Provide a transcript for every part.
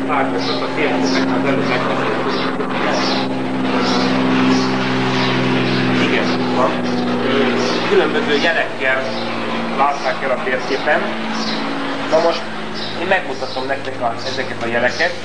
tárgyakat a térképeknek az előbb megteszünk. Igen, van. Különböző jelekkel látták el a térképen. Na most én megmutatom nektek ezeket a jeleket.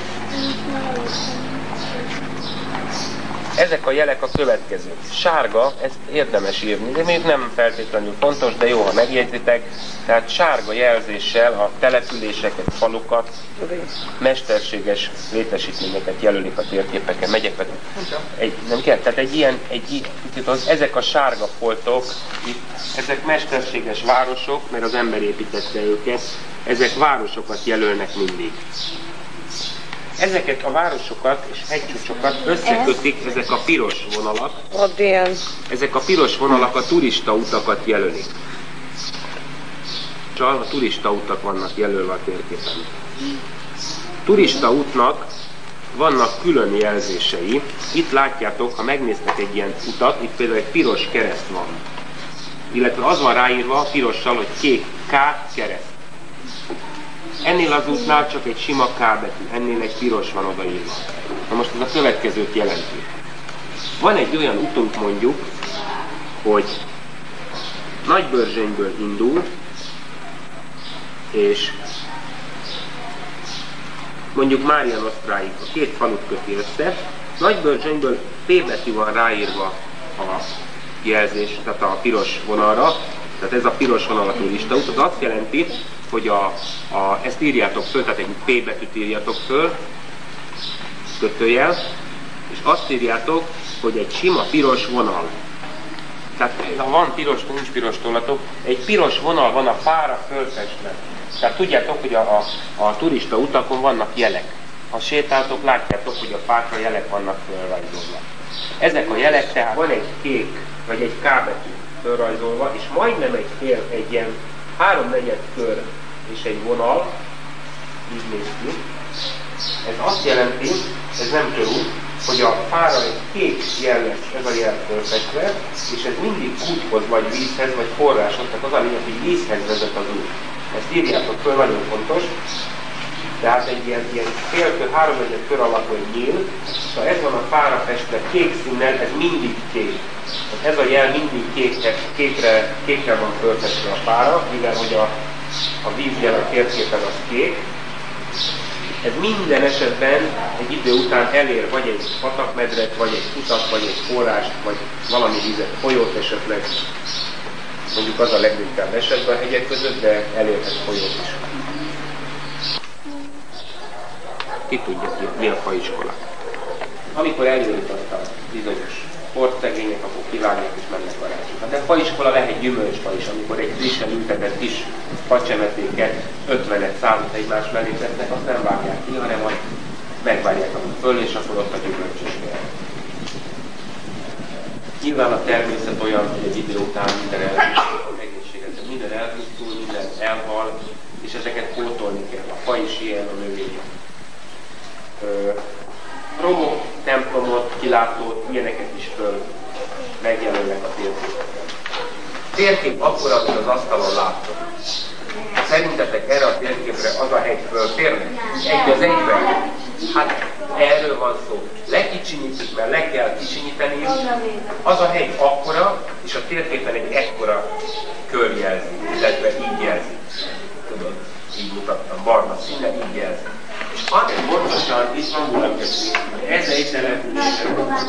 Ezek a jelek a következők. Sárga, ezt érdemes írni, de még nem feltétlenül fontos, de jó, ha megjegyzitek. Tehát sárga jelzéssel a településeket, falukat, mesterséges létesítményeket jelölik a térképeken. Megyek velük. Nem kell? Tehát ezek a sárga foltok, ezek mesterséges városok, mert az ember építette őket, ezek városokat jelölnek mindig. Ezeket a városokat és hegycsúcsokat összekötik ezek a piros vonalak. Ezek a piros vonalak a turista utakat jelölik. Csak a turista utak vannak jelölve a térképen. Turista útnak vannak külön jelzései. Itt látjátok, ha megnéztek egy ilyen utat, itt például egy piros kereszt van. Illetve az van ráírva pirossal, hogy kék K kereszt. Ennél az útnál csak egy sima K betű, ennél egy piros van odaírva. Na most ez a következőt jelenti. Van egy olyan utunk mondjuk, hogy Nagybörzsönyből indul, és mondjuk Márianosztráig a két falut köti össze. Nagybörzsönyből P betű van ráírva a jelzés, tehát a piros vonalra, tehát ez a piros vonal a turista út, az azt jelenti, hogy ezt írjátok föl, tehát egy P betűt írjatok föl, kötőjel, és azt írjátok, hogy egy sima piros vonal. Tehát ha van piros, nincs piros tollatok, egy piros vonal van a fára fölfestve. Tehát tudjátok, hogy a turista utakon vannak jelek. Ha sétáltok, látjátok, hogy a fákra jelek vannak fölrajzolva. Ezek a jelek, tehát van egy kék, vagy egy K betű fölrajzolva, és majdnem egy ilyen 3/4 kör és egy vonal, így néz ki. Ez azt jelenti, ez nem körül, hogy a fára egy kék jel lesz, ez a jel fölfestve, és ez mindig úthoz, vagy vízhez, vagy forráshoz, tehát az a lényeg, hogy vízhez vezet az út. Ezt írjátok föl, nagyon fontos. Tehát egy ilyen félkör, 3/4 kör alakú egy nyíl, és ha ez van a fára festve kék színnel, ez mindig kék. Ez a jel mindig kékre van fölfestve a fára, mivel hogy a vízjel a térképen az kék. Ez minden esetben egy idő után elér vagy egy patakmedret, vagy egy utat, vagy egy forrást, vagy valami vizet, folyót esetleg. Mondjuk az a legritkább esetben a hegyek között, de elérhet folyót is. Ki tudja, mi a faiskola? Amikor eljutott a bizonyos sportszegények, akkor kivágják és mennek varázsra. De a faiskola lehet gyümölcsfa is, amikor egy frissen ültetett kis facsemetéket 50-100 egymás mellé tesznek, azt nem vágják ki, hanem majd megvárják föl, és akkor ott a gyümölcsös vér. Nyilván a természet olyan, hogy egy idő után minden egészséget, minden elpusztul, minden elhal, és ezeket pótolni kell. A fa is ilyen, a növény. Romok, templomot, kilátót, ilyeneket is föl megjelölnek a térképen. Térkép akkor, amit az asztalon láttok. Szerintetek erre a térképre az a hegy fölférne? Egy az egyben? Hát erről van szó. Lekicsinyítjük, mert le kell kicsinyíteni. Az a hegy akkora, és a térképen egy ekkora kör jelzi, illetve így jelzi. Tudod, így mutattam, barna színnel, így jelzi. És annak pontosan itt van Budapest. Ez egy település.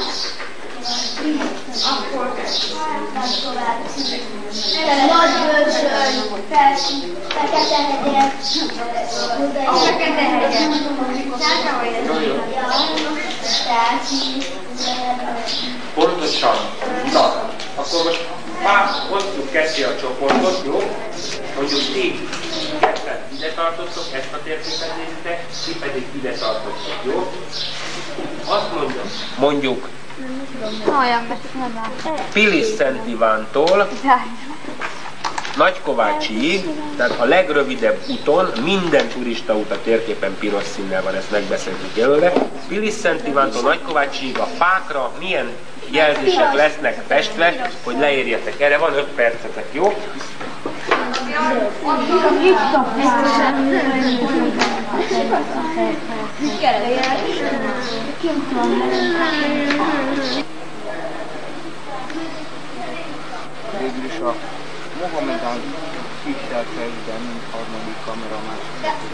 Nagybörzsöny, Fekete-hegyek, a Fekete-hegyek. Pontosan. Na, akkor most osztjuk ketté a csoportot, jó? Mondjuk ti ketten ide tartottok, ezt a térképet nézitek, ti pedig ide tartottok, jó? Azt mondjuk Pilis-Szent Ivántól Nagykovácsiig, tehát a legrövidebb úton, minden turista út a térképen piros színnel van, ezt megbeszéltük jelölve. Pilis-Szent Ivántól Nagykovácsiig a fákra milyen jelzések lesznek festve, hogy leérjetek. Erre van 5 percetek, jó? Végül is a Mohamedán tisztelteiben, mint harmadik kamera második.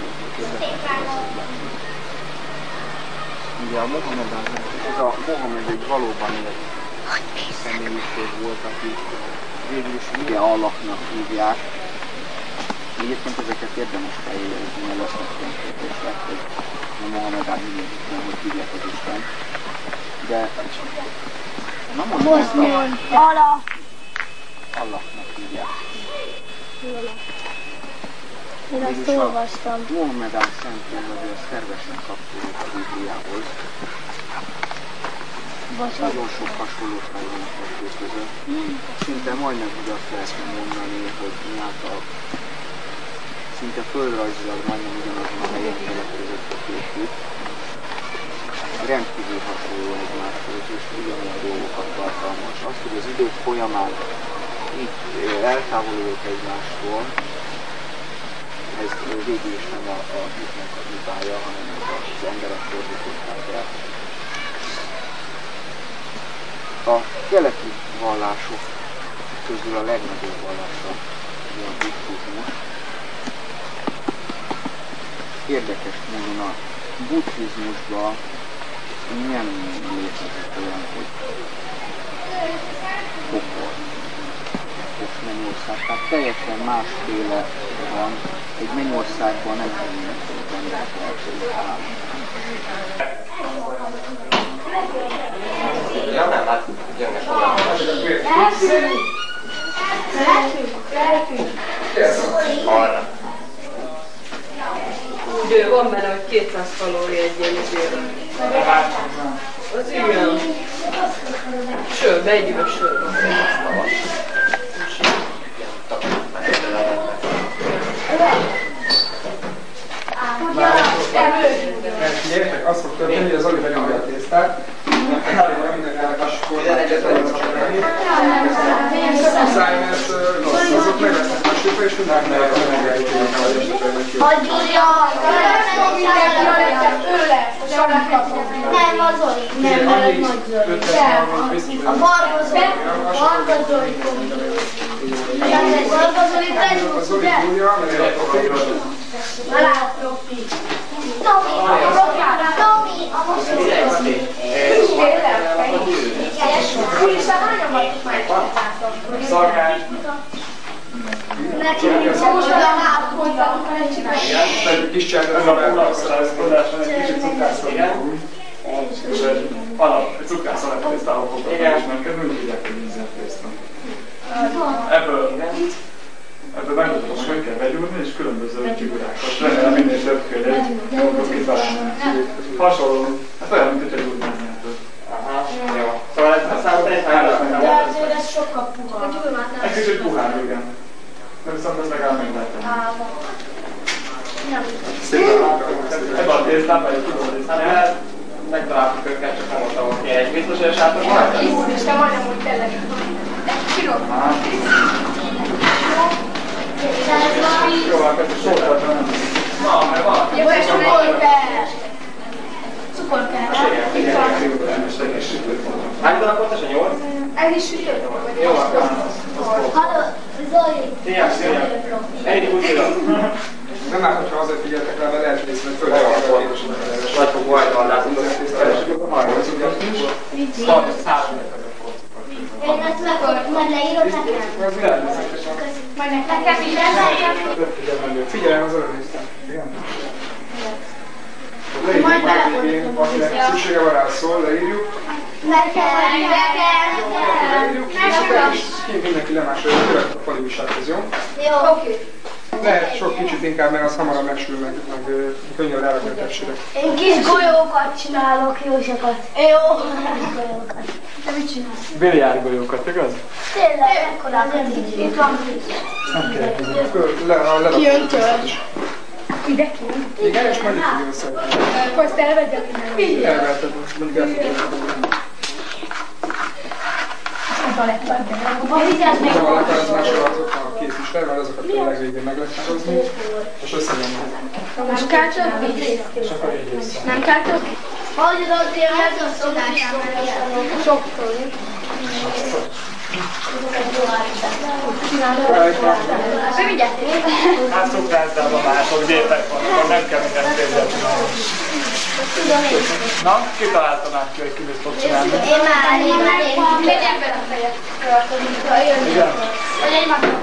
Ugye a Mohamedán, ez a Mohamed egy valóban egy személyiség volt, aki végül is ugye Allahnak hívják. Egyébként ezeket érdemes feljegyezni, mert lesznek ilyen kérdések, hogy a Mohamedán nem, hogy hívják az Isten. De nem mondom, Allahnak hívják. Én azt olvastam. Mohamedán szentén azért szervesen kapcsolódik a Bibliához. Nagyon sok hasonlóság van a kettő között. Szinte majdnem úgy azt lehetne mondani, hogy miáltal szinte földrajzilag majdnem ugyanazon a helyen keletkezett a két. Rendkívül hasonló egymáshoz, és ugyanolyan dolgokat tartalmaz. Azt, hogy az idők folyamán így eltávolodott egymástól, ez végül is nem a hitnek a hibája, hanem az emberek fordították el. A keleti vallások közül a legnagyobb vallása a buddhizmus. Érdekes módon a buddhizmusban nem létezik olyan, hogy pokol és mennyország. Tehát teljesen másféle van. Egy mennyországban nem tudjuk, hogy emberek elkerülni. Ja, nem, hát jönnek oda. Arra. Úgy van benne, hogy 200 kalória egy ilyen izéről. Az ilyen sörbe, egy üveg sörbe. Figyeljetek, azt fog történni, hogy az Oli benyomja a tésztát, mindenkinek a sportban egyetlen a családi. Muszáj, mert rossz, azok meg lesznek a sütve, és tudnák meg a megállítani a vagyosítónak. Hagyja! Ő lesz! Nem, az Zoli. Nem, az nagy Zoli. A Varga Zoli. Varga Zoli. Varga Zoli, te tudsz, ugye? Alá, profi. Tomi, a mosolyos. És a hányomat már Szakás. neki nincs most a lábhozzá, nem csinálja. Egy kis cserben a megakadáson egy kicsit cukrászalékú, és egy cukrászalék tésztával fogok ismerkedni, úgy hívják, hogy vízzel tészta. Ebből nagyon tudom, hogy kell begyúrni, és különböző figurákat. Remélem minél többféle fogok kitalálni. Hasonló, hát olyan, mint hogy egy úgy mennyeltől. Aha, jó. Szóval ez a számot egy hányat meg. De azért ez sokkal puha. Egy kicsit puhább, igen. De viszont ez legalább még lehet tenni. Ebben a tésztában, egy tudom, hogy Hát megtaláltuk őket, csak nem mondtam, hogy egy biztos, hogy a sátor van. És te majdnem úgy tényleg. Kirok. jó, akkor ez a sótát nem. Na, mert van. Jó, és cukor kell. Cukor kell. Itt van. Hány darab pontosan? 8? Ez is sütő? Jó, akkor. Halló, Zoli. Szia. Ennyi úgy írok. Nem már, hogyha azért figyeltek rá, mert lehet részben fölhelyeztek a édesem. Nagy fogó hajtallásunk. Én ezt majd leírod nekem. Az világműszakesen. Majd nekem így leírod. Figyelem az örömésztem. Igen? Majd Leírjuk, akinek szüksége van rá szól, leírjuk. Nekem. És mindenki lemásolja, hogy a fali újsághoz, jó? Jó. Oké. Lehet sok kicsit inkább, mert az hamarabb megsül, meg könnyű rárakni a tepsire. Én kis golyókat csinálok, jósokat. Jó. Te mit csinálsz? Biliárdgolyókat, igaz? Tényleg, ekkorákat így. Itt van. Kiöntöd. Ide ki. Igen, és majd itt fogja összeadni. Akkor azt elvegyem innen. Elveheted most, mondjuk el fogja. Vigyázz még. De valaki az máshol azoknak. kész is le, mert azokat tényleg végén meg lehet hozni, és összenyomni. Nem kell többi? És akkor így össze. Nem kell többi? Ahogy az azért megosztodástól soktól. Hát cukrászdában mások gépek vannak, nem kell mindent kézzel csinálni. Na, ki találta már ki, hogy ki mit fog csinálni? Én már legyen be a fejet. Igen. Vagy egy magam.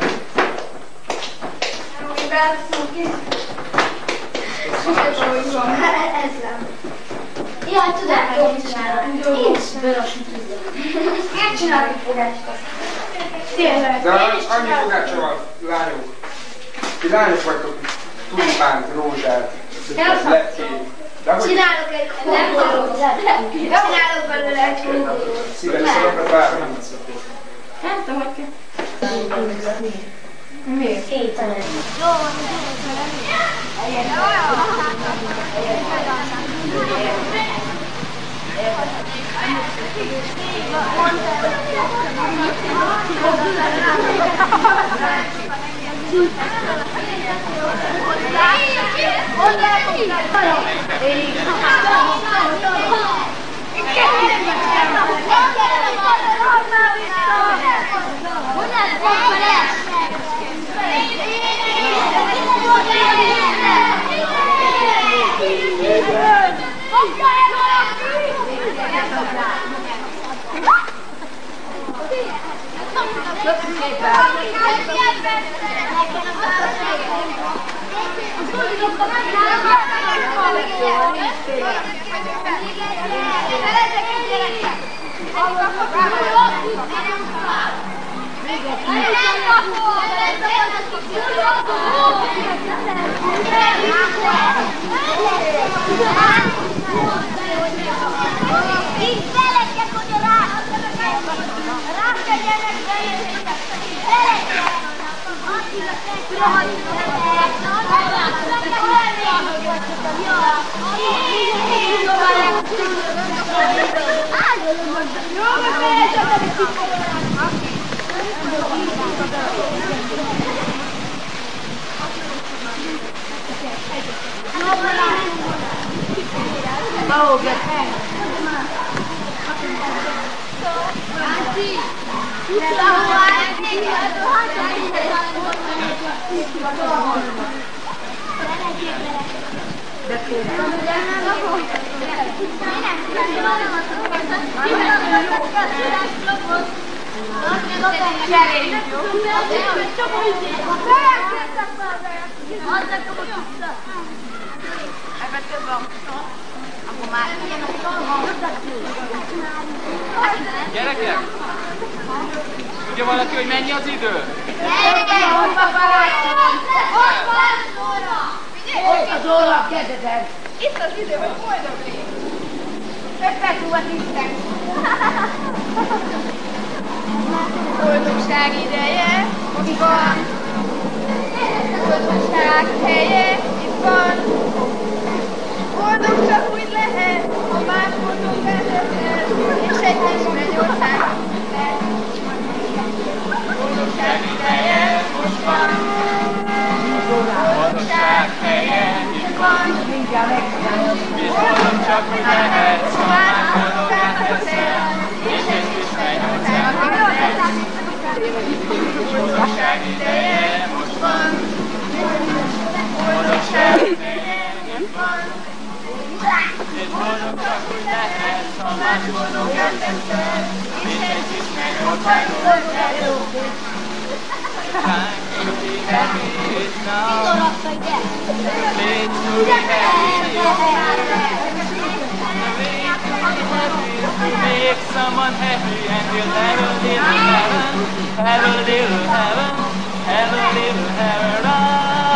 Ez nem. Jaj, tudom, hogy én csinálom. Én is bőrösítőzöm. Én csinálom egy fogást. Tényleg. De annyi fogácsa van, lányok. Ti lányok vagytok, tulipánt, rózsát, lepkét. Csinálok egy kódolót. Csinálok belőle egy kódolót. Szíves szorokat várom. Nem tudom, hogy kell. Miért? Kételen. Jó, Így belegyek, hogy rákegyenek belőle. Gyerekek! Tudja valaki, hogy mennyi az idő? Ott az óra a kezeden. Itt az idő, hogy boldog légy. 5 perc múlva tisztek. Boldogság ideje, itt van. Boldogság helye, itt van. Boldog csak úgy lehet, ha más boldog vezeted, és egy kis mennyország lehet. Boldogság ideje, most van. Boldogság helye, itt van. És boldog csak úgy lehet, ha más boldog vezeted, és egy kis mennyország lehet. Boldogság ideje, most van. Boldogság ideje, itt van. És boldog csak úgy lehet, ha más boldog vezeted, és egy kis mennyország lehet. Trying to be happy is now. Let's be happy. Make someone happy and you'll have a little heaven. Have a little heaven. Have a little heaven.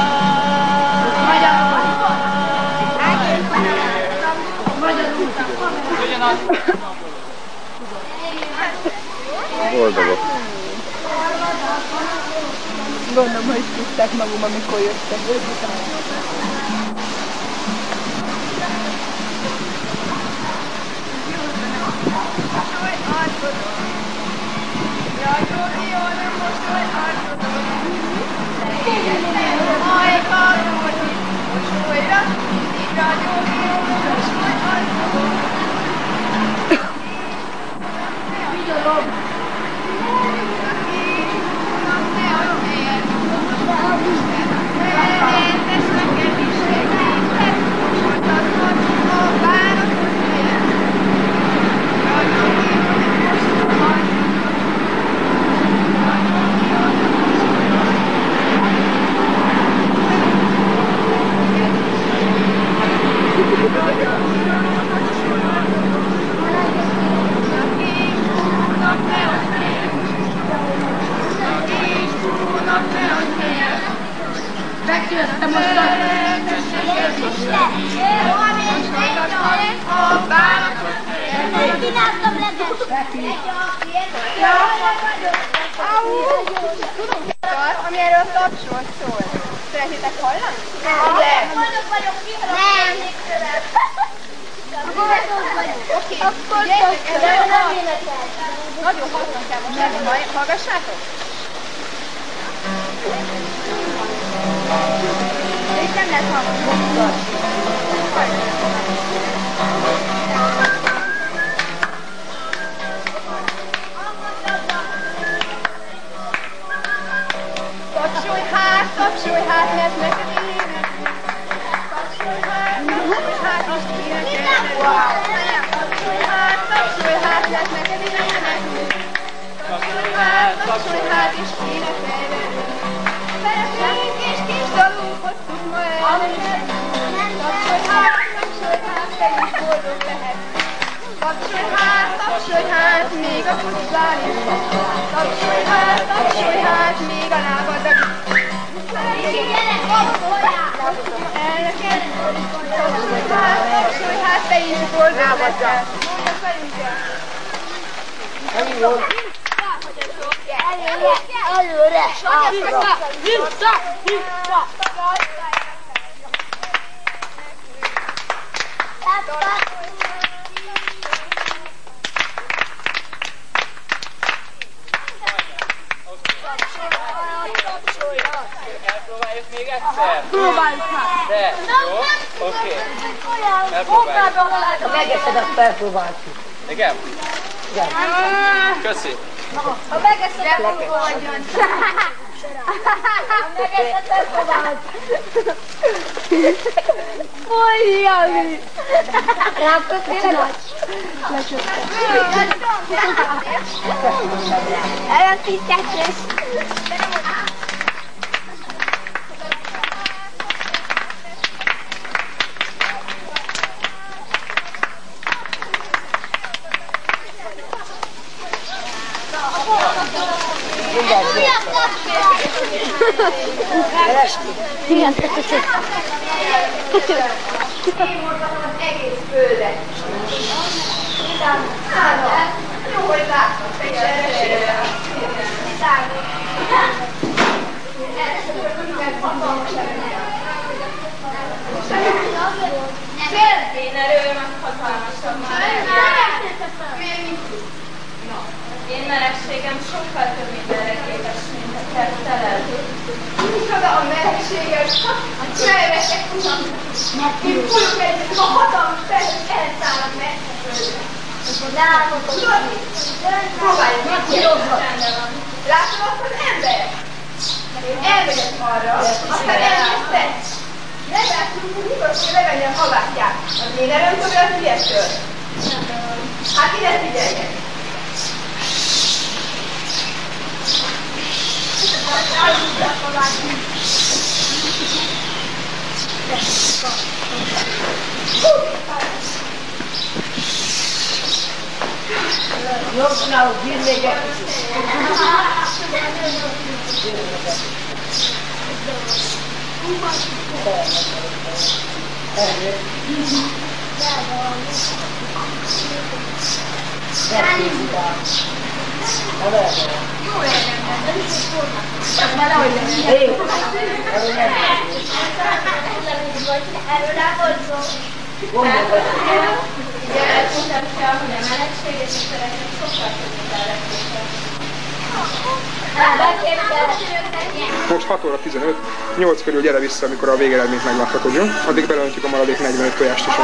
Boldogok. Gondolom, hogy tudták magam, amikor jöttek. Jaj, Zoli, jó, nem most vagy arcodon. Ami erről a tapsról szól. Szeretitek hallani? Nem. Nem. Oké. Akkor nem énekel. Nagyon hallgatóságos. Hallgassátok? Itt nem lehet hallgatni. Tapsolj hát, mert neked ének. Tapsolj hát, azt énekelnek. Tapsolj hát, mert neked ének. Tapsolj hát, és énekelnek. Szeretnénk és kis dalunkat tud ma elmenni. Tapsolj hát, te is boldog lehet. Tapsolj hát, még a pusztán is. Tapsolj hát, még a lábadat is. Tapsolj hát, te is boldog leszel. Előre! Vissza! Elpróbáljuk még egyszer? Próbáljuk már! De, jó? Oké. Elpróbáljuk. Megeszed, azt elpróbáltuk. Igen? Igen. Köszi. Ha megeszed, akkor fogadjon. Ha megeszed, elpróbáljuk. Olyan! Rákot tényleg? Lecsöptem. Elöntítetős. Igen, köszönöm. Kimorgatom az egész földet. Jó, hogy látnak, te is erre. Én erről meg hatalmasabb már. Én melegségem sokkal több mindenre képes, mint a kertelel. Micsoda a melegséges, a csajvesek utam. Én folyok egyet, a hatalmas felhőt elszállnak megföldre. Tudod mit? Próbáljuk meg, hogy rendben van. Látod azt az embert? Elmegyek arra, aztán elmésztek. Meglátjuk, hogy mikor fogja levenni a kabátját. Az én erőm fogja az ügyestől. Hát ide figyeljen. Jobbnál bír még egy Jó érdemben, de is egy formát. Már nehogy legyen. Erről nem volt szó. Ugye elmondtam fel, hogy a melegséges és a szeretet sokkal több mindenre képes. Most 6 óra 15, 8 körül gyere vissza, amikor a végeredményt megláthatod, jó? Addig beleöntjük a maradék 45 tojást is.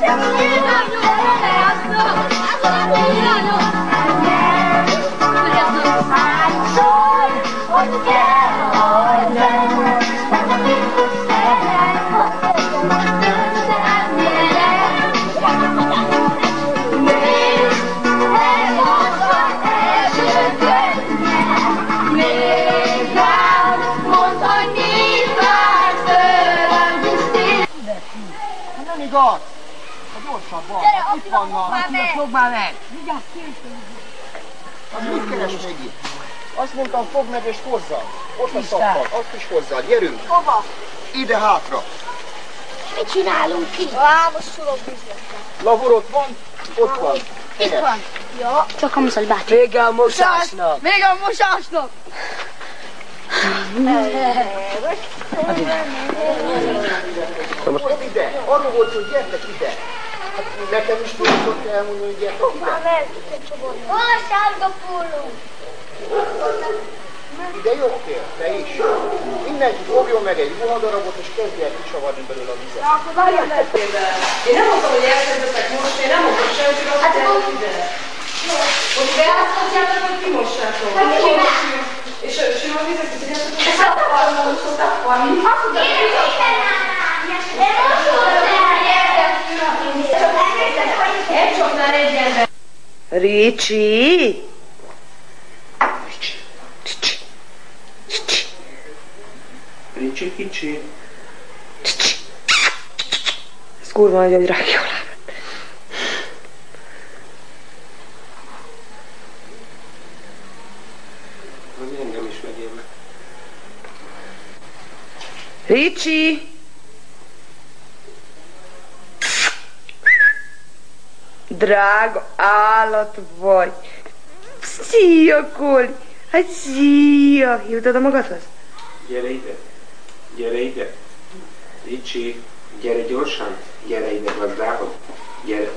Igaz! A gyorsabban! Itt vannak! Fogd már meg! Az mit keres még itt? Azt mondtam, fogd meg és hozzad! Ott a szappal, azt is hozzad, gyerünk! Hova? Ide hátra! Mit csinálunk ki? Á, most sulok vízre. Lavur ott van? Ott van. Itt van. Ja, csak a muszali bácsi. Vége a mosásnak! Vége a mosásnak! Most ide! Arról volt, hogy gyertek ide! Hát nekem is tudod elmondani, hogy gyertek ide! Hol a sárga póló? Ide jöttél, te is! Mindenki fogjon meg egy ruhadarabot és kezdj el kicsavarni belőle a vizet. Én nem mondtam, hogy elkezdetek most, én nem mondtam semmit, azt mondtam ide. Hogy beátszhatjátok, hogy kimossátok. És sima vizet kiszedjátok, hogy taparni, taparni. Azt mondtam, hogy egy csoknál egy ember. Ricsi! Ricsi kicsi. Ez kurva nagy, hogy rágja a lábát. Az engem is megérne. Ricsi! Drága állat vagy. Szia, Koli! Hát szia! Hívtad a magadhoz? Gyere ide. Gyere ide. Ricsi, gyere gyorsan. Gyere ide gazdához. Gyere.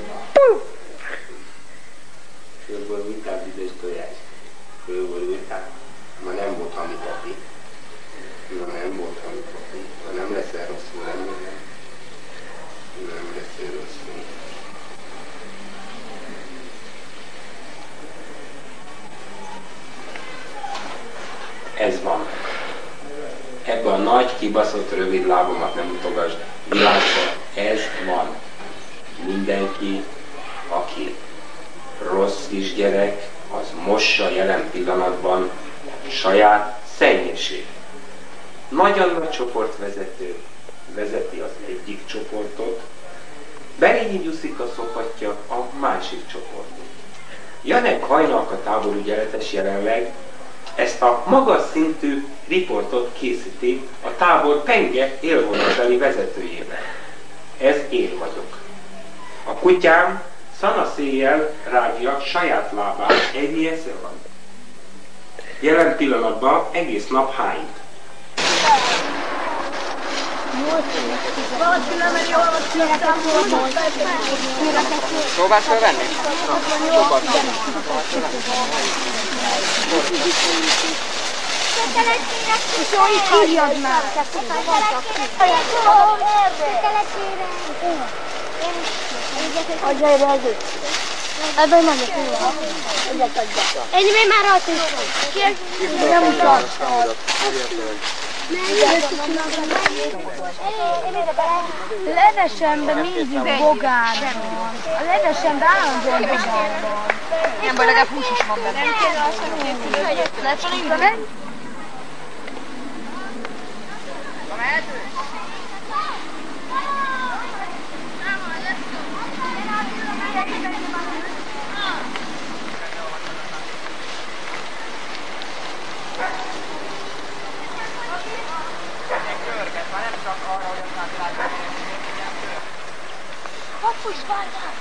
Fölborultál büdös tojás. Fölborultál. Ma nem volt hami papi. Ma nem volt hami papi. Ma nem leszel rosszul, remélem. Nem leszel rosszul. Ez van. Ebbe a nagy, kibaszott, rövid lábomat nem utogasd. Világban ez van. Mindenki, aki rossz kisgyerek, az mossa jelen pillanatban saját szennyesét. Nagyon nagy csoportvezető vezeti az egyik csoportot, Berényi Gyuszika szopatja a másik csoportot. Janek Hajnalka táborügyeletes jelenleg ezt a magas szintű riportot készíti a tábor penge élvonalbeli vezetőjével. Ez én vagyok. A kutyám szanaszéjjel rágja saját lábát, ennyi esze van. Jelen pillanatban egész nap hányt. Próbálsz felvenni? Hívjad már! Adja ide az őt. Ebben nem is jó. Egyet adja. Ennyi még már azt is. Nem utalsz. Ledesemben mindig bogár van. A ledesemben állandóan bogár van. Nem baj, legalább hús is van benne. Nem kell azt, hogy Lecsolítva meg? Kapus várjál!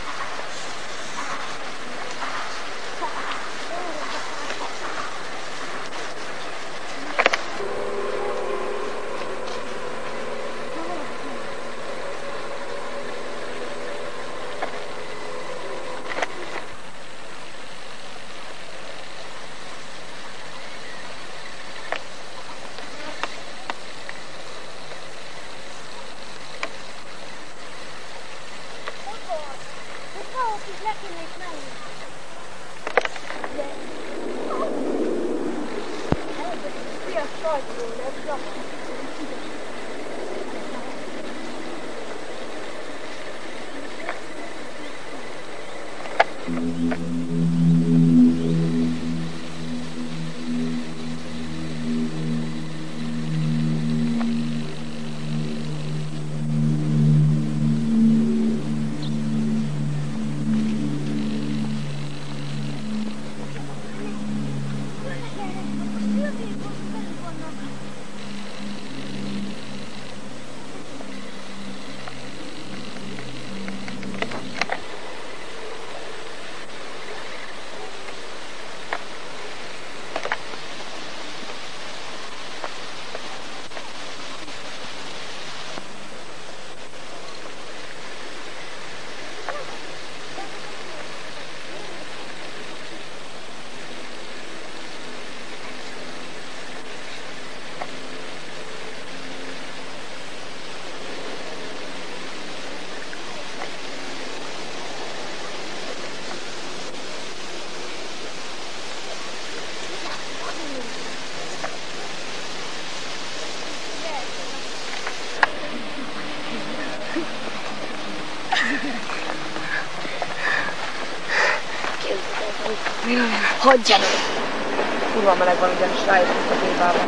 Hagyjanak! Kurva meleg van, ugyanis rájöttünk a tévában.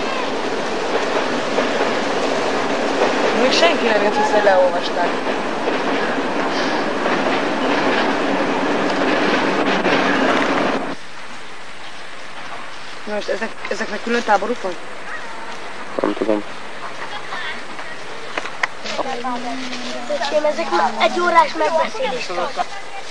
Még senki nem jött vissza, hogy leolvasták. Na most ezeknek külön táboruk van? Nem tudom. Öcsém, ezek egy órás megbeszélést tartanak.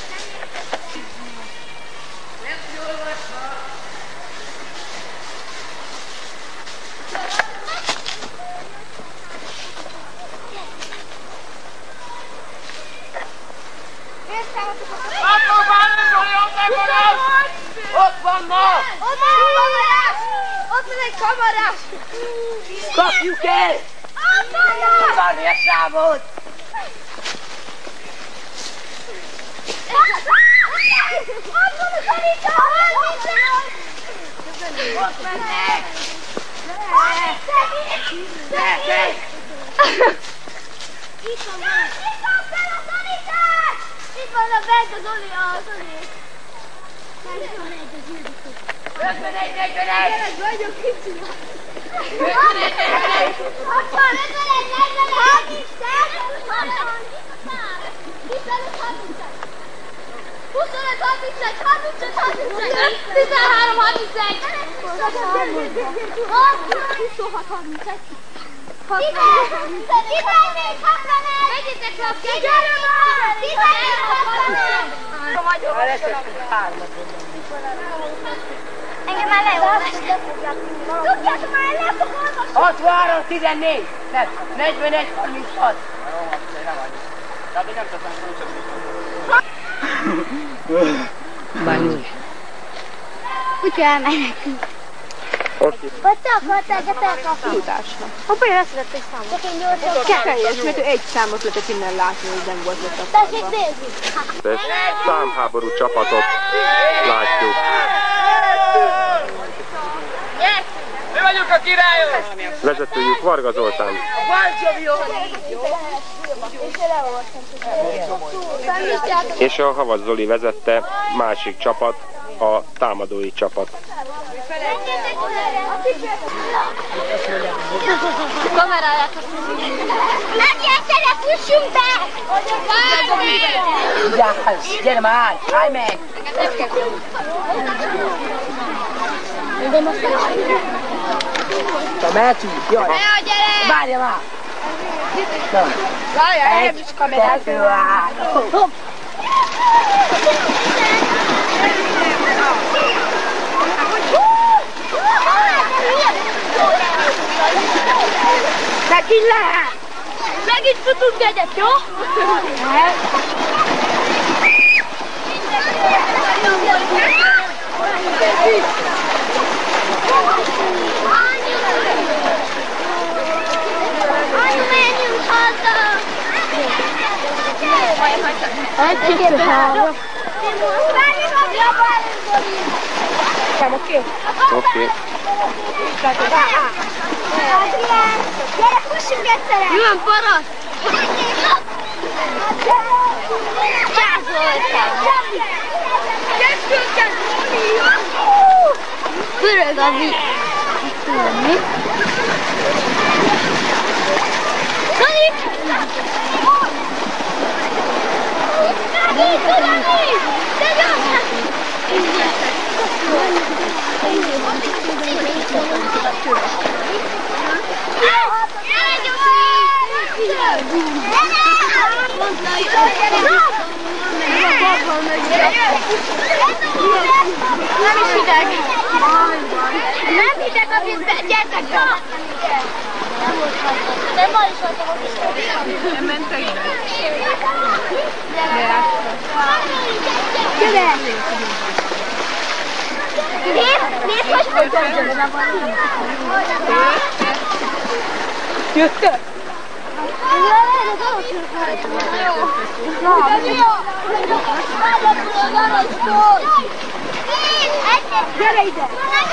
Ott vannak! Ott van egy kamarás! Ott van egy kamarás! Kapjuk el! Ott vannak! Várni a sávot! Ott van a Sanita! Ott mennek! Gyertek! Itt van fel a Sanitás! Itt van a bent az Oli, a Zoli! 51! Gyerek, vagyok kicsi! 51! Engem már leolvastak. Tudjátok, már le fog olvasni. 63, 14, nem, 41, 36. Bányúj. Úgy kell elmenekünk. Vagy te akartál, de te akartál. Tudásra. Apa, én azt vettem számot. Csak én gyorsan. Teljes, mert ő egy számot lehetett innen látni, hogy nem volt Tessék, nézzük. De számháború csapatot látjuk. Mi vagyunk a királyok! Vezetőjük Varga Zoltán. És a Havas Zoli vezette másik csapat, a támadói csapat. Kamerájátok. Megjeltenek, fussunk be! Vigyázz, gyere már, állj meg! Na, mehetünk, jaj! Ne a gyerek! Várja már! Várjál, nem is kamerát! Hopp! Megint lehet! Megint futunk egyet, jó? Anyu, menjünk haza! 1, 2, 3. Siamo qui. Ok. Io un po' rosso. Pure così. Nem hiszek a vízbe, gyertek be! Nem ma is voltam a vízbe. Nem mentek be. Gyere! Nézd, hogy fogom! Jöttek? Gyere ide!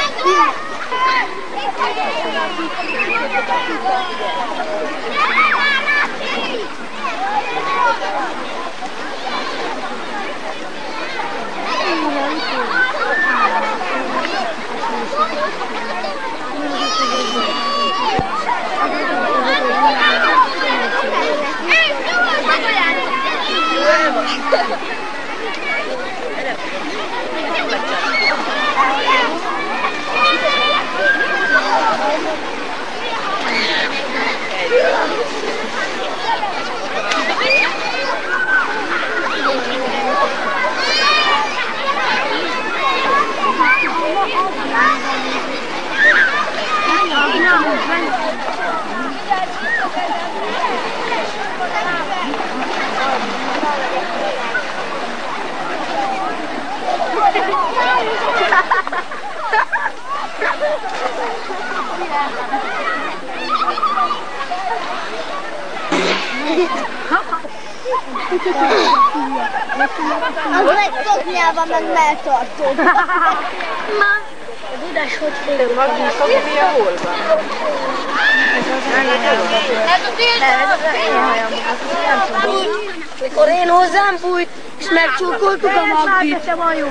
Az egy szoknyában meg melltartó. Ma, a Dudás hogy fél? Milyen hol van? Ez a mikor én hozzám fújt, és megcsókoltuk a Magdit.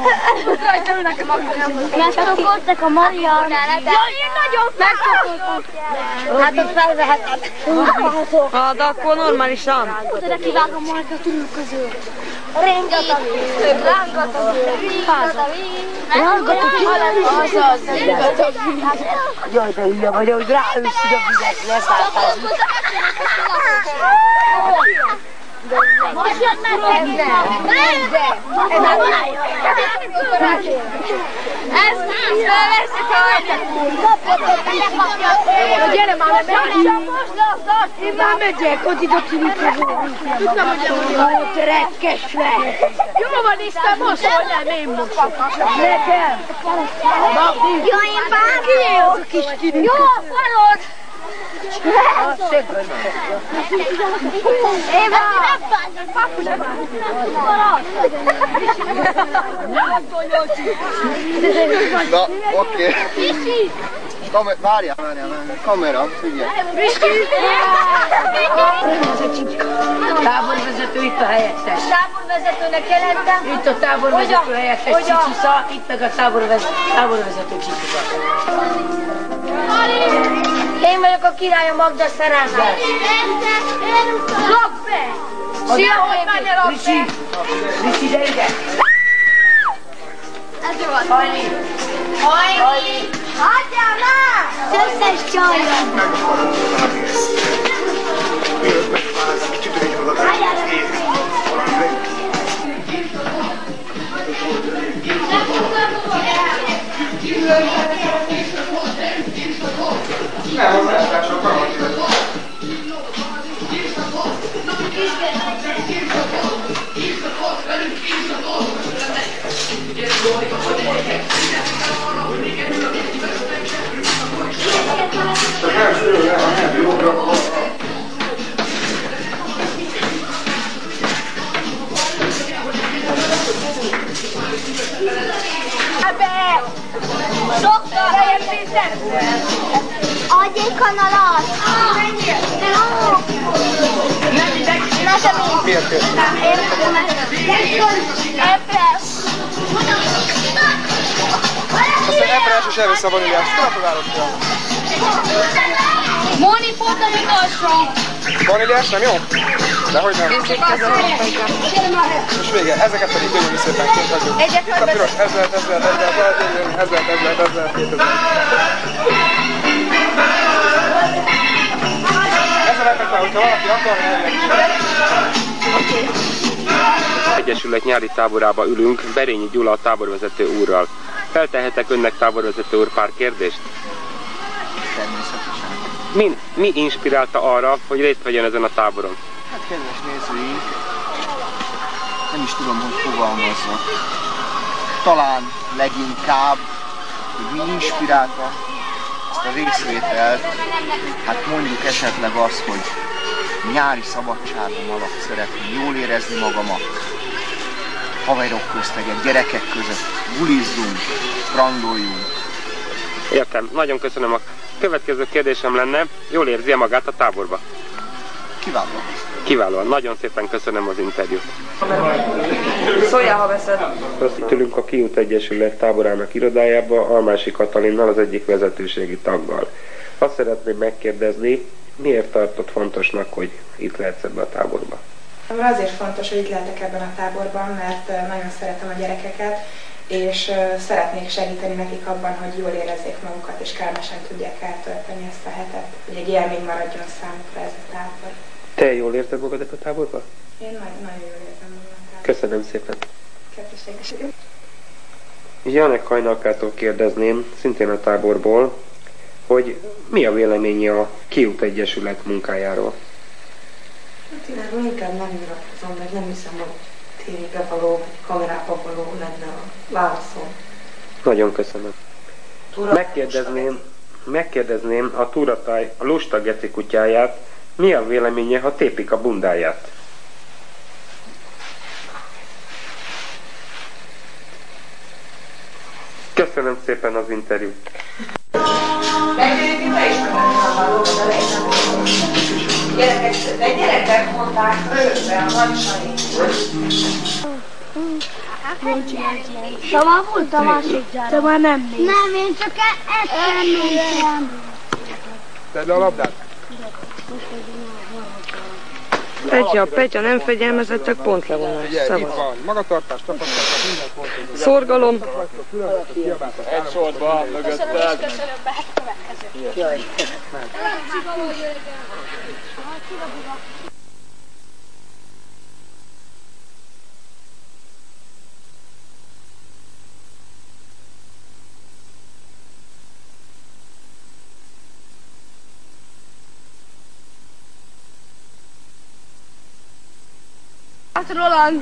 Megcsókoltak a Marian. Jaj, én nagyon megcsókoltam. Hát ott felvehetem. Hát de akkor normálisan. Oda kivágom majd a tűrű közül. Rángat a víz. Rángat a víz. Rángat a víz. Rángat a víz. Jaj, de hülye vagy, hogy ráőszid a vizet, leszálltál. Most jön meg ez fölveszik a gyere már, mert én már megyek, ott itt a tűniköző. Tudtam, hogy ott retkes lesz. Jó van, Isten, mosol, nem én mosol. Nekem. Jó, én bármi. Jó, a falod. Éva! Na, oké. Várjál, kamera, figyelj. Táborvezető itt a helyettes. Táborvezetőnek jelentem. Itt a táborvezető helyettes Cicisza, itt meg a táborvezető Cicisza. Én vagyok a király, a Magda Szerázás. Rakd be! Szia, hogy menj el, Ricsi! Ricsi, de ide! Ez jó volt. Hajni! Hajni! Hagyjál már! Összes csajra! Nem, az eltársak van. Ebbe! Sokkal lejjebb minden! Adj egy kanalat! Nekem is! Miért aztán Epres és elvisz a vaníliást. Gratulálok ki! Móni pont az utolsó! Vaníliás nem jó? Dehogy nem. És vége, ezeket pedig gyönyörű szépen képhagyjuk. Itt a piros, ez lehet, 2000. Ezzel elfektel, hogyha valaki akar, Egyesület nyári táborába ülünk, Berényi Gyula a táborvezető úrral. Feltehetek önnek, táborvezető úr, pár kérdést? Természetesen. Mi inspirálta arra, hogy részt vegyen ezen a táboron? Hát kedves nézőink, nem is tudom, hogy fogalmazzak. Talán leginkább, hogy mi inspirálta ezt a részvételt, hát mondjuk esetleg az, hogy nyári szabadságom alatt szeretném jól érezni magamat. Haverok közteget, gyerekek között, bulizzunk, strandoljunk. Értem, nagyon köszönöm. A következő kérdésem lenne, jól érzi magát a táborba? Kiválóan. Kiválóan, nagyon szépen köszönöm az interjút. Szóljál, ha veszed. Itt ülünk a Kiút Egyesület táborának irodájába, Almási Katalinnal, az egyik vezetőségi taggal. Azt szeretném megkérdezni, miért tartott fontosnak, hogy itt lehetsz ebben a táborban? Azért fontos, hogy itt lehetek ebben a táborban, mert nagyon szeretem a gyerekeket, és szeretnék segíteni nekik abban, hogy jól érezzék magukat, és kellemesen tudják eltölteni ezt a hetet, hogy egy élmény maradjon számukra ez a tábor. Te jól érzed magad ebben a táborban? Én nagyon jól érzem magam a táborban. Köszönöm szépen. Köszönöm. Janek Hajnalkától kérdezném, szintén a táborból, hogy mi a véleménye a Kiút Egyesület munkájáról? Hát én erről inkább nem nyilatkozom, mert nem hiszem, hogy tévébe való, vagy kamerába való lenne a válaszom. Nagyon köszönöm. Megkérdezném a Túratáj, a lusta geci kutyáját, mi a véleménye, ha tépik a bundáját? Köszönöm szépen az interjút. Gyerekek mondták rögtön, a nagysai. Te már volt a másik gyár. Te már nem néz. Nem, én csak egyszer néztem. Tedd le a labdát. Petya nem fegyelmezett, csak pontlevonás. Figyelj, itt van. Magatartás, tapasztalat, minden fontos. Szorgalom. Egy sorba, mögötted. Köszönöm, hát következő. Hát Roland!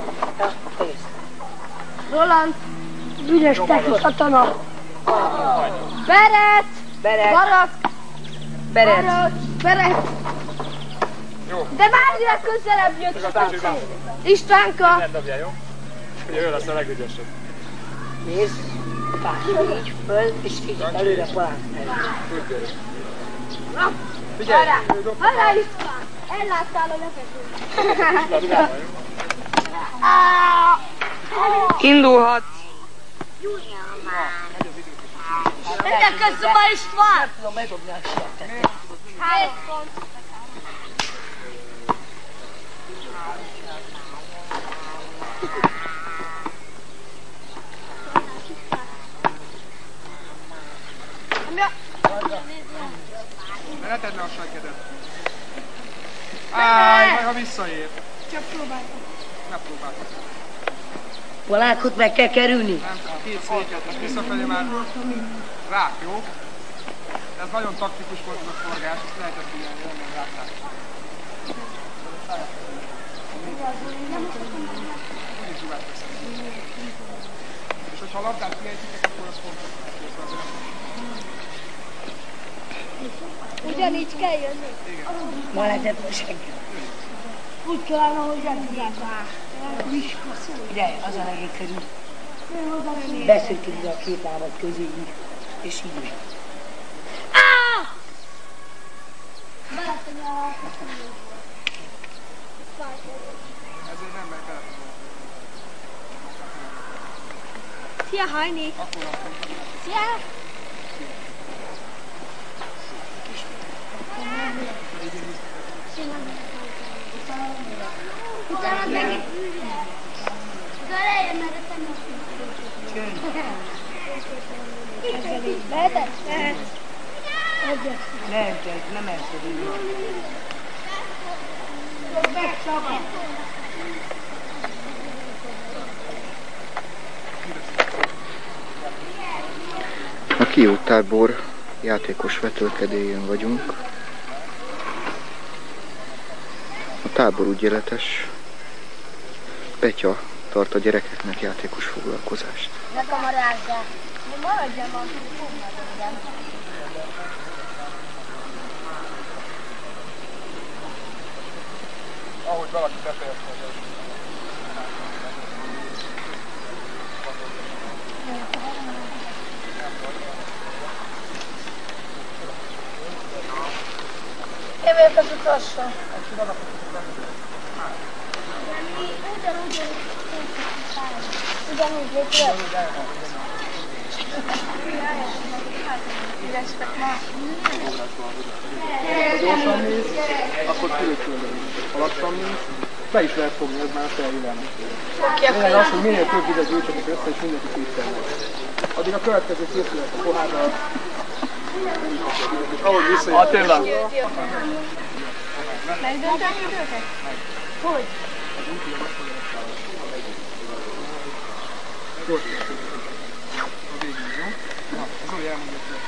Roland! Ügyes tekos katona! Beret! Barak! Beret! Jó. De várjál, közelebb jött! Istvánka! Nem dobja, jó? Ugye ő lesz a legügyesebb. Nézd, pár, így föl, és így előre palánk. Figyelj! Hallá István! Elláttál a lefekvőt! Indulhat. Ennek köszönöm a István! Nem tudom megdobni a sietet. 3 pont. Ne tedd le a sajkedet. Állj, majd ha visszaér. Csak próbáltam. Ne próbáltam. Palánkot meg kell kerülni. Nem, a 2 széket, és visszafelé már rák, jó? Ez nagyon taktikus volt a forgás, ezt lehetett figyelni, nem ráktál. Úgyis zsugát veszem. És hogyha a labdát kiejtitek, akkor az fontos. Ugyanígy kell jönni. Ma lehetett senki. Úgy kellene, hogy elindulják. Ide, az a legény körül. Beszéltük ide a két lábad közé így, és így megy. Szia, Hajni! Szia! Utána meg... Göreljen, mert te most... Lehetett? Lehet. Nem elszedünk. A Kiút tábor játékos vetélkedélyén vagyunk. A tábor ügyeletes. Petya tart a gyerekeknek játékos foglalkozást. Ne kamarázzál! Maradjam, ahogy fognak. Ahogy valaki befejezte. Én vagyok az utolsó. Ugyanúgy létre. Gyorsan mész, akkor különböző. Ha lassan mész, be is lehet fogni, ez már a felhívás. Lényeg az, hogy minél több vizet gyűjtsetek össze, és mindenki kétszer. Addig a következő készület a pohárral. És ahogy visszajön. Attila! Megdöntetjük őket? Hogy? Zoli elmondja, hogy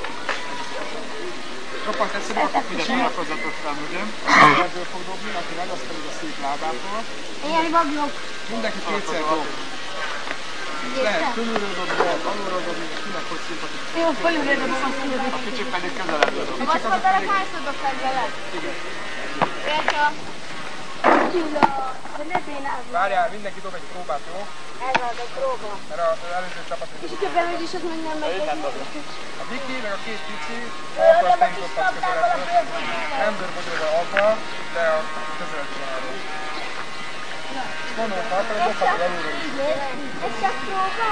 roppant egyszerű, akkor mindent nyilatkozatosan, ugye? Ebből fog dobni, aki meg, azt pedig a szép lábától. Ilyen vagyok. Mindenki kétszer dob. Lehet fölülről dobni, lehet alulról dobni, kinek hogy szimpatikus. Jó, fölülről dobom a szívét. A kicsik pedig közelebb dobni. A vacskodalak hányszor dobtál vele? Igen. Érte? Attila, de ne bénázz. Várjál, mindenki dob egy próbát, jó? Ez az a próba. Mert az előző csapat... És hogyha bemegy is, az meg nem megy. A Viki, meg a két pici, akkor azt tenyítottak közelebb. Nem dörgödöd a alfa, de a közelebb van arról. Mondom, ha akarod, dobhatod alulról is. Ez csak próba?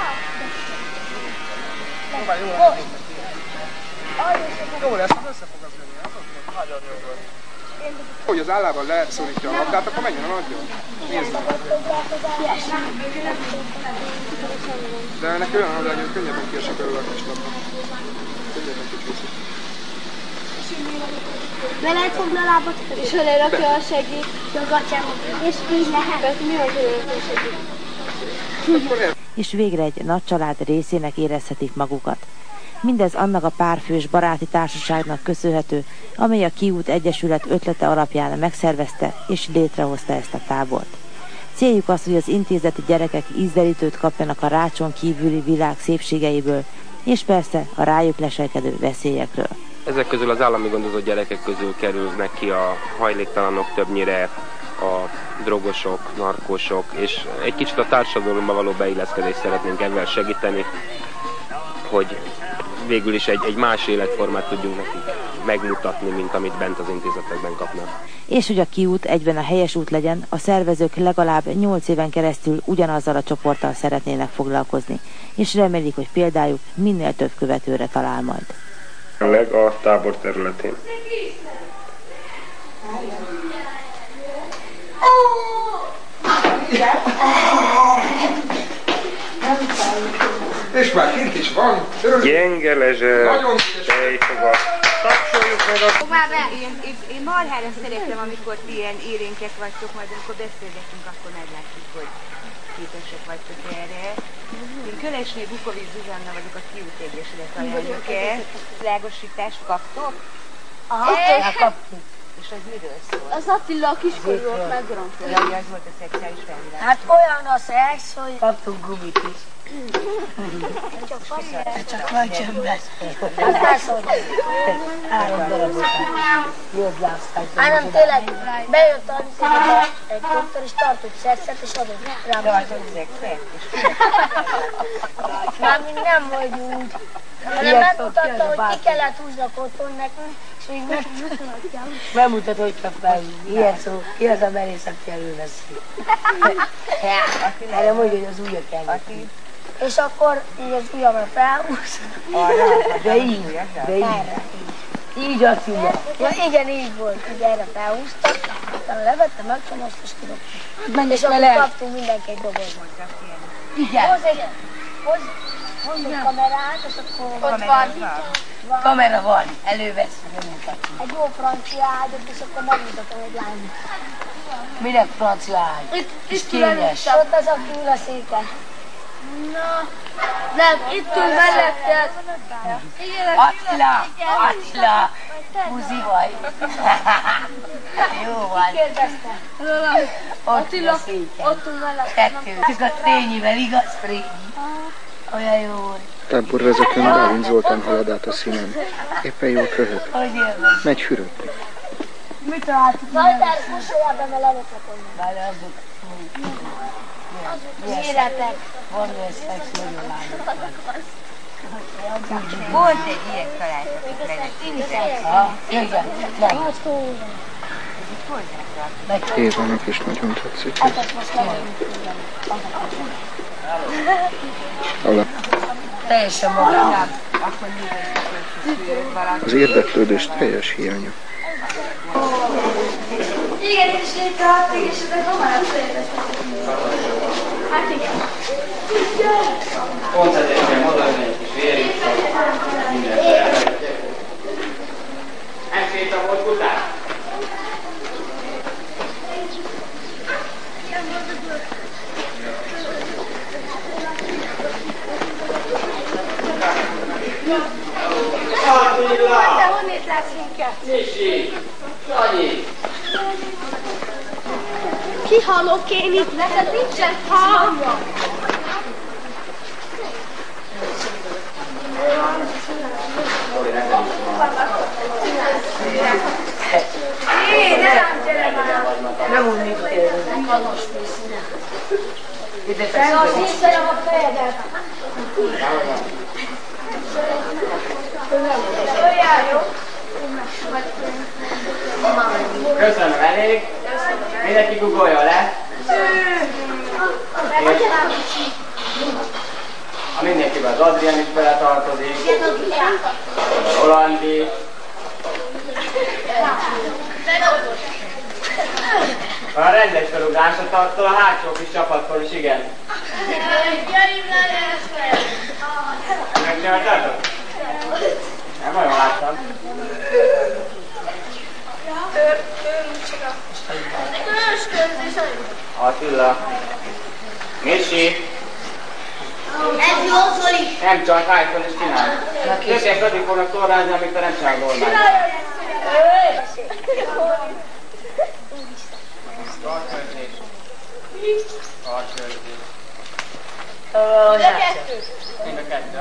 Próbálj jól dobni. Jó lesz, az össze fog az jönni. Nagyon jó volt. Hogy az állával leszorítja a labdát, akkor menjen a nagyot. Nézd meg. De neki olyan labda, hogy könnyebben kiesik belőle a kis labda. Könnyebben kicsúszik. Be lehet fogni a lábat, és lerakja a segít, a gatyámat, és így lehet. Mi az a segít? És végre egy nagy család részének érezhetik magukat. Mindez annak a párfős baráti társaságnak köszönhető, amely a Kiút Egyesület ötlete alapján megszervezte és létrehozta ezt a tábort. Céljuk az, hogy az intézeti gyerekek ízdelítőt kapjanak a rácson kívüli világ szépségeiből, és persze a rájuk leselkedő veszélyekről. Ezek közül az állami gondozott gyerekek közül kerülnek ki a hajléktalanok többnyire, a drogosok, narkósok, és egy kicsit a társadalomba való beilleszkedést szeretnénk ebben segíteni, hogy végül is egy más életformát tudjunk nekik megmutatni, mint amit bent az intézetekben kapnak. És hogy a Kiút egyben a helyes út legyen, a szervezők legalább 8 éven keresztül ugyanazzal a csoporttal szeretnének foglalkozni, és remélik, hogy példájuk minél több követőre talál majd. A tábor területén. És már kint is van. Gyenge lezser, tejfogat. Tapsoljuk meg a... Én marhára szeretem, amikor ti ilyen élénkek vagytok, majd amikor beszélgetünk, akkor meglátjuk, hogy képesek vagytok erre. Én Kölesné Bukovics Zsuzsanna vagyok, a Kiút Egyesület alelnöke. Világosítást kaptok? Aha, kaptuk. És az miről szól? Az Attila a kiskorúak megrantolja. Jaj, az volt a szexuális rendben. Hát olyan a szex, hogy... Kaptunk gumit is. Csak van csömbben. Az elszóltam. 3 darabot. Jót látszál. Nem, tényleg, bejött a egy doktor, és tartott szexet, és adott rám. Már mi nem vagyunk. Hanem megmutatta, hogy ki kellett húznak otthon nekünk, és még megmutatja. Megmutatja, hogy kell felhúzni. Ilyen szó, ki az a merész, aki előveszi. Erre mondja, hogy az ujjak elveti. És akkor így az ujjamra felhúzta. De így. Így azt ide. Ja, igen, így volt, hogy erre felhúzta, utána levette, megcsomozta, és kidobta. És akkor kaptunk mindenki egy dobozban. Igen. Hozz egy kamerát, és akkor... Ott van. Kamera van, előveszünk, nem mutatjuk. Egy jó francia ágyat, és akkor megmutatom egy lánynak. Minek francia ágy? Itt kényes. Ott az, aki ül a széken. Na, nem, itt ül melletted. Attila, buzi vagy. Jó van. Ki kérdezte? Ott ül a széken. Ott ül melletted. Kettő. Csak a Frényivel, igaz Frényi? Olyan jó volt. Táborvezetőn Bálint Zoltán halad át a színen. Éppen jól röhög. Hogy élve? Megy fürödni. Mit találtuk? Zajtár, kussoljál be, mert lelöknek onnan. Várj, azok. Az életek. Van összex, nagyon lányok. Volt egy ilyen találtatok vele. Évának is nagyon tetszik. Teljesen magában. Az érdeklődés teljes hiánya. Igen, én is létrehoztuk, és ezek hamarabb szépen. Hát igen. Pont ezért kell mondani egy kis vérig, mindenre. Nem séta volt kután? Te honnét látsz minket? Misi! Sanyi! Kihalok én itt, neked nincsen hangja. Nem úgy mit kérdezik. Ide Te az ízszerem a fejedet. Olyan jó. Köszönöm, elég. Mindenki googolja le. A mindenkiben az Adrián is beletartozik. A Rolandi. A rendes felugrásra tartol, a hátsó kis csapattól is, igen. Megcsináltátok? Nem olyan láttam. Attila. Misi. Ez jó, Zoli. Nem csak iPhone is csinál. Többek addig fognak tornázni, amit te nem csinál volna. Karkörzés. Karkörzés. Mind a kettő. Mind a kettő.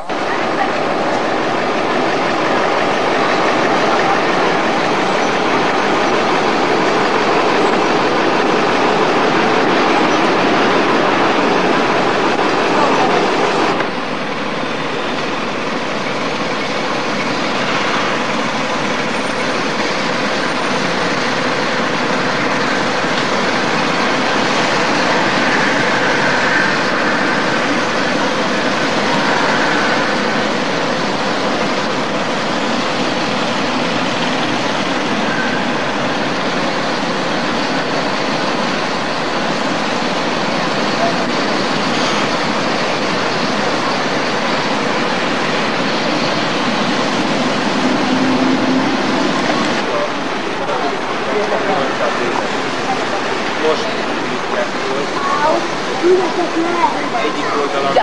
Egyik oldalon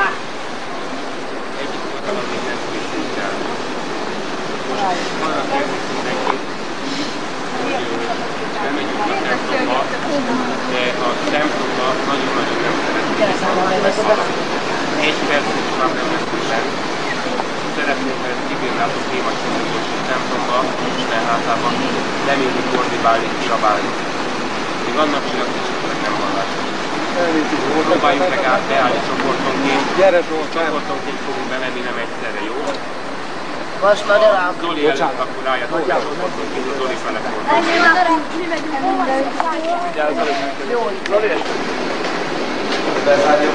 minden készítjál. Most arra kérjük mindenkit, hogy elmegyünk a templomba, de a templomba nagyon-nagyon nem szeretnék. Egy percet már nem leszünk bent. Szeretnénk, hogy kibírnátok témacsomógos templomba, Isten házában lemérni, koordinálni, kiabálni. Még annak sem, hogy esetleg nem vallásos. Próbáljuk meg beállni csoportonként. Csoportonként fogunk bemenni, nem egyszerre, jó? Most már elám. Zoli előtt, akkor álljatok a csoportonként, a Zoli fele fordul. Zoli! Bezárja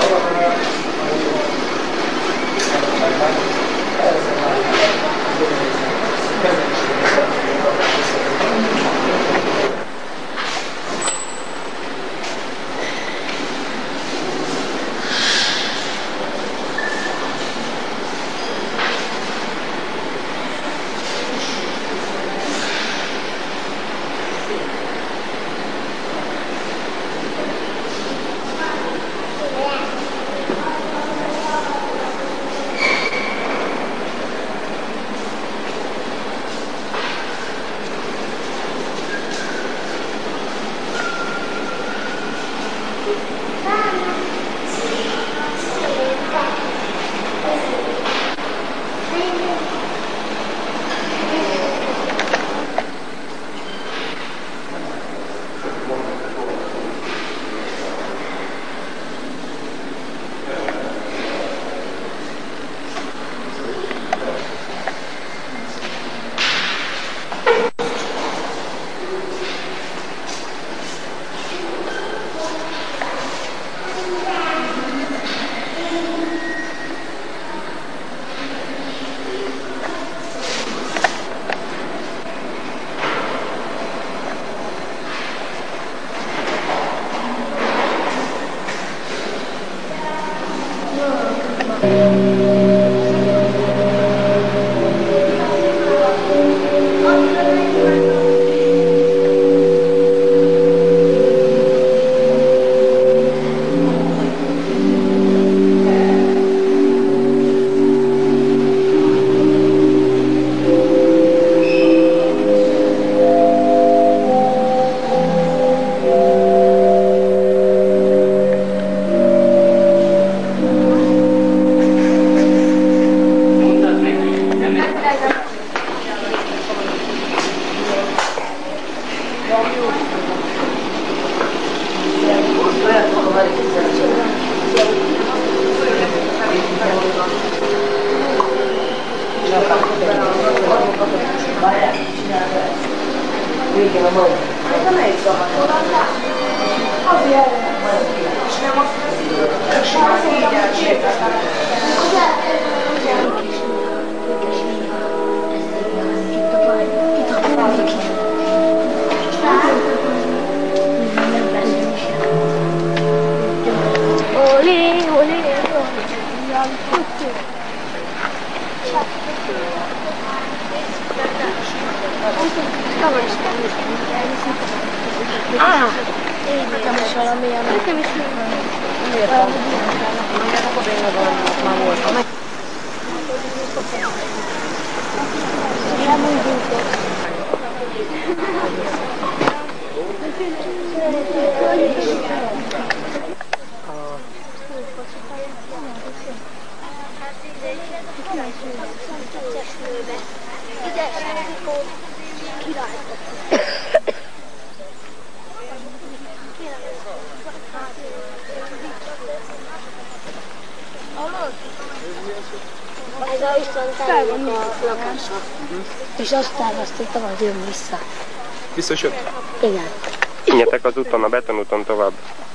Ez a István a lakása. És azt tervezték, hogy jön vissza. Biztos jött? Igen. Menjetek az úton, a betonúton tovább.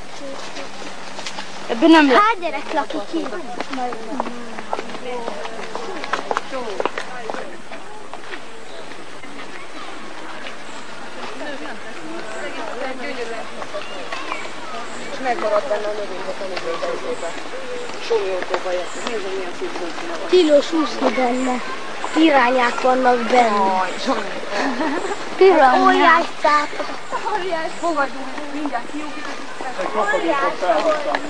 Ebben nem lehet. Hát gyerek lakik ki. És megmaradt benne a növénybe, tanulóba. Sólyoltóba jöttünk. Nézd, milyen szép zöldszíne van. Tilos úszni benne. Pirányák vannak benne. Pirányák. Óriás cápa. Óriás. Fogadjunk, mindjárt kiúkítok. Egy krokodiltot felhoztam.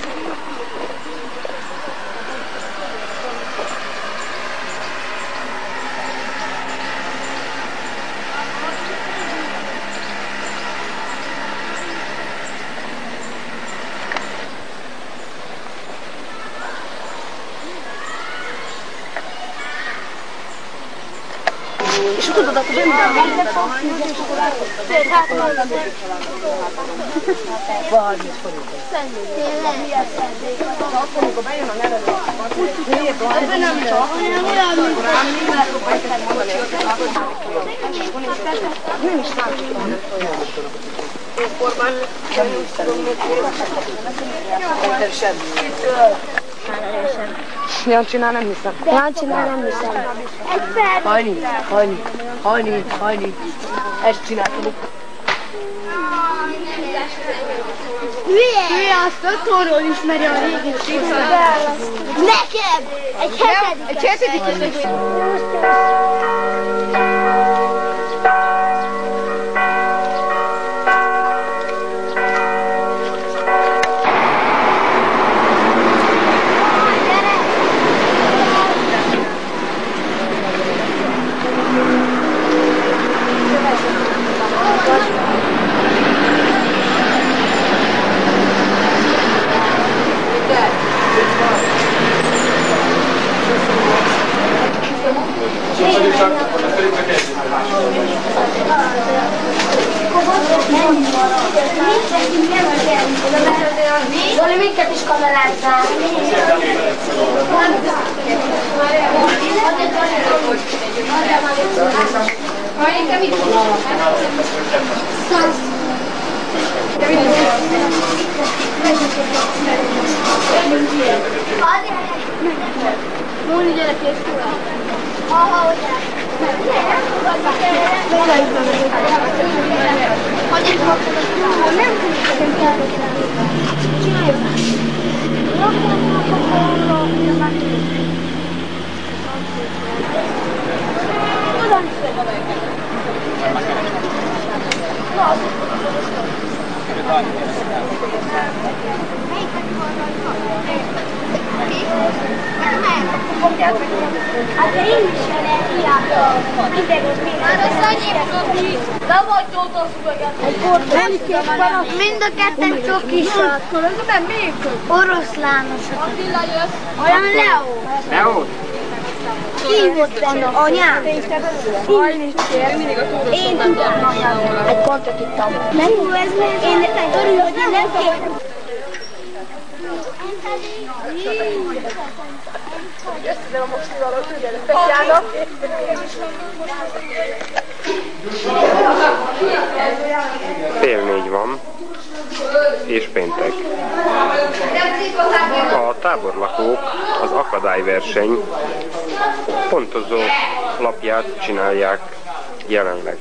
És tudod, akkor benne amikor bejön a nevelő, ebben nem csak, hanem olyan, mint nem is számítom. Észkorban nem is tudom, hogy semmi. Jancsinál nem hiszem. Jancsinál nem hiszem. Hajni. Ezt csináltuk. Hülye, azt otthonról ismeri a régi síkot. Nekem! Egy hetedik. Zoli, minket is kamerázzál. Múlni gyerek és kíván. Aha, ugye. Hát én is hiába. Már azt annyira csoki. De vagy csótolsz. Mind a ketten csokisat. Oroszlánosat. Olyan Leo. Leo? Ki volt benne? Anyám? Én tudom. Egy kontot ittam. Nem jó ez meg. Én örülök, hogy én nem kérem. Összedem a mostivalót, ugye, de Petjának. Fél 4 van, és péntek. A táborlakók az akadályverseny pontozó lapját csinálják jelenleg.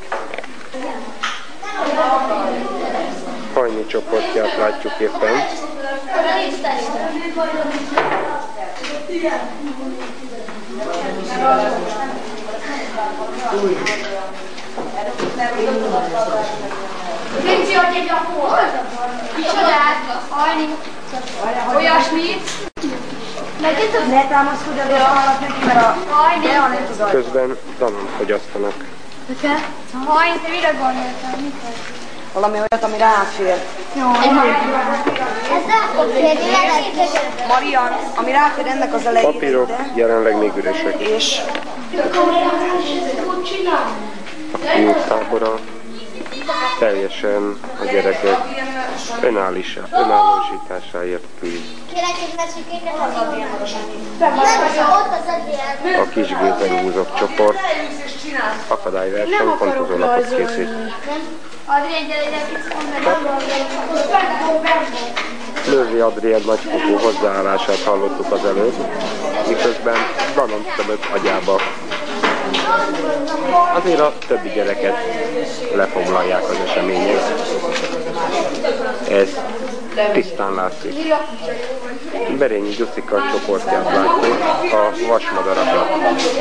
Hajni csoportját látjuk éppen. Vinci, hogy egy akkor? Kicsodát, hajni, olyasmit. Ne támaszkodj az alatt neki, mert a hajni nem tudod. Közben Danon fogyasztanak. A hajni, te mire gondoltál? Mit? Valami olyat, ami ráfér. Jó. Ez ráfog férni, Marian, ami ráfér ennek az elejére. Papírok jelenleg még üresek. És a kiút tábora teljesen a gyerekek önállósításáért küld. A Kis Gézerúzok csoport akadályverseny pontozólapot készít. Lővi Adrien nagyfokú hozzáállását hallottuk az előbb, miközben Danon tömött agyába. Azért a többi gyereket lefoglalják az események. Ez tisztán látszik. Berényi Gyuszika csoportját látjuk, a vasmadarakat.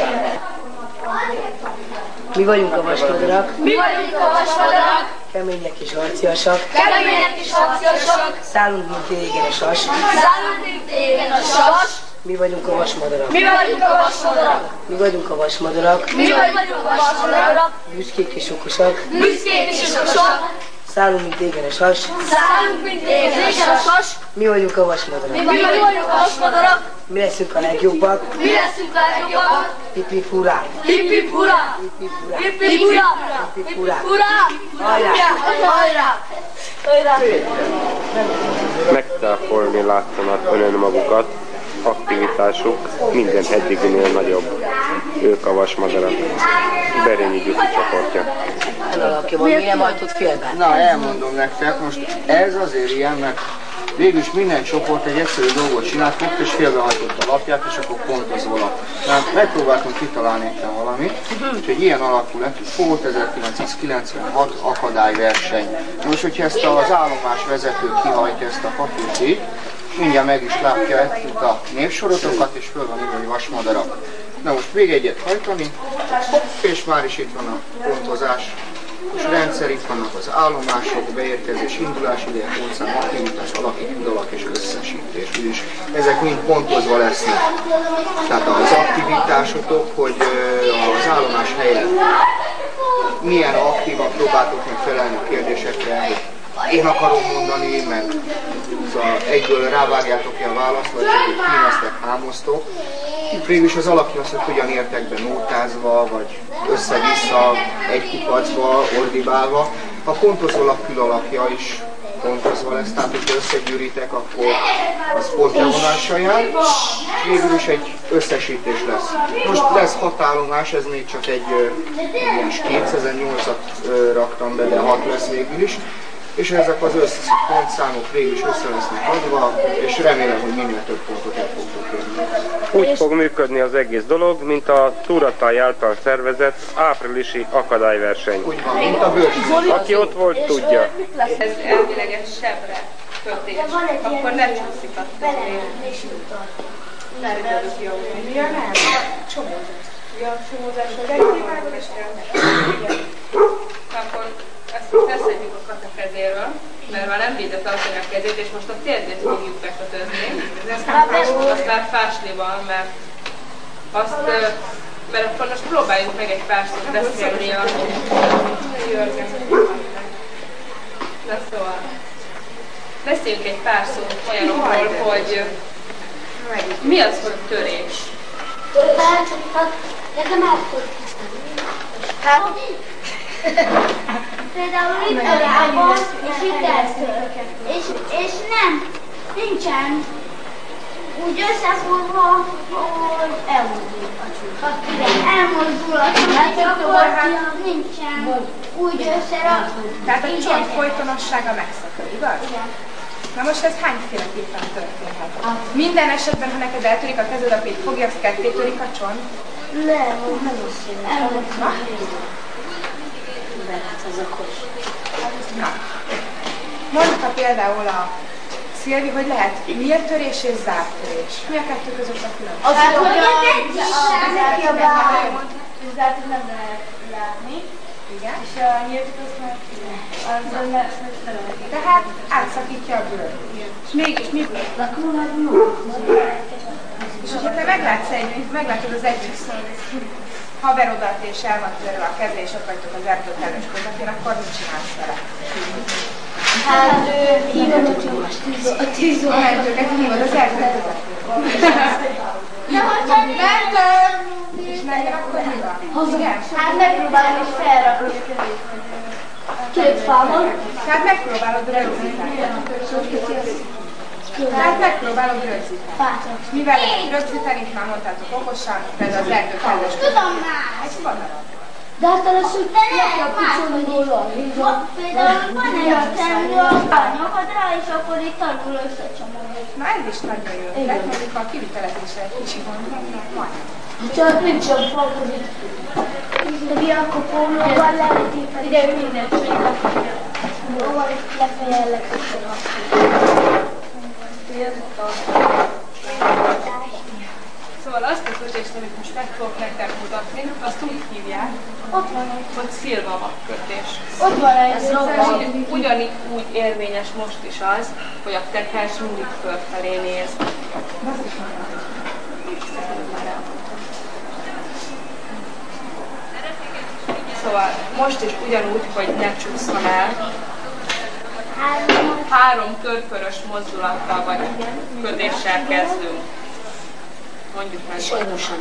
mi vagyunk a vasmadarak. Mi vagyunk a vasmadarak. Kemények és harciasak. Kemények és harciasak. Szállunk, mint régen a sas. Szállunk, mint régen a sas. Mi vagyunk a vasmadarak. Mi vagyunk a vasmadarak. Mi vagyunk a vasmadarak. Mi vagyunk a vasmadarak. Büszkék és okosak. Büszkék és okosak. Szállunk, mint régen a sas. Szállunk, mint régen a sas. Mi vagyunk a vasmadarak. Mi vagyunk a vasmadarak. Mi leszünk a legjobbak. Mi leszünk a legjobbak. Hip-hip hurrá. Hip-hip hurrá. Hip-hip hurrá. Hip-hip hurrá. Hajrá. Hajrá. Hajrá. Megtáfolni látszanak önön magukat, aktivitásuk minden eddiginél nagyobb. Ők a vasmadarak. Berényi Gyuszi csoportja. Elalakja van, milyen majtott félben? Na, elmondom nektek, most ez azért ilyen, mert végülis minden csoport egy egyszerű dolgot csinált, fogta és félbehajtott a lapját, és akkor pontozó lap. Tehát megpróbáltunk kitalálni nekem valamit, úgyhogy ilyen alakul lett, volt 1996 akadályverseny. Most, hogyha ezt az állomás vezető kihajtja ezt a papírt így, mindjárt meg is látja itt a névsorotokat, és föl van írva, hogy vasmadarak. Na most még egyet hajtani, hopp, és már is itt van a pontozás. És rendszer, itt vannak az állomások, beérkezés, indulás, ideje, pontszám, aktivitás, alak és összesítés. És ezek mind pontozva lesznek. Tehát az aktivitásotok, hogy az állomás helyen milyen aktívan próbáltok meg felelni a kérdésekre, hogy én akarom mondani, meg szóval egyből rávágjátok ki a választ, vagy csak kíneztek, hámoztok. Itt végülis az alapja az, hogy hogyan értek be nótázva, vagy össze-vissza, egy kupacba, ordibálva. A pontozó lap külalapja is pontozva lesz, tehát hogyha összegyűritek, akkor az pontjavonás saját, és végül is egy összesítés lesz. Most lesz 6 állomás, ez még csak egy 2008-at raktam be, de 6 lesz végül is. És ezek az pontszámok végül is össze lesznek adva, és remélem, hogy minél több pontot el fogtok érni. Úgy fog működni az egész dolog, mint a Túratáj által szervezett áprilisi akadályverseny. Úgy van, mint a bőrség. Aki ott volt, tudja. Ez elvileg egy sebre kötés, akkor ne csúszik a Ja, nem, csomózás. Ja, csomózás, hogy elvágod és akkor ezt feszedjük a kat a kezéről, mert már nem bírja tartani a kezét, és most a térdét fogjuk bekötözni. Azt már fáslival, mert akkor most próbáljuk meg egy pár szót beszélni a Na szóval, beszéljünk egy pár szót olyanokról, hogy mi az, hogy törés? Például itt a lábon, és itt eltör. És nem, nincsen úgy összefogva, hogy elmozdul a csúcs. Igen, elmozdul a csúcs, akkor nincsen úgy összerakva. Tehát a csont folytonossága megszakad, igaz? Igen. Na most ez hányféleképpen történhet? Minden esetben, ha neked eltörik a kezed, akkor így fogja, azt ketté törik a csont? Nem is. Na, mondta például a Szilvi, hogy lehet nyílt törés és zárt törés. Mi a kettő között a különbség? Az, hogy a zártat nem lehet látni. Igen. És a nyíltat azt meg tehát átszakítja a bőr. És mégis mi? És hogyha te meglátod az egyik haverodat és el van törve a keze, és ott vagytok az erdőtelős közepén, akkor mit csinálsz vele? Hát hívom a tűzoltót. A mentőket hívod az erdő közepén. De hogyha mentő! És menjen, akkor mi van? Igen? Hát megpróbálom is felrakni a kezét. Két fával. Tehát megpróbálod rögzíteni. Tehát megpróbálod rögzíteni. Mivel rögzíteni, már mondtátok okosan, például az erdőtelős közepén. Tudom már! Ez vannak. De azt először te nem például van egy szemlő a nyakadra, és akkor itt alul összecsomolod. Na ez is nagyon jó. Tehát mondjuk a kivitelezésre egy kicsi gondolnak, van. Csak nincs a fokozik. De akkor pólóval lehet itt, ide mindent csinálni. Pólóval lefelé legközelebb. Szóval azt a kötést, amit most meg fogok nektek mutatni, azt úgy hívják, hogy szilvavakkötés. Ott van egy Ugyanígy úgy érvényes most is az, hogy a tekers mindig fölfelé néz. Szóval most is ugyanúgy, hogy ne csúszom el. 3 körkörös mozdulattal vagy kötéssel kezdünk. mondjuk meg. Sajnosan.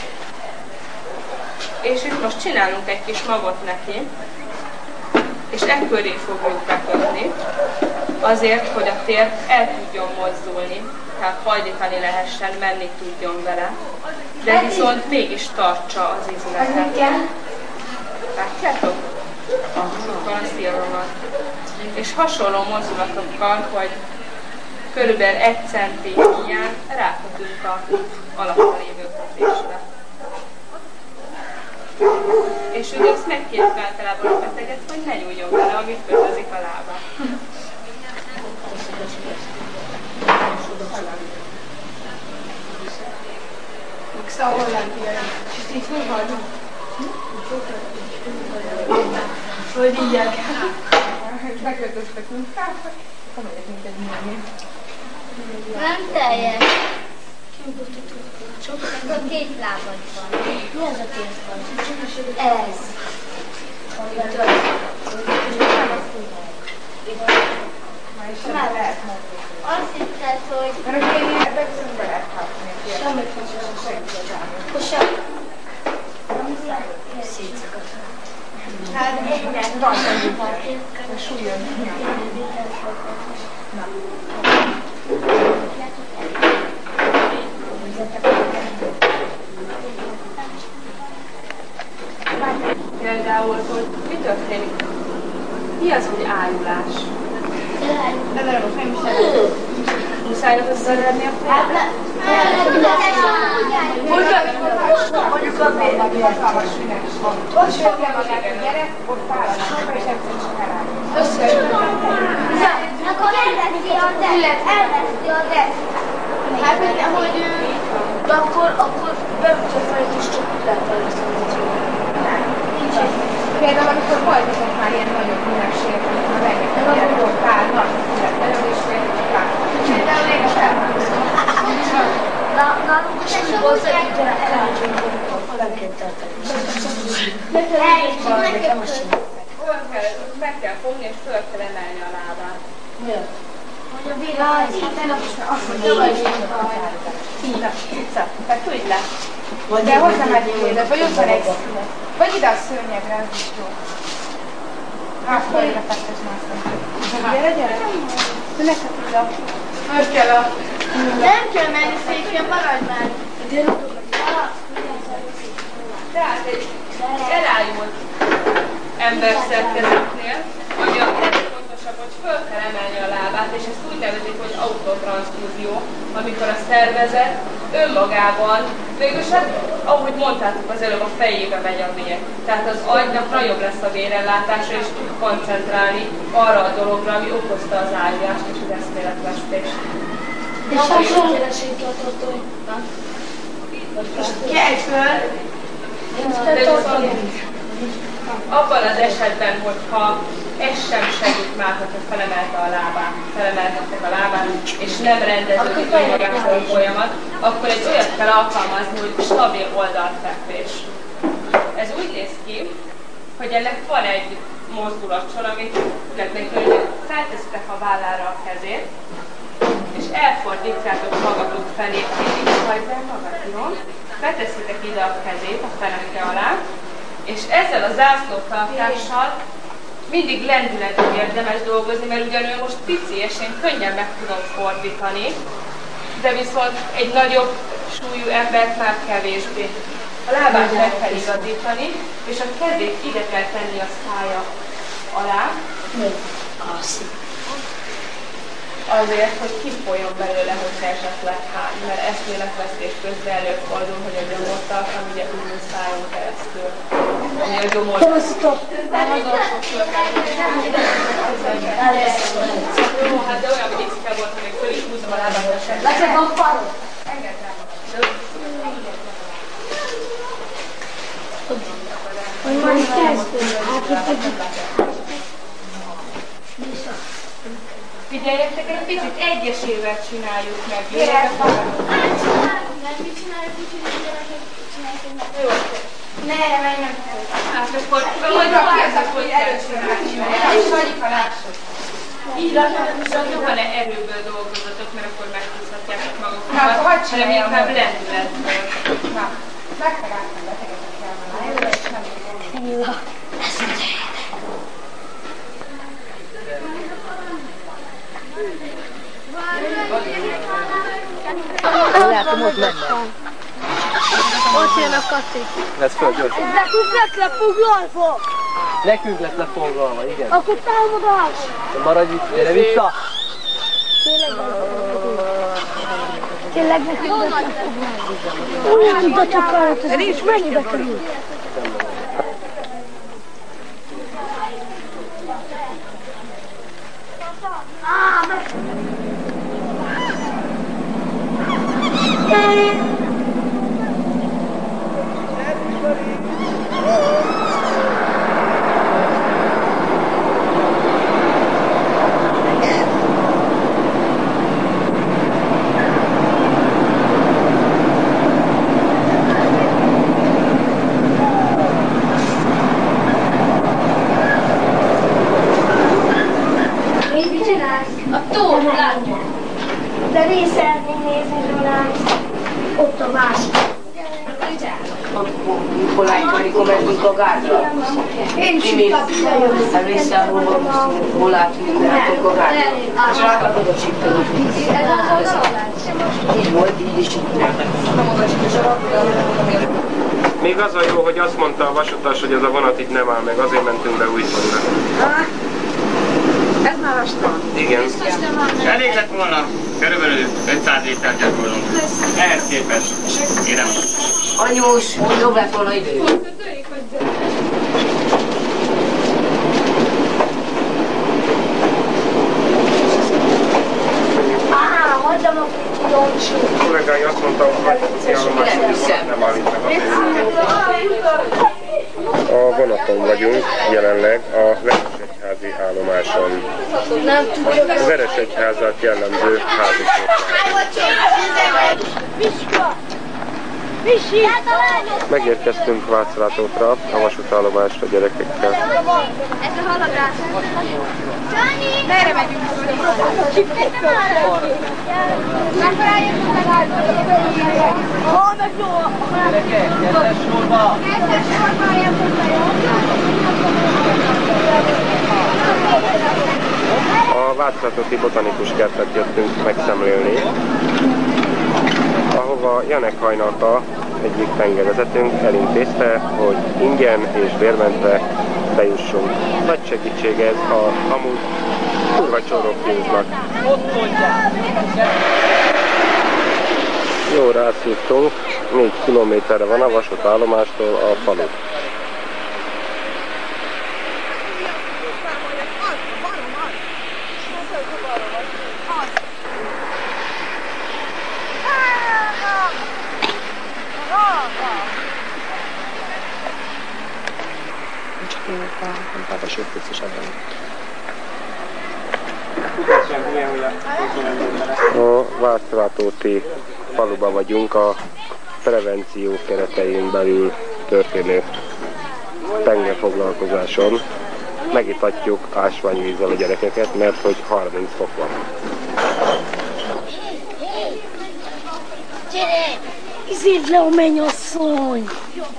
És itt most csinálunk egy kis magot neki, és ekköré fogjuk bekötni, azért, hogy a tér el tudjon mozdulni, tehát hajlítani lehessen, menni tudjon vele, de viszont mégis tartsa az izületet. Látjátok? Sokkal a szélromat. És hasonló mozdulatokkal, hogy körülbelül 1 centi ilyen rákötünk az alatta lévő kötésre. És ugye azt meg két általában a beteget, hogy ne nyúljon vele, amit kötözik a lába. Szóval Hollandia, és ezt így fölhallom. Hogy ilyek. Megkötöztek munkába, amelyek mint egy műanyag. Nem teljes. Csak a két lábad van. Mi az a két van? Ez. Már lehet mondani. Azt hitted, hogy... Mert a én életben szünkbe lehet kapni. Semmit nem segít. Akkor sem. Szétszakadtam. Hát egyre. Van segít. A súlyod. Na. Például, hogy mi történik? Mi az, hogy ájulás? Muszáj összeredni a fejbe? Mondjuk a például hatalmas ünnep is van. Ott sőkkel magát a gyerek, ott áll a sorba, és egyszer csak elállja. Akkor elveszi a deszt. Hát, hogy akkor beütse fel egy kis csokoládtal lesz a nincs egy. Például, amikor voltatok már ilyen nagyobb ünnepségek, amikor rengeteg gyerek ott áll, nagy ünnepelő, és féltek rá. Például én is elmondom. Nálunk is úgy volt, hogy nem kell tartani. Meg kell fogni, és föl kell emelni a lábát. Miért? Hogy a világ, azt mondja, hogy tehát tudj le. De hozzá megy élet, vagy ott van egy szület. Vagy ide a szőnyegre, ez is jó. Akkor ide fettes mászom. Gyere. De neked oda. Most kell a... Nem kell menni szépen, maradj már. Tehát egy elájult emberszerkezetnél, ami a legfontosabb, hogy föl kell emelni a lábát, és ezt úgy nevezik, hogy autotranszfúzió, amikor a szervezet önmagában, végülis hát, ahogy mondtátok az előbb, a fejébe megy a vér. Tehát az agynak nagyobb lesz a vérellátása, és tud koncentrálni arra a dologra, ami okozta az ájulást és az eszméletvesztést. És a kerességtartó. Kelj föl! Abban az esetben, hogyha ez sem segít már, hogyha felemelhettek a lábát, és nem rendeződik magától a folyamat, akkor egy olyat kell alkalmazni, hogy stabil oldalfekvés. Ez úgy néz ki, hogy ennek van egy mozdulatsor, amit felteszitek a vállára a kezét, és elfordítjátok magatok felé, hajzzál magad, jó? Beteszitek ide a kezét a feneke alá, és ezzel a zászlótartással mindig lendületben érdemes dolgozni, mert ugyan ő most pici, és én könnyen meg tudom fordítani, de viszont egy nagyobb súlyú embert már kevésbé. A lábát meg kell igazítani, és a kezét ide kell tenni a szája alá. Azért, hogy kifolyjon belőle, hogyha esetleg hány, mert eszméletvesztés közben előfordul, hogy a gyomortartam ugye úgy szájon keresztül. Ami a gyomor... Jó, hát de olyan vicce volt, hogy még föl is húzom a lábát a sem. Lecek van falon. Engedd rá. Hogy van itt kezdő? Figyeljetek egy picit, egyesével csináljuk meg. Csináljuk, nem mit csináljuk, úgyhogy a gyerekek csinálják. Jó. Nem, nem kell. Hát akkor majd a kérdezek, hogy először megcsinálják. És vagyjuk a lábsot. Így jobban erőből dolgozatok, mert akkor meghúzhatjátok magukat, hanem inkább lendületből. Megtaláltam betegeket kell volna, és nem Attila, ez a Látom, ott mennek. Ott jön a Kati. Vesz föl, gyorsan. Nekünk lett lefoglalva. Nekünk lett lefoglalva, igen. Akkor támadás. Maradj itt, gyere vissza. Tényleg nekünk lett lefoglalva. Úgy tudta csak arra, és mennyibe kerül? De én szeretném nézni Zsolát. Ott a másik. Amikor mentünk a gárdra. Én is itt kapcsolom. Emlékszel, hol látjuk, mentünk a gárdra. És rákat oda csíptünk. Így volt, így is csíptünk. Még az a jó, hogy azt mondta a vasutas, hogy ez a vonat itt nem áll meg, azért mentünk be Újfalura. Ez már a strand. Igen. Elég lett volna, körülbelül 500 liter gyakoroljunk. Ehhez képest, kérem. Anyós, jobb lett volna idő. Hagyjam a kicsi Joncsú. A kollégái azt mondta, hogy Nagykúti állomáson nem állít meg a vonaton vagyunk jelenleg a Veresegyházi állomáson. A Veresegyházat jellemző megérkeztünk Václatótra, a vasútállomásra gyerekekkel. Ez a halagrász. Merre megyünk? Megtaláljuk meg Gyerekek, kettes sorba! A Václatóti botanikus kertet jöttünk megszemlélni, ahova Janek Hajnalka, egyik tengervezetőnk elintézte, hogy ingyen és bérmentve bejussunk. Nagy segítség ez, ha amúgy kurva csorok húznak. Jó, rászívtunk, 4 kilométerre van a vasútállomástól a falu. A Václatóti faluban vagyunk, a prevenció keretein belül történő tengerfoglalkozáson. Megitatjuk ásványvízzel a gyerekeket, mert hogy 30 fok van. Gyere! Izéld le a mennyasszony!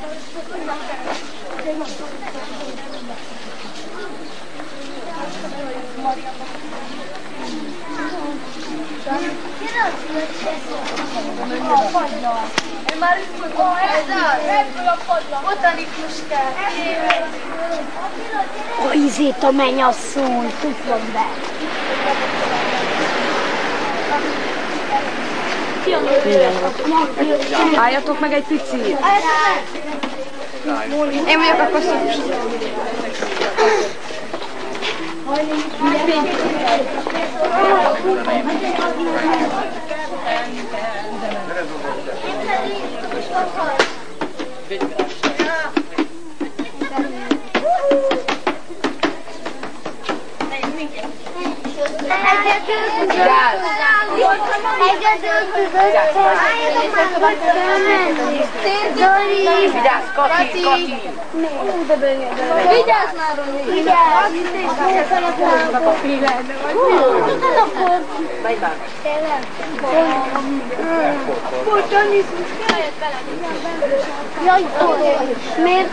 Én már itt mondom, ebből a padlak. Botanikus kell. A izét a mennyasszony, tudjam be! Álljatok meg egy picit! Én vagyok a koszos. Vigyázz, Kati! Vigyázz már, Roni! Vigyázz! A félelme vagy. Jaj, miért?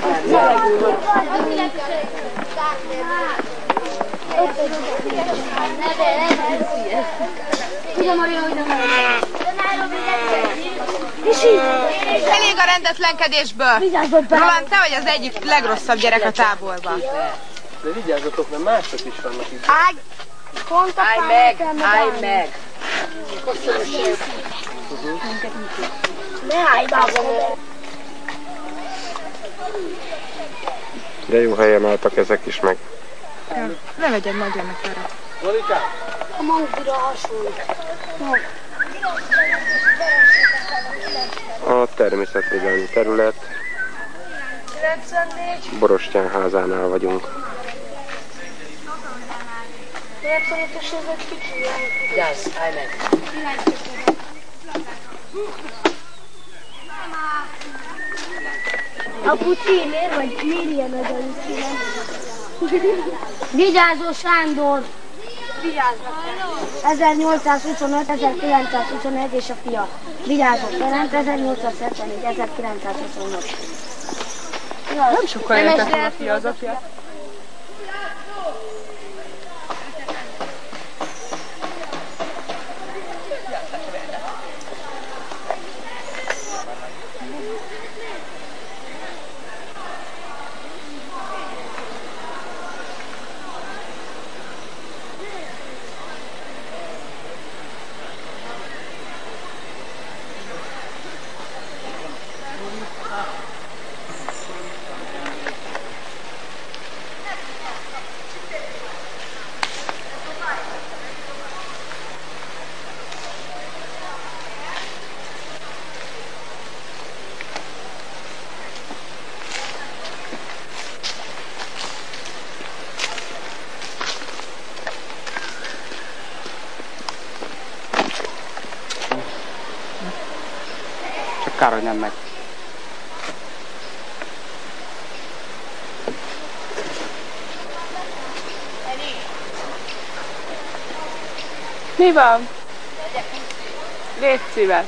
Elég a rendetlenkedésből. Roland, te vagy az egyik legrosszabb gyerek a táborban. De vigyázzatok, mert mások is vannak itt. Állj meg! Állj meg! Ne állj be! De jó helyen álltak ezek is meg. Ne vegyed nagyon nekára. Zolikám! A mangdira hasonlít. A természetvédelmi terület Borostyán házánál vagyunk. Vigyázz, állj meg! Apu, miért vagy Miriam ez a Lucián? Vigyázó Sándor! Vigyáznak! 1825-1921 és a fia. Vigyázó Ferenc 1874-1925. Nem sokkal éltek a fia az apja. Kár, hogy nem megy. Mi van? Légy szíves.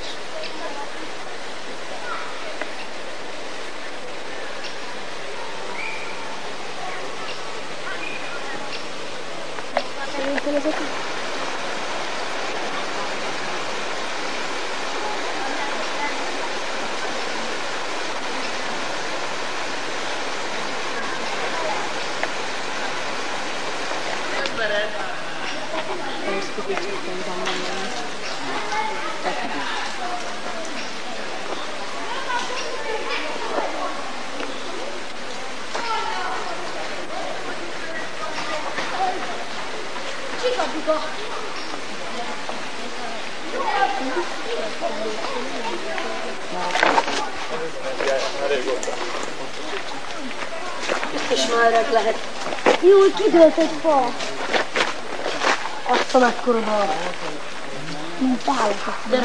És már öreg lehet. Jó, hogy kidőlt egy fa. Azt a mekkora bal. Mint állatok. De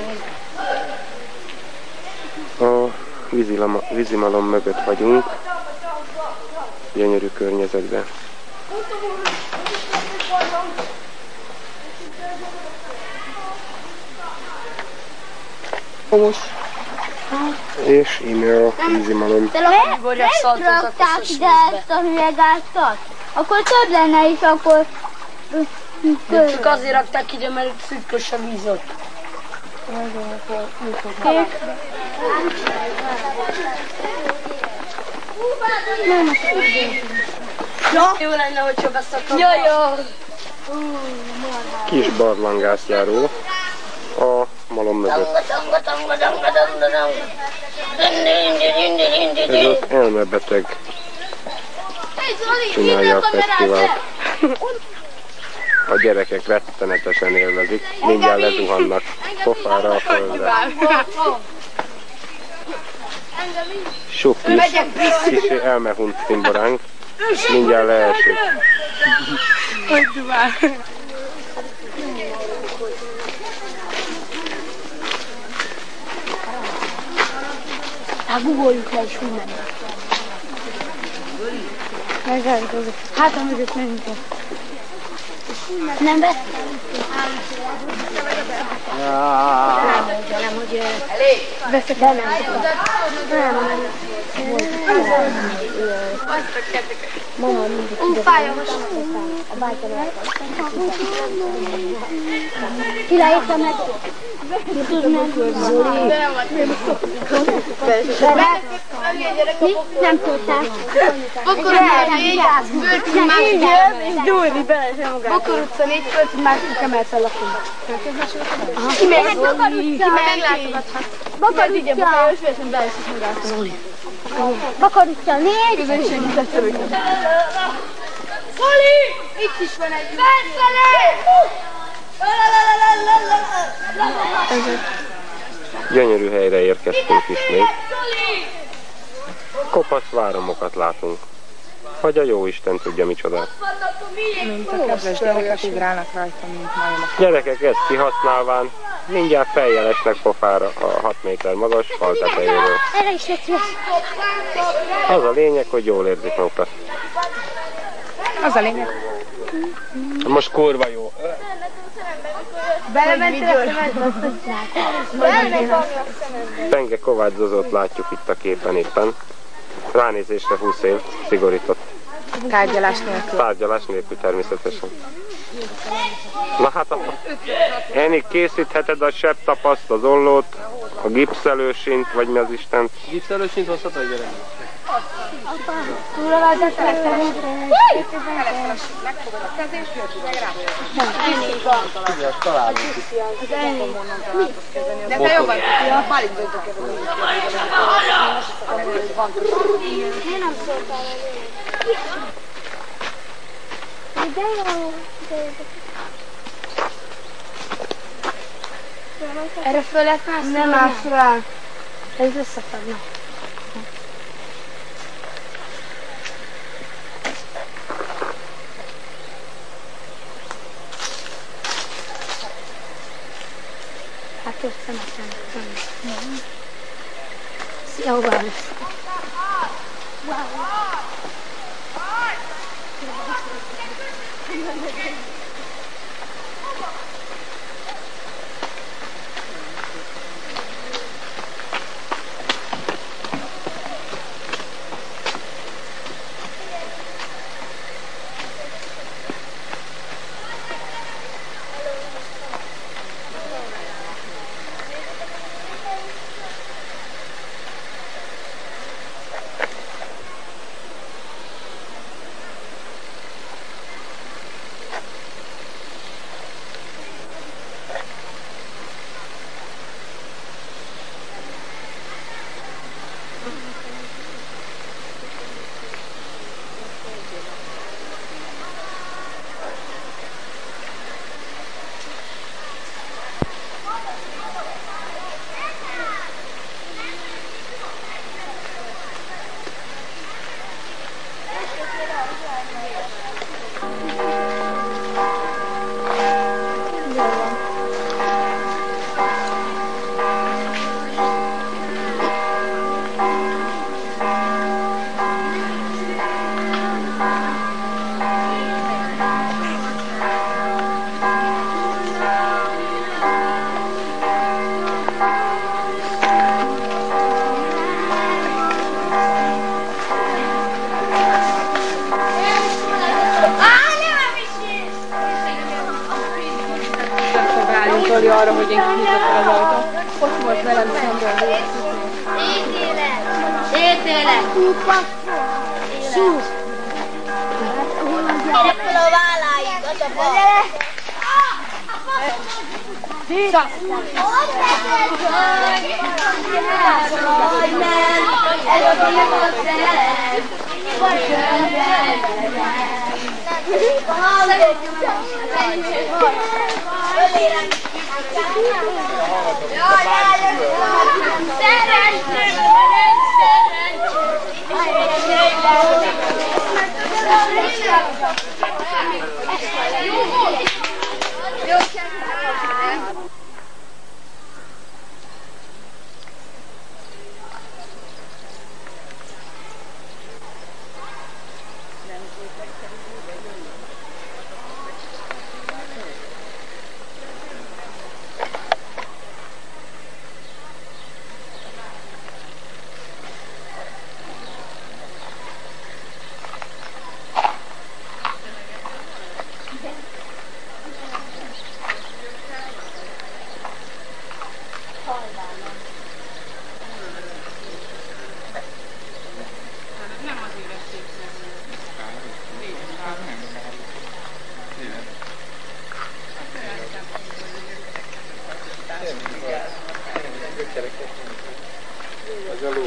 A vízimalom mögött vagyunk. Gyönyörű környezetben. És íme a vízimalom. De rakták ide ezt a hülyegáztat? Akkor több lenne is, akkor... De csak azért rakták ide, mert itt szűkös a víz ott. Jó lenne, hogyha beszakadnak. Jó. Kis barlangászjáró a malom mögött. Ez az elmebeteg csinálja a fesztivált. A gyerekek rettenetesen élvezik, mindjárt lezuhannak pofára a földre. Sok kis elmehunt cimboránk, mindjárt leesik. Hogy duvál. Hát googoljuk le és úgy menjünk. Hát a mögött menjünk. Nem beszélünk. Nem, hogy veszek el, nem. Mama mindig fájos. A bájtól Kilájészem meg. Nem tudtál. Bokkor utca 4 föld, másik emelsz a lakóba. Ki meglátogathat. Bokkor utca. Bokkor utca 4. Szoli! Itt is van egy. Gyönyörű helyre érkeztünk ismét. Kopasz váromokat látunk. Hogy a jóisten tudja micsodát. Mint a kedves gyerekek ugrálnak rajta, mint majomok. Gyerekek ezt kihasználván mindjárt fejjel esnek pofára a 6 méter magas fal tetejéről. Az a lényeg, hogy jól érzik magukat. Az a lényeg. Most kurva jó. Penge Kovács Zozót látjuk itt a képen éppen. Ránézésre 20 év, szigorított. Tárgyalás nélkül. Tárgyalás nélkül természetesen. Na hát, Enik, készítheted a sebtapaszt, az ollót, a gipszelősint, vagy mi az Isten? Gipszelősint hozhat egy gyerek. Megfogod a kezést, meg rá. Figyelj, találunk itt. De te jobban tudja, Bálint döntök ebben. Én nem szóltál elő. De jó. Erre föl lehet mászni? Nem állsz rá. Ez összefadna. Hát összemeszem. Szia, Obály. Zoli arra, hogy én kinyitottam az ajtót. Ott volt velem szemben. Étélek! Szúsz! Gyere fel a válláig, az a bal! Vissza! Ez a bírót szeret, vagy Ez a ló.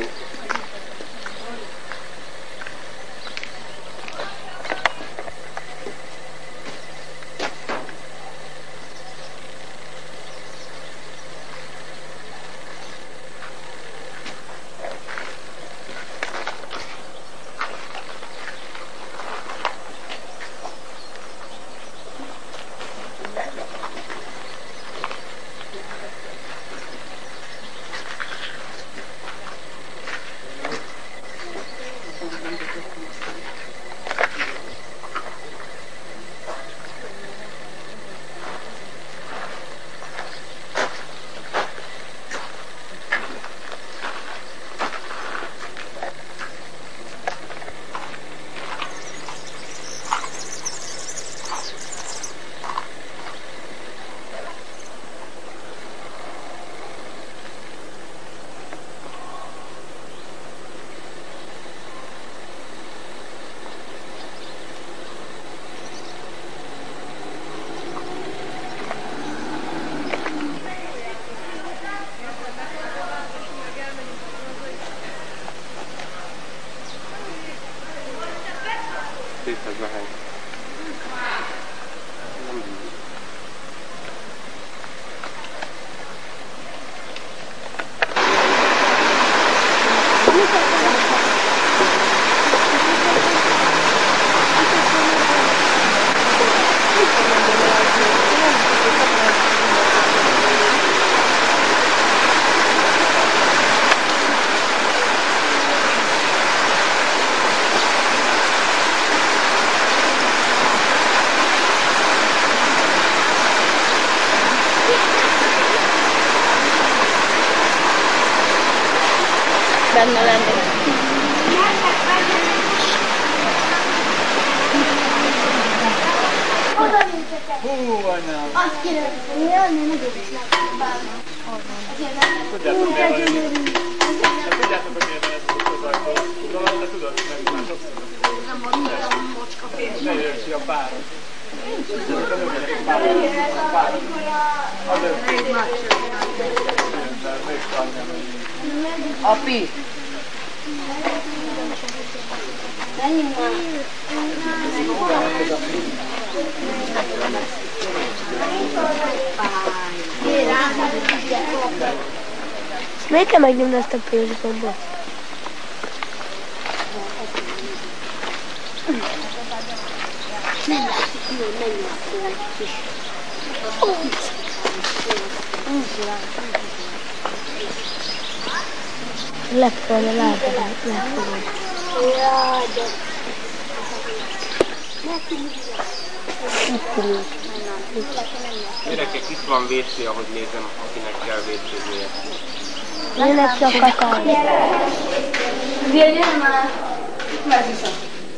Benne lenni. Hú, anyám! Azt kéne, hogy jönni, nagyobb is Tudjátok, miért van ez a közajtó? Tudom, de tudod, meg már sokszor. Ne jöjjön ki a párat. Api! Menjünk már! Miért kell megnyomni ezt a pénzgombot? Nem látszik, hogy megnyomsz egy kis. Lefelé lábban megfogod. Jaj, de... Gyerekek, itt van WC, ahogy nézem, akinek kell WC-znie. Jönnek csak akarni. Gyere már! Itt már viszont.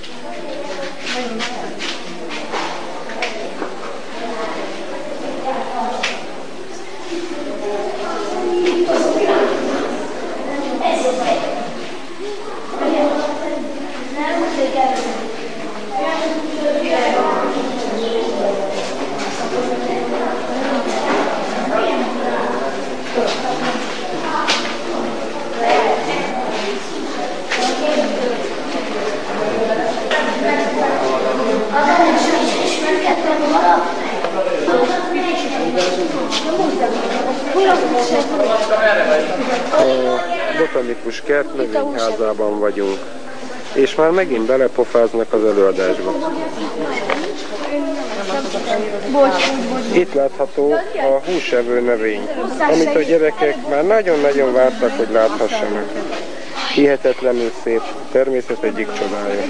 A botanikus kert növényházában vagyunk, és már megint belepofáznak az előadásba. Itt látható a húsevő növény, amit a gyerekek már nagyon-nagyon vártak, hogy láthassanak. Hihetetlenül szép, természet egyik csodája.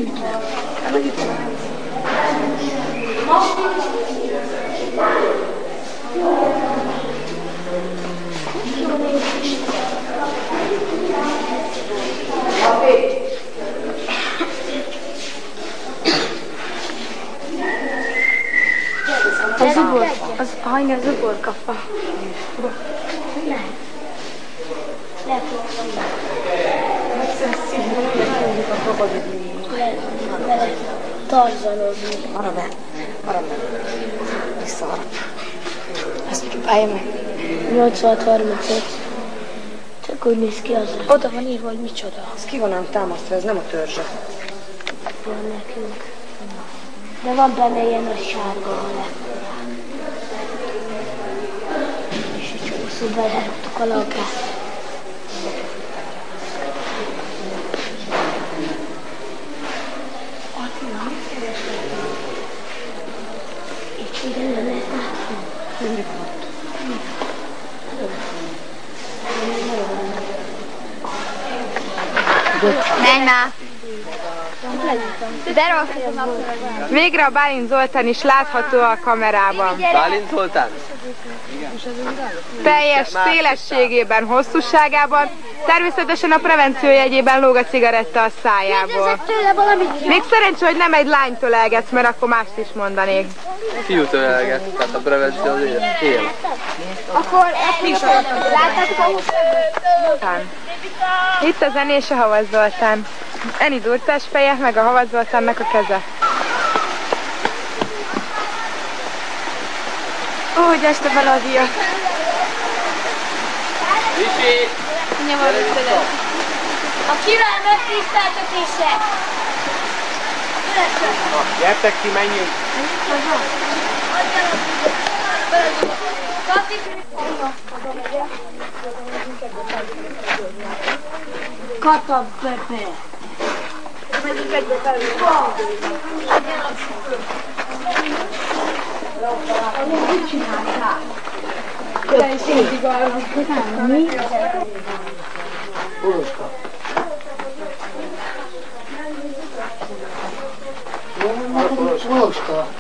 Az zubor, az hajni a zubor kapva. Lehet tarzanozni. Arra be. Visszaarra. Azt próbálja meg. 86-35. Csak Hogy néz ki az? Oda van írva, hogy micsoda. Ez ki van ám támasztva, ez nem a törzse. Van nekünk. De van benne ilyen nagy sárga le. És egy csúszó belerúgtuk a lankát. Attila, mit keresel? Itt ide nem lehet látni. Menj már! De rossz! Végre a Bálint Zoltán is látható a kamerában. Bálint Zoltán? Teljes szélességében, hosszúságában, természetesen a prevenció jegyében lóg a cigaretta a szájából. Még szerencsé, hogy nem egy lányt ölelgetsz, mert akkor mást is mondanék. Fiút ölelget, tehát a prevenció az él. Akkor mi is láttátok a Zoltán? Itt a zenés a Havas Zoltán. Eni durcás feje, meg a Havas Zoltánnak a keze. Ó, hogy este fel az ilyet. Visi! A kivel megtiszteltetések! Gyertek ki, menjünk! Kata Pepe! Mit csináltál? Mi? Oroska. Oroska.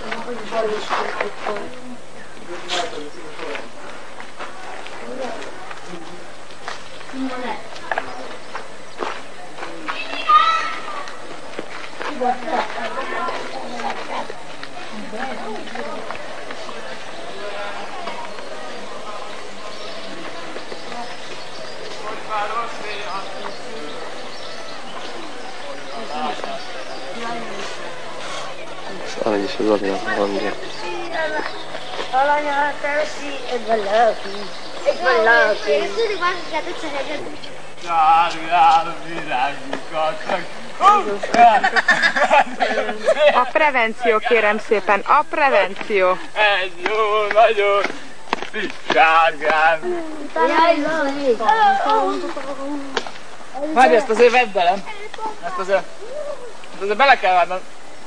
Arany is az adnak a hangja. Alanya teszi, egy valaki. Egy valaki. Jár, virágukat. A prevenció, kérem szépen, a prevenció. Ez jó, nagyon sárgán. Majd ezt azért vedd belem. Ezt azért bele kell vennem.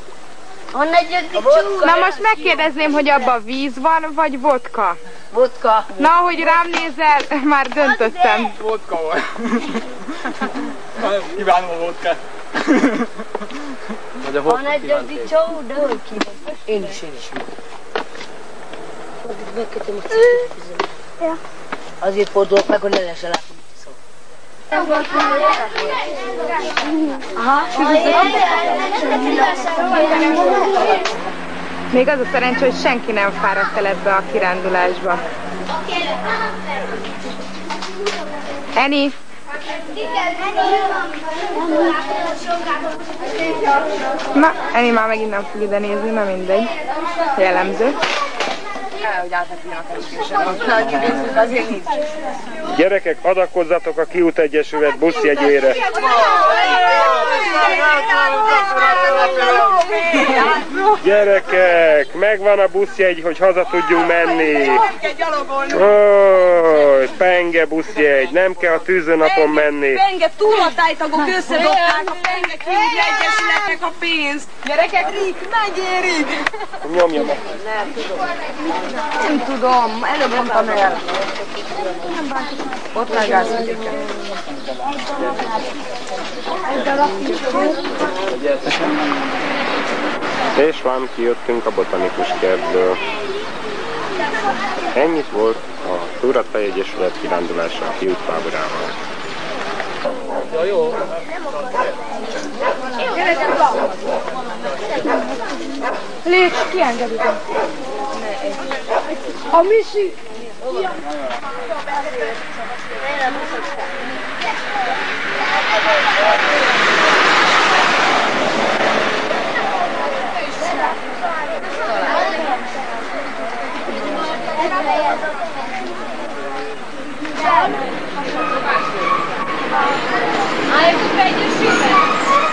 Na most megkérdezném, hogy abban víz van, vagy vodka? Vodka. Na, ahogy rám nézel, már döntöttem. Vodka volt. Kívánom a vodkát. Van egy addig csóda. Én is. Addig megkötöm a cipőt. Azért fordulok meg, hogy ne lesen látni. Még az a szerencsé, hogy senki nem fáradt el ebbe a kirándulásba. Eni? Na, Eni már megint nem fog ide nézni, na mindegy. Jellemző. Gyerekek, adakozzatok a Kiút Egyesület buszjegyére. Gyerekek, megvan a buszjegy, hogy haza tudjunk menni. Ó, penge buszjegy, nem kell a tűzőnapon menni. Penge túlatájtagok összedobták a Penge Kiút Egyesületnek a pénzt. Gyerekek, Rik, megérik! Nyomja meg. Nem tudom, előbb mondtam el. Ott legázunk őket. És van, kijöttünk a botanikus kertből. Ennyit volt a Túratai Egyesület kirándulása a Kiút táborával. Ja, jó. Légy, kiengedik. A misszi. Álljuk be egyesülve!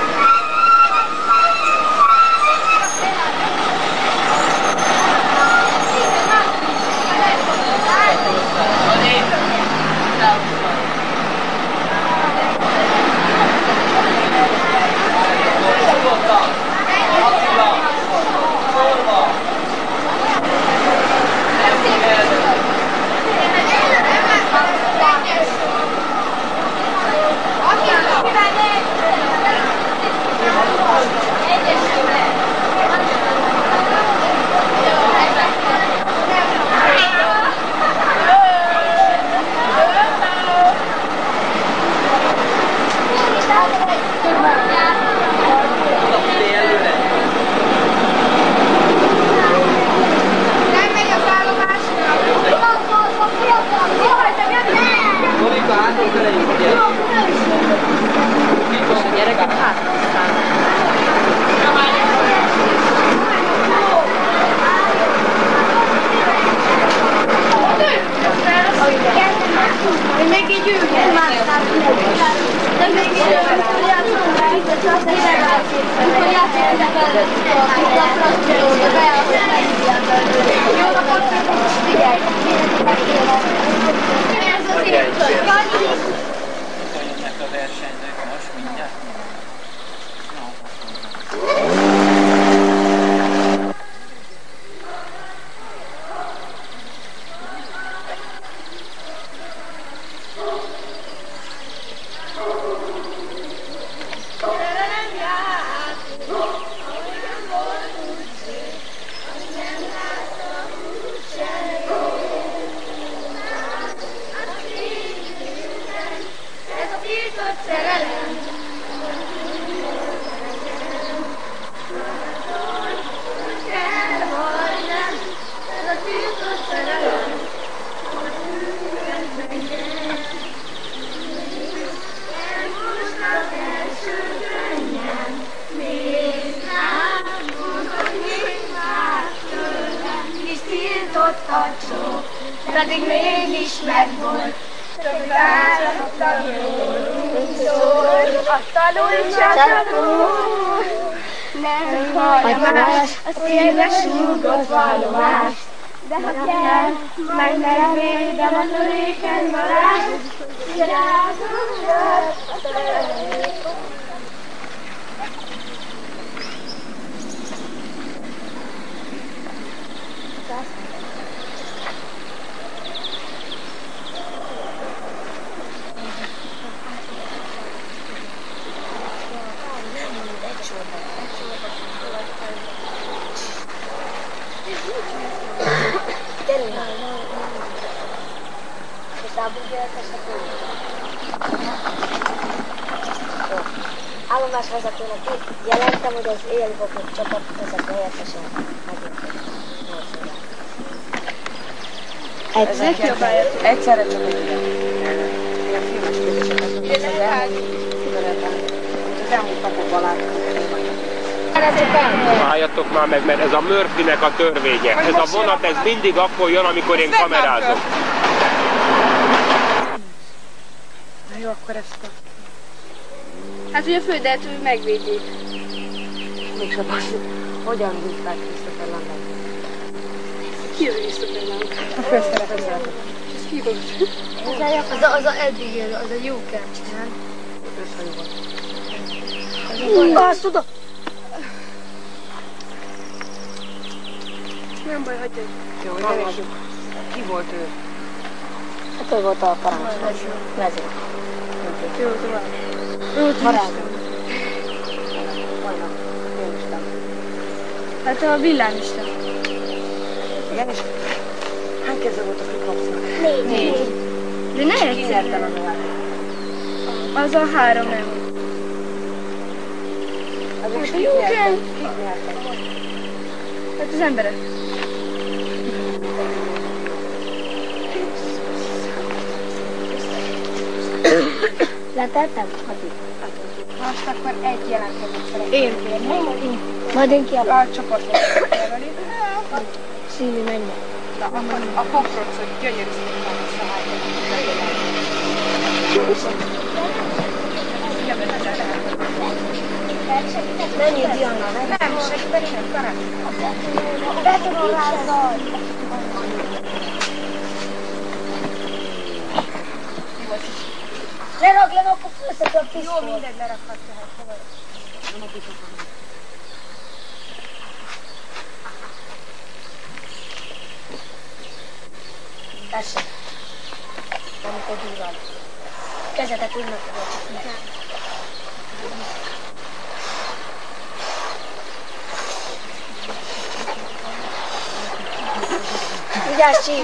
Pedig mégis megvolt, csak választottam jól, szól, a tanulságról. Nem hallja más a szélves súgott vallomást, de ha kell, meg nem védem a törékeny valást, vigyázom rá a teremtést. Állomásvezetőnek jelentem, hogy az élvokok csapat ezek helyettesen megérkezik. Egyszerre csak egy ilyen filmes kérdéseket tudsz az elmúlt napokban láttuk. Álljatok már meg, mert ez a Murphynek a törvénye. Ez a vonat, ez mindig akkor jön, amikor én kamerázom. Na jó, akkor ezt a... Hát ugye a földet megvédjék. Mégsem az, hogyan hívták Christopher Landon? Ki az Christopher Landon? A főszereplő. Ez ki volt? Az a eddig, az a Joker, nem? Összhajú volt. Azt tudom! Nem baj, hagyj egy. Jó, hogy nevessük. Ki volt ő? Hát ő volt a parancsnok. Vezér. Jó, tovább. Barátom. Hát a villámisten. Igen, és hány kézzel volt a Frikapsznak? 4. De ne Ki egyszer. nyerte a novát? Az a 3 nem. Az most Hát kik jó, nyertek? igen. Kik nyertek? Hát az emberek. Letettem? Addig. Most akkor egy jelentkezőt szeretném Én. kérni. Majd én kiállom. A csoportban jelöli. Szívi menjen. Na, akkor a Pokroc, hogy gyönyörű szépen van a Menjünk, Diana. Nem, segítek sem, talán. Betonolázzal. Leraklen, akkor főszedő a pisztolyt. Jó, mindegy, lerakhat tehát. Tessék. Amikor durrad. Kezetek úgy megfogod. Vigyázz, Csík!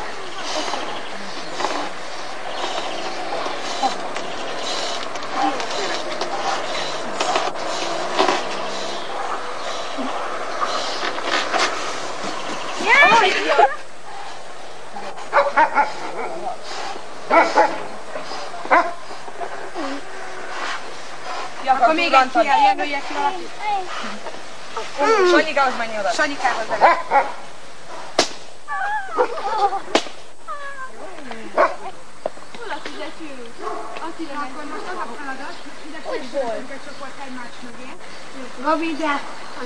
Akkor még egy ki, jelölje ki valakit. Sanyikához menj oda. Sanyikához menj. Akkor most az a feladat, ide felsőtünk egy csoport egymás mögé. Gabi, de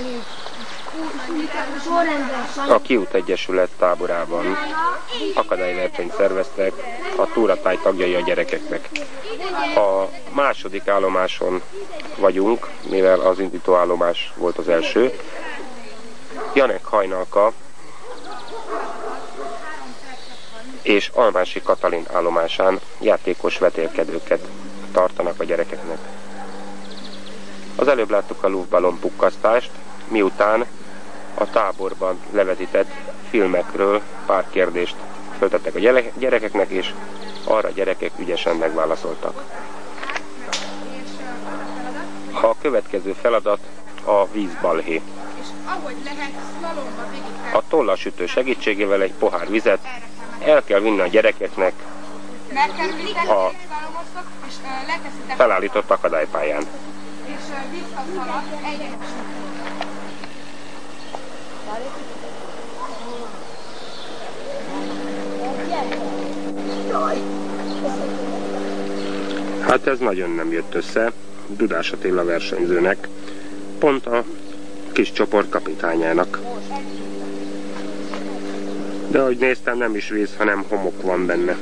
A Kiút Egyesület táborában akadályversenyt szerveztek a túratáj tagjai a gyerekeknek. A második állomáson vagyunk, mivel az indítóállomás volt az első. Janek Hajnalka és Almási Katalin állomásán játékos vetélkedőket tartanak a gyerekeknek. Az előbb láttuk a luftballon pukkasztást, miután a táborban levetített filmekről pár kérdést föltettek a gyerekeknek, és arra a gyerekek ügyesen megválaszoltak. A következő feladat a vízbalhé. A tollasütő segítségével egy pohár vizet el kell vinni a gyerekeknek a felállított akadálypályán. És visszaszalad egyenesen. Hát ez nagyon nem jött össze Dudás Attila versenyzőnek, pont a kis csoport kapitányának. De ahogy néztem, nem is víz, hanem homok van benne.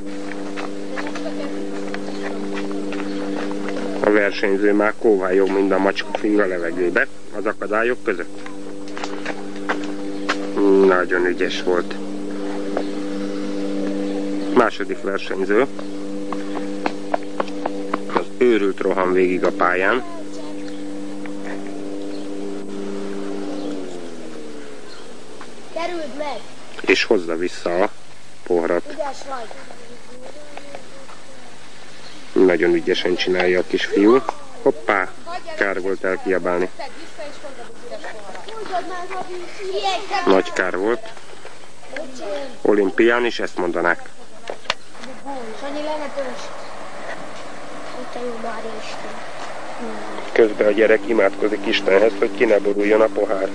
A versenyző már kóvályog, mint a macska fing a levegőbe, az akadályok között. Nagyon ügyes volt. Második versenyző. Az őrült rohan végig a pályán. Kerüld meg! És hozza vissza a poharat. Ügyes vagy! Nagyon ügyesen csinálja a kisfiú. Hoppá! Kár volt elkiabálni. Nagy kár volt. Olimpián is ezt mondanák. Sanyi, lehetős! Itt a jó Mária Isten. Közben a gyerek imádkozik Istenhez, hogy ki ne boruljon a pohár.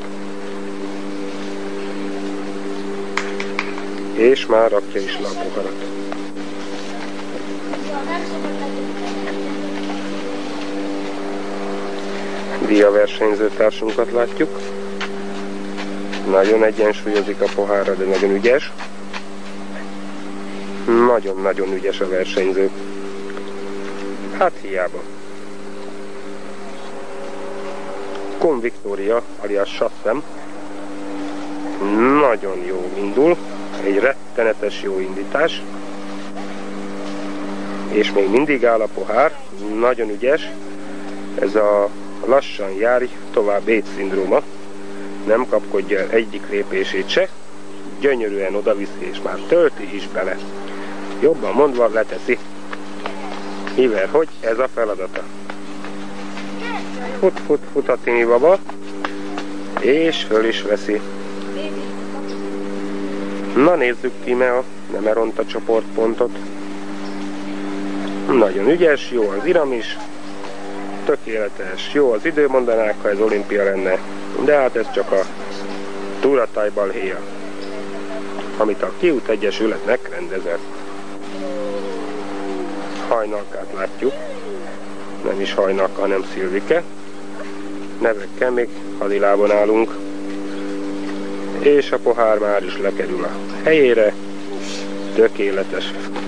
És már rakja is le a poharat. Díjaversenyző társunkat látjuk. Nagyon egyensúlyozik a pohárra, de nagyon ügyes. Nagyon-nagyon ügyes a versenyző. Hát hiába. Kon Viktória, alias Sasszem, nagyon jó indul. Egy rettenetes jó indítás. És még mindig áll a pohár. Nagyon ügyes. Ez a lassan járj, tovább étszindróma. Nem kapkodja el egyik lépését se. Gyönyörűen odaviszi, és már tölti is bele. Jobban mondva leteszi. Mivel hogy ez a feladata. Fut a tini baba. És föl is veszi. Na nézzük Timea, nem elront a csoportpontot. Nagyon ügyes, jó az iram is. Tökéletes, jó az idő, mondanák, ha ez olimpia lenne. De hát ez csak a túratáj balhéja, amit a Kiút Egyesületnek rendezett. Hajnalkát látjuk. Nem is Hajnalka, hanem Szilvike. nevekkel még hadilában állunk, és a pohár már is lekerül a helyére, tökéletes.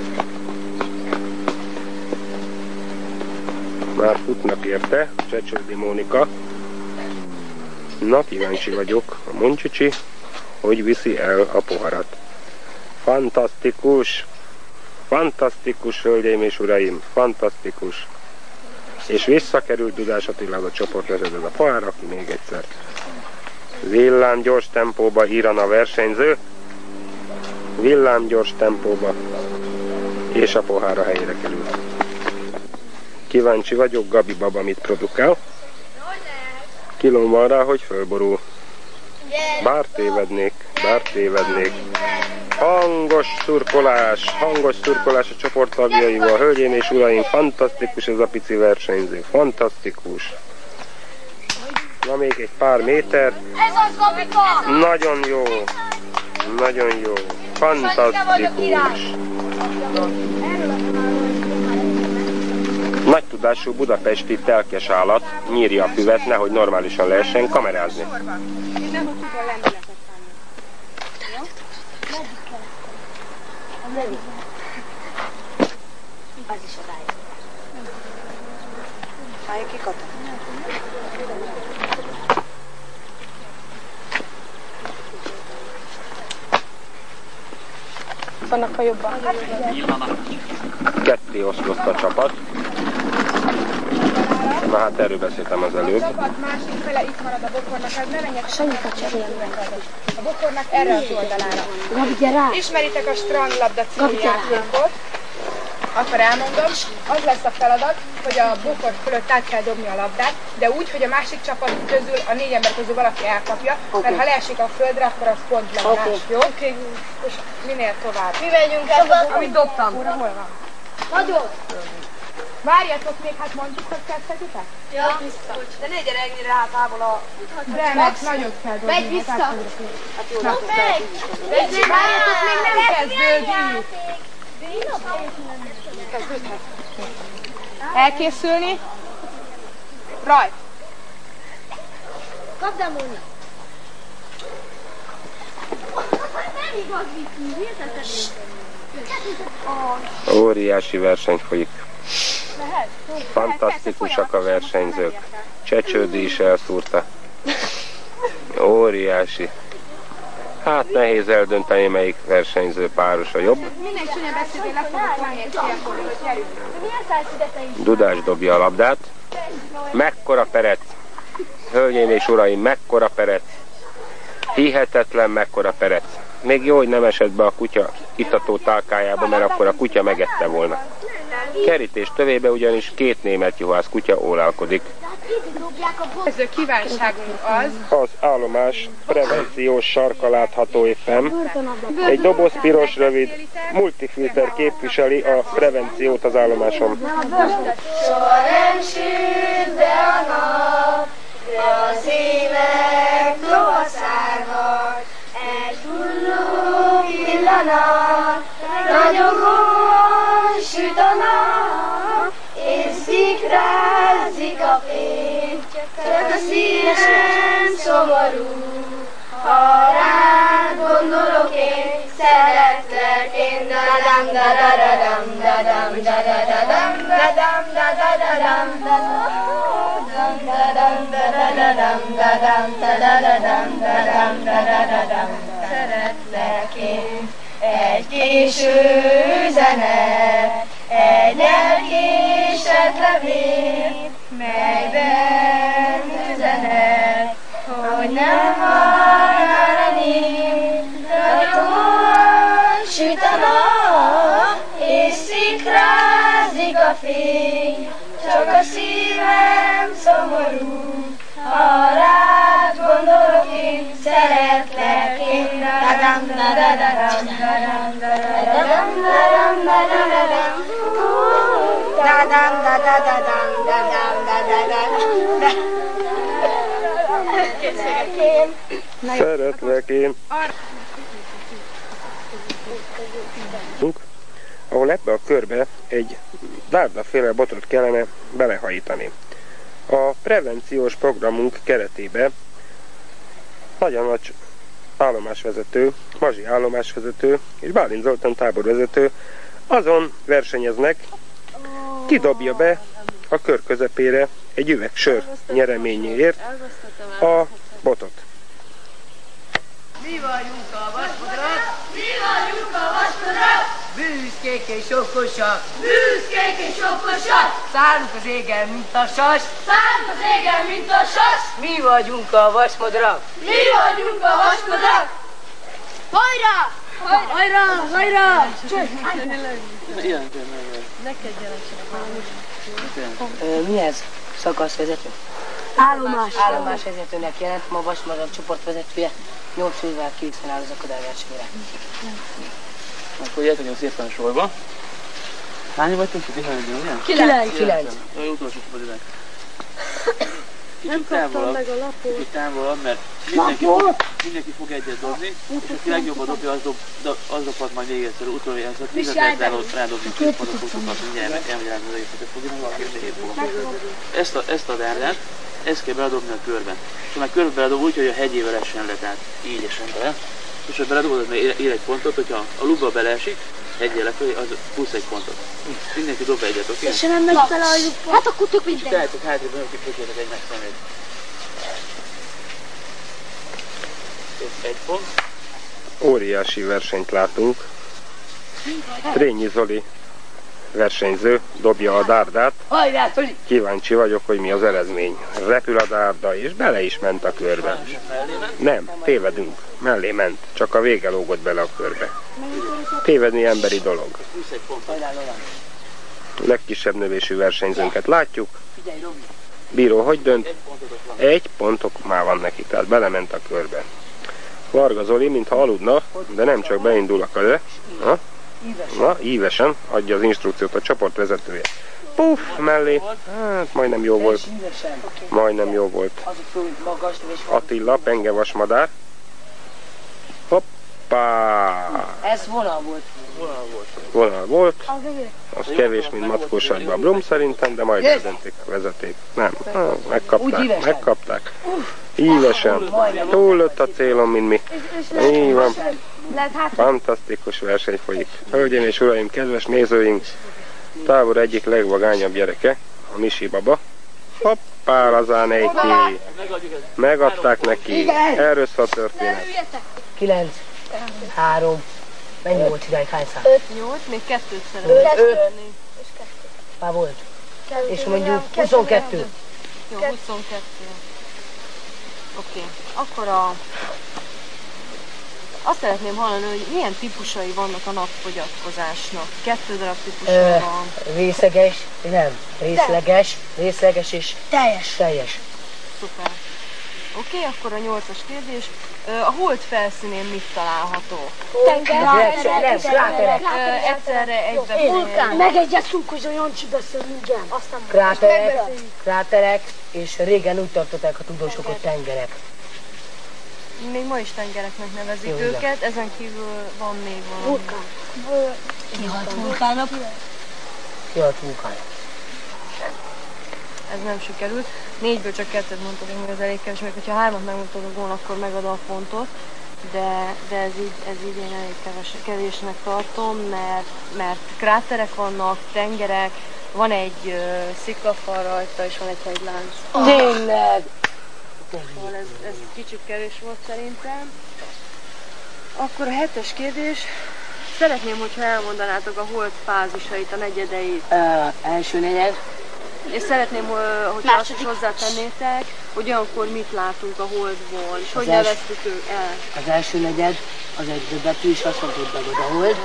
Már futnak érte, Csecsődi Mónika. Na, kíváncsi vagyok, a Moncsicsi, hogy viszi el a poharat. Fantasztikus! Fantasztikus, hölgyeim és uraim! Fantasztikus! És visszakerült Dudás Attilához a csoportvezetőhez a pohár, aki még egyszer villámgyors tempóba íran a versenyző. Villámgyors tempóba, és a pohár a helyére kerül. Kíváncsi vagyok, Gabi baba mit produkál. Kilóm van rá, hogy fölborul. Bár tévednék, bár tévednék. Hangos szurkolás a csoporttagjaival. Hölgyeim és uraim, fantasztikus ez a pici versenyző. Fantasztikus. Na még egy pár méter. Nagyon jó. Nagyon jó. Fantasztikus. Nagy tudású budapesti telkes állat nyírja a füvet, nehogy normálisan lehessen kamerázni. Az is odáig. Állj ki, Kata. Vannak a jobban. Ketté oszlott a csapat. Na hát erről beszéltem az előbb. A csapat másik fele itt marad a bokornak, ez ne menjek a cserélni. A bokornak erre az oldalára. Gabi, gyere rá! Ismeritek a strandlabda című játékot? Akkor elmondom, az lesz a feladat, hogy a bokor fölött át kell dobni a labdát, de úgy, hogy a másik csapat közül, a 4 ember közül valaki elkapja, mert ha leesik a földre, akkor az pont lemarás, jó? És minél tovább. Mi megyünk el, amit dobtam. Hol van? Nagyon! Várjatok még, hát mondjuk, hogy kezdhetitek? Ja, de ne gyere ennyire távol a... De meg nagyot kell dobni. Megy vissza! Hát jó, várjatok, még nem kezdődik! Elkészülni. Rajt! Kapd el, Móni! Nem igaz, Viki, hihetetlen. Óriási verseny folyik. Fantasztikusak a versenyzők. Csecsődi is elszúrta. Óriási. Hát nehéz eldönteni, melyik versenyző páros a jobb. Minden csúnya beszédén le fogok volni egy fiatalról, gyerünk. Dudás dobja a labdát. Mekkora perec! Hölgyeim és uraim, mekkora perec! Hihetetlen mekkora perec! Még jó, hogy nem esett be a kutya itató tálkájába, mert akkor a kutya megette volna. Kerítés tövébe ugyanis 2 német juhász kutya ólálkodik. Ez a kívánságunk az állomás prevenciós sarka látható éppen. Egy doboz piros rövid multifilter képviseli a prevenciót az állomáson. Soha nem süt be a nap, de a szívek lovaszárnak. Egy hulló pillanat, ragyogón süt a nap, és szikrázik a fény, csak a szívem szomorú. Ha rád gondolok én, szeretlek én, dadam dadadadam, dadam dadadadam, dadam dadadadam, dadam dadadadam, dadam dadadadam, dadam dadadadam. Szeretlek én, egy késő üzenet, egy lelkésed levél, melyben üzenet, hogy nem halnál lenni, ragyogón süt a nap, és szikrázik a fény, csak a szívem szomorú. Ha rád gondolok én, szeretlek én, dadam dadadadam, dadam dadadadam, dadam dadadadam, dadam dadadadam, dadam dadadadam. Szeretlek én. Ahol ebbe a körbe egy dárdaféle botot kellene belehajítani. A prevenciós programunk keretében Nagyon Nagy állomásvezető, Mazsi állomásvezető és Bálint Zoltán táborvezető azon versenyeznek, ki dobja be a kör közepére egy üveg sör nyereményéért a botot. Mi vagyunk a vasmadarak! Mi vagyunk a vasmadarak! Büszkék és okosak! Büszkék és okosak! Szállunk az égen, mint a sas! Szállunk az égen, mint a sas! Mi vagyunk a vasmadarak! Mi vagyunk a vasmadarak! Hajrá! Hajrá! Hajrá! Neked jelentsenek. Mi ez? Szakaszvezető? Állomásvezetőnek jelent, ma vasmadarak csoportvezetője. 8 fővel készen áll az akadályversenyre. Akkor jöjjetek szépen sorba. Hányan vagytok? 9. Jó, utolsó csoportideg. Kicsit távolabb, mert mindenki fog egyet dobni, és aki legjobban dobja, az dobhat majd még egyszer utoljára. 10 perccel rádobni két fotókat, mindjárt elmagyarázom az egészet, fogja meg valaki 7 fogok. Ezt a dárdát, ezt kell beledobni a körben. És már körbe beledob úgy, hogy a hegyével essen le, tehát így essen bele. És ha beledobod, mert ér egy pontot, hogyha a lukba beleesik, hegyél lefelé, az plusz egy pontot. Mindenki dob egyet, oké? És nem megy bele a lukba? Hát akkor tök minden. Tehetek hátrában, hogy kipökjetek egymás szemét. Egy pont. Óriási versenyt látunk. Trényi Zoli versenyző dobja a dárdát. Kíváncsi vagyok, hogy mi az eredmény. Repül a dárda, és bele is ment a körbe. Nem, tévedünk. Mellé ment, csak a vége lógott bele a körbe. Tévedni emberi dolog. Legkisebb növésű versenyzőnket látjuk. Bíró hogy dönt? 1 pontok már van neki, tehát belement a körbe. Varga Zoli, mintha aludna, de nem csak beindul a köre. Na, ívesen adja az instrukciót a csoportvezetője. Puff, mellé. Hát, majdnem jó volt. Majdnem jó volt. Attila, penge vasmadár. Hoppá! Ez vonal volt. Vonal volt. Az kevés, mint mackóságban a Brum szerintem, de majd eldöntik a vezeték. Nem, megkapták. Ívesen. Túllött a célom, mint mi. Így van. Fantasztikus verseny folyik. Hölgyeim és uraim, kedves nézőink, tábor egyik legvagányabb gyereke, a Misi baba. Hoppá, lazán egy ki. Megadták neki. Erről szól a történet. 9. 3. Mennyi volt idáig? Hány szám? 8, még 2-t szeretnék. 5. Már volt. És mondjuk 22. Jó, 22. Oké. Akkor azt szeretném hallani, hogy milyen típusai vannak a napfogyatkozásnak. 2 darab típusa van. Részleges és teljes. Szuper. Oké, akkor a 8-as kérdés. A hold felszínén mit található? Kráterek. Egyszerre egybe. Megegyeztünk, hogy a Jancsi beszél, igen. Kráterek, és régen úgy tartották a tudósok, hogy tengerek. Még ma is tengereknek nevezik őket, ezen kívül van még valami. Kihalt vulkánok. Ez nem sikerült. 4-ből csak 2-t mondtad, hogy az elég kevés, meg hogyha 3-at megmondtad volna, akkor megadom a pontot. De ez így én elég kevésnek tartom, mert kráterek vannak, tengerek, van egy sziklafal rajta, és van egy hegylánc. Tényleg! Szóval ez kicsit kevés volt szerintem. Akkor a 7-es kérdés. Szeretném, hogyha elmondanátok a hold fázisait, a negyedeit. Első negyed. És szeretném, hogyha azt is hozzátennétek, hogy olyankor mit látunk a holdból, és hogy neveztük ők el. Az első negyed, az egy betű, és azt mondta, hogy begod a hold.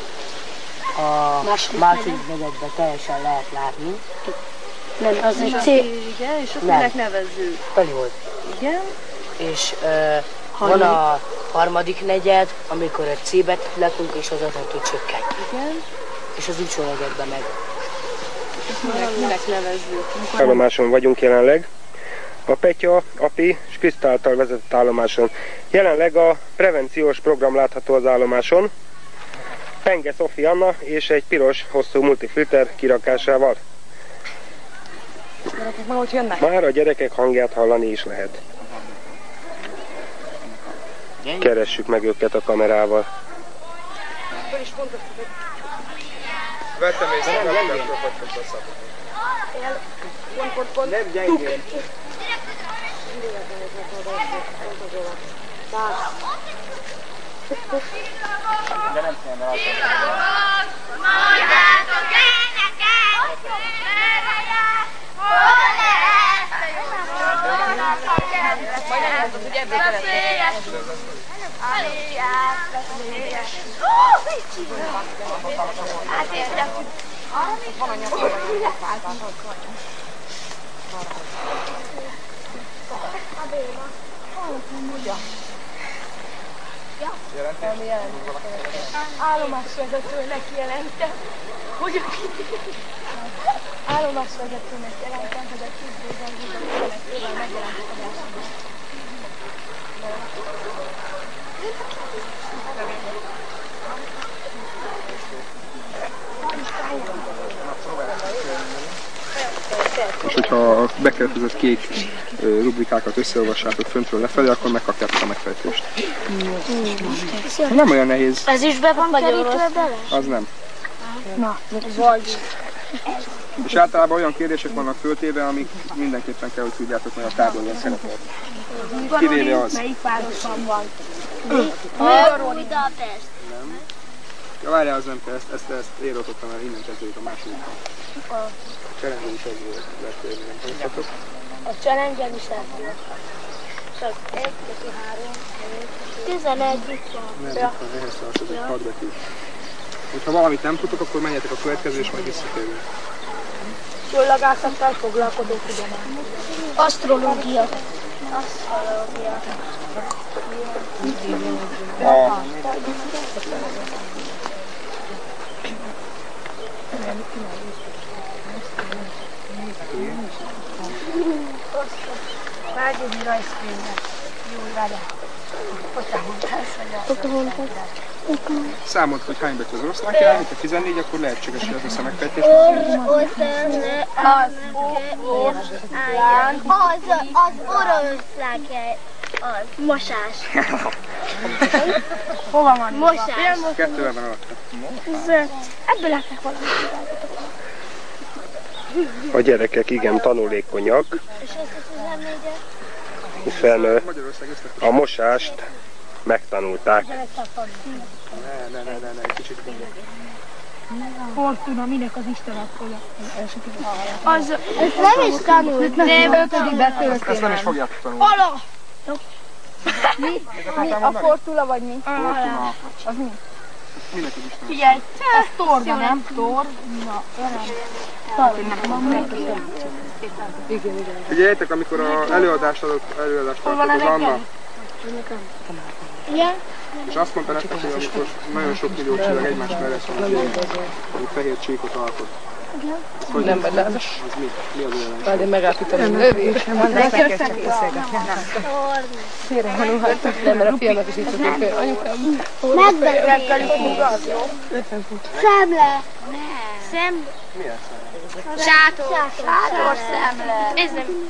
A második negyedben teljesen lehet látni. Nem, az egy C. Igen, és azt minek nevezzük? Teli volt. Igen. És van a harmadik negyed, amikor egy C betűt látunk, és az azon csökken. Igen. És az utolsó negyedben meg. Minek nevezzük? Állomáson vagyunk jelenleg. A Petya, Api és Kriszta által vezetett állomáson. Jelenleg a prevenciós program látható az állomáson. Penge Szofi Anna és egy piros, hosszú multifilter kirakásával. Gyerekek már hogy jönnek? Már a gyerekek hangját hallani is lehet. Keressük meg őket a kamerával. Vettem észre, hogy nem nem gyengén. De nem kell el. Mondjátok el nekem, merejek, hol lehet, majd nem látod, hogy ebből veszélyes, veszélyes. Hát értem. van a nyakában, Állomásvezetőnek jelentem, hogy a állomásvezetőnek jelentem, hogy a Kisbőben húzatőnek megjelent a adásban. És hogyha a bekeretezett kék rubrikákat összeolvassátok föntről lefelé, akkor megkapjátok a megfejtést. Nem olyan nehéz. Ez is be van kerítve bele? Az nem. Na, vagy. És általában olyan kérdések vannak föltéve, amik mindenképpen kell, hogy tudjátok, hogy a táblában szerepel. Kivéve az. Melyik városban van? Budapest. Nem. Ja, várjál, az nem kell, ezt érotottam, mert innen kezdődik a második. A Challenger is ez volt, nem hallgatok. A Challenger is ez volt. Csak 1, 2, 3, 11 itt van. Nem, itt van, ehhez tartozik 6 betű. Hogyha valamit nem tudtok, akkor menjetek a következő, és majd visszatérünk. Csillagászattal foglalkozó tudomány. Asztrológia. Asztrológia. Vágyódni rajzkönyvet. Jó, várjál. Számolt, hogy hány betű az oroszlán, hogyha 14, akkor lehetséges, hogy az a megfejtés. Az oroszlán kell. Az. Mosás. Hova van? Mosás. Kettővel van alatta. Ebből lehetnek valamit. A gyerekek igen tanulékonyak, És ezt a 14-et? hiszen a mosást megtanulták. Ne, kicsit gondolok. Fortuna, minek az Istenet fogja? Az... Ezt nem is tanult. Nem, ötödikbe történet. Ezt nem is fogjátok tanulni. Ala! Mi? A Fortuna vagy mi? Fortuna. Az mi? Mindenki is tanul. Figyelj, ez torna, nem? Tor? Na, Figyeljetek, amikor az előadást tartott az Anna, Igen? és azt mondta nektek, hogy amikor nagyon sok millió csillag egymás mellett van az égben, hogy fehér csíkot alkot. Hogy nem vagy az? Az mi? Mi az olyan? Majd én megállapítom, hogy lövés. Nektek csak beszélgetni. Félre vonulhattak. Nem, mert a filmet is így szokott fel. Anyukám. Megdönteni. Szemle. Szemle. Milyen szemle? Sátor szemle. Nézzem.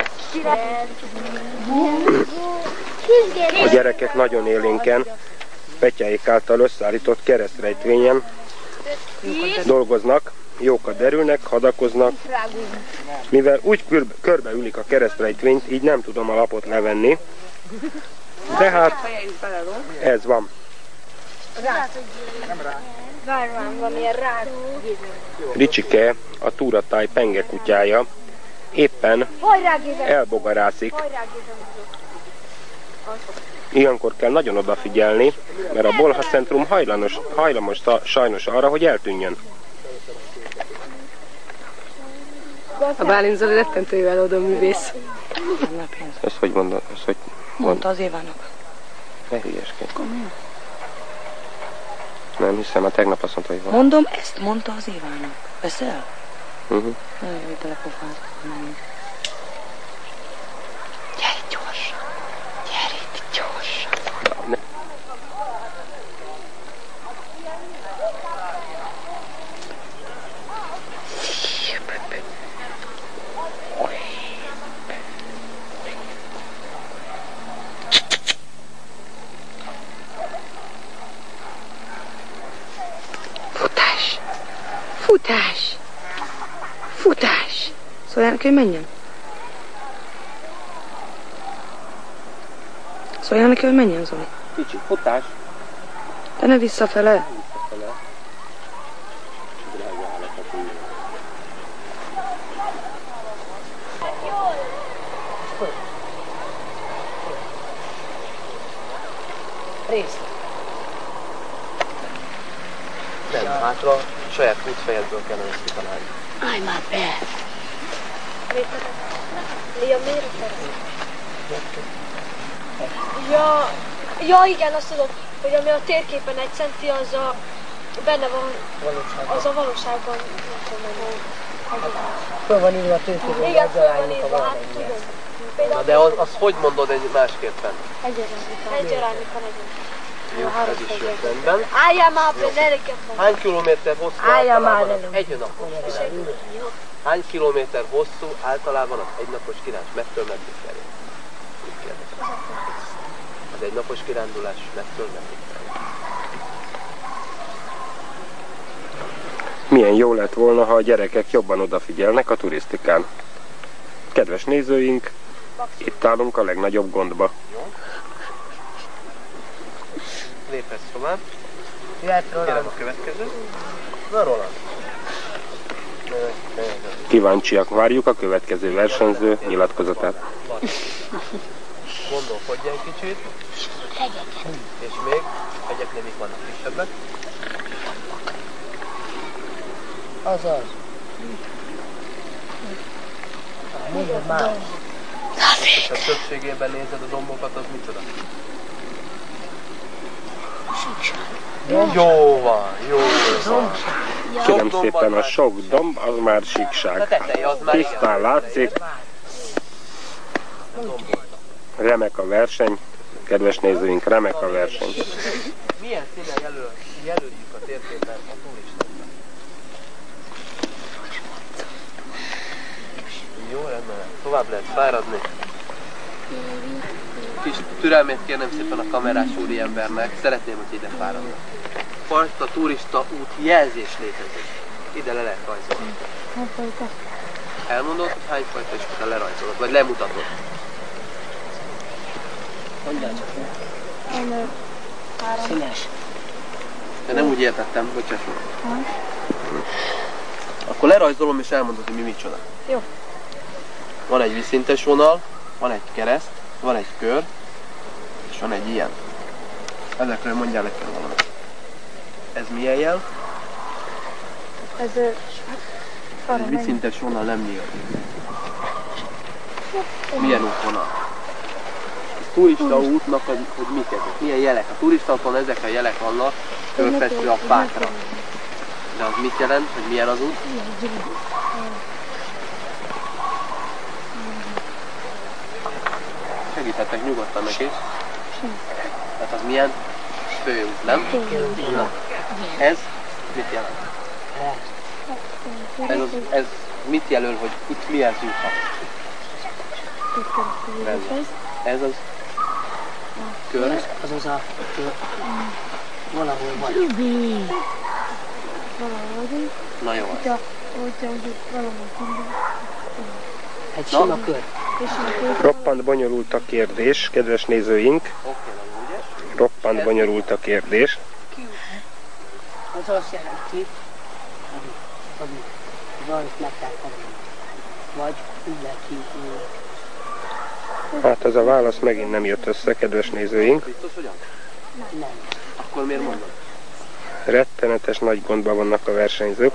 A gyerekek nagyon élénken Petyáik által összeállított keresztrejtvényen dolgoznak, jókat derülnek, hadakoznak. Mivel úgy körbeülik a keresztrejtvényt, így nem tudom a lapot levenni. Tehát ez van. Van ilyen rád. Ricsike, a túratáj penge kutyája, éppen elbogarászik. Ilyenkor kell nagyon odafigyelni, mert a bolhacentrum hajlamos sajnos arra, hogy eltűnjön. A Bálint Zoli rettentő előadó művész. Ezt hogy mondod? Ezt hogy mondta az Évának. Ne hülyeskedj. Nem hiszem, a tegnap azt mondta, hogy van. Mondom, ezt mondta az Évának. Veszel? Nagyon jó telefofát. Gyere gyorsan! Gyere itt gyorsan! Futás! Futás! Szóljál neki, hogy menjen. Szóljál neki, hogy menjen, Zoli. Kicsi, futás. De ne visszafele. Visszafele. Drága állapot úgy. Részt. Nem, hátra saját útfejedből kellene ezt kitalálni. Állj már be! Ja, miért ja, igen, azt tudod, hogy ami a térképen 1 centi, az a benne van, az a valóságban, nem tudom, Föl van írva a térképen, igen, föl van írva, hát tudom. Na de azt hogy mondod egy másképpen? Egy arányban legyen. Jó, ez is jött rendben. Álljál már be, ne nekem van. Hány kilométer hosszú általában az egynapos király? Hány kilométer hosszú általában az egynapos király? Mettől meddig terjed? Mit kérdezem? Az egynapos kirándulás mettől meddig terjed? Milyen jó lett volna, ha a gyerekek jobban odafigyelnek a turisztikán. Kedves nézőink, itt állunk a legnagyobb gondba. Léphetsz tovább. Jöhet Kérem Roland. a következő. Na Roland. Kíváncsiak várjuk a következő versenyző nyilatkozatát. Gondolkodj egy kicsit. És még hegyeknél mik vannak kisebbek. Azaz. Mondod már. És ha többségében nézed a dombokat, az micsoda? Jó van, jó van. Kérem szépen, a sok domb az már síkság. Tisztán látszik. Remek a verseny. Kedves nézőink, remek a verseny. Milyen színen jelöljük a térképen a turistákat? Jó, rendben. Tovább lehet fáradni. Kis türelmét kérnem szépen a kamerás úriembernek. Szeretném, hogy ide fáradna. Fajta turista út jelzés létezik. Ide le lehet rajzolni. Elmondod, hogy hány fajta is ide lerajzolod, vagy lemutatod? Mondjál csak meg. Színes. De nem úgy értettem, bocsáss meg. Akkor lerajzolom és elmondod, hogy mi micsoda. Jó. Van egy vízszintes vonal, van egy kereszt, van egy kör, és van egy ilyen. Ezekről mondjál nekem valamit. Ez milyen jel? Ez Egy vízszintes vonal nem nyíl. Milyen útvonal? Ez turista útnak, hogy mik ezek? Milyen jelek? A turista úton ezek a jelek vannak, fölfestve a fákra. De az mit jelent, hogy milyen az út? Segíthetek nyugodtan neki. Tehát az milyen? Főút, nem? Na. Ez mit jelent? Ez mit jelöl, hogy itt milyen zűrhat? Ez az kör? Az az a kör. Valahol vagy. Na jó. Egy sima kör. Roppant bonyolult a kérdés, kedves nézőink. Roppant bonyolult a kérdés. Az azt jelenti, hogy valamit meg kell tenni. Vagy úgy lehet hívni. Hát ez a válasz megint nem jött össze, kedves nézőink. Biztos hogyan? Nem. Akkor miért mondod? Rettenetes nagy gondban vannak a versenyzők.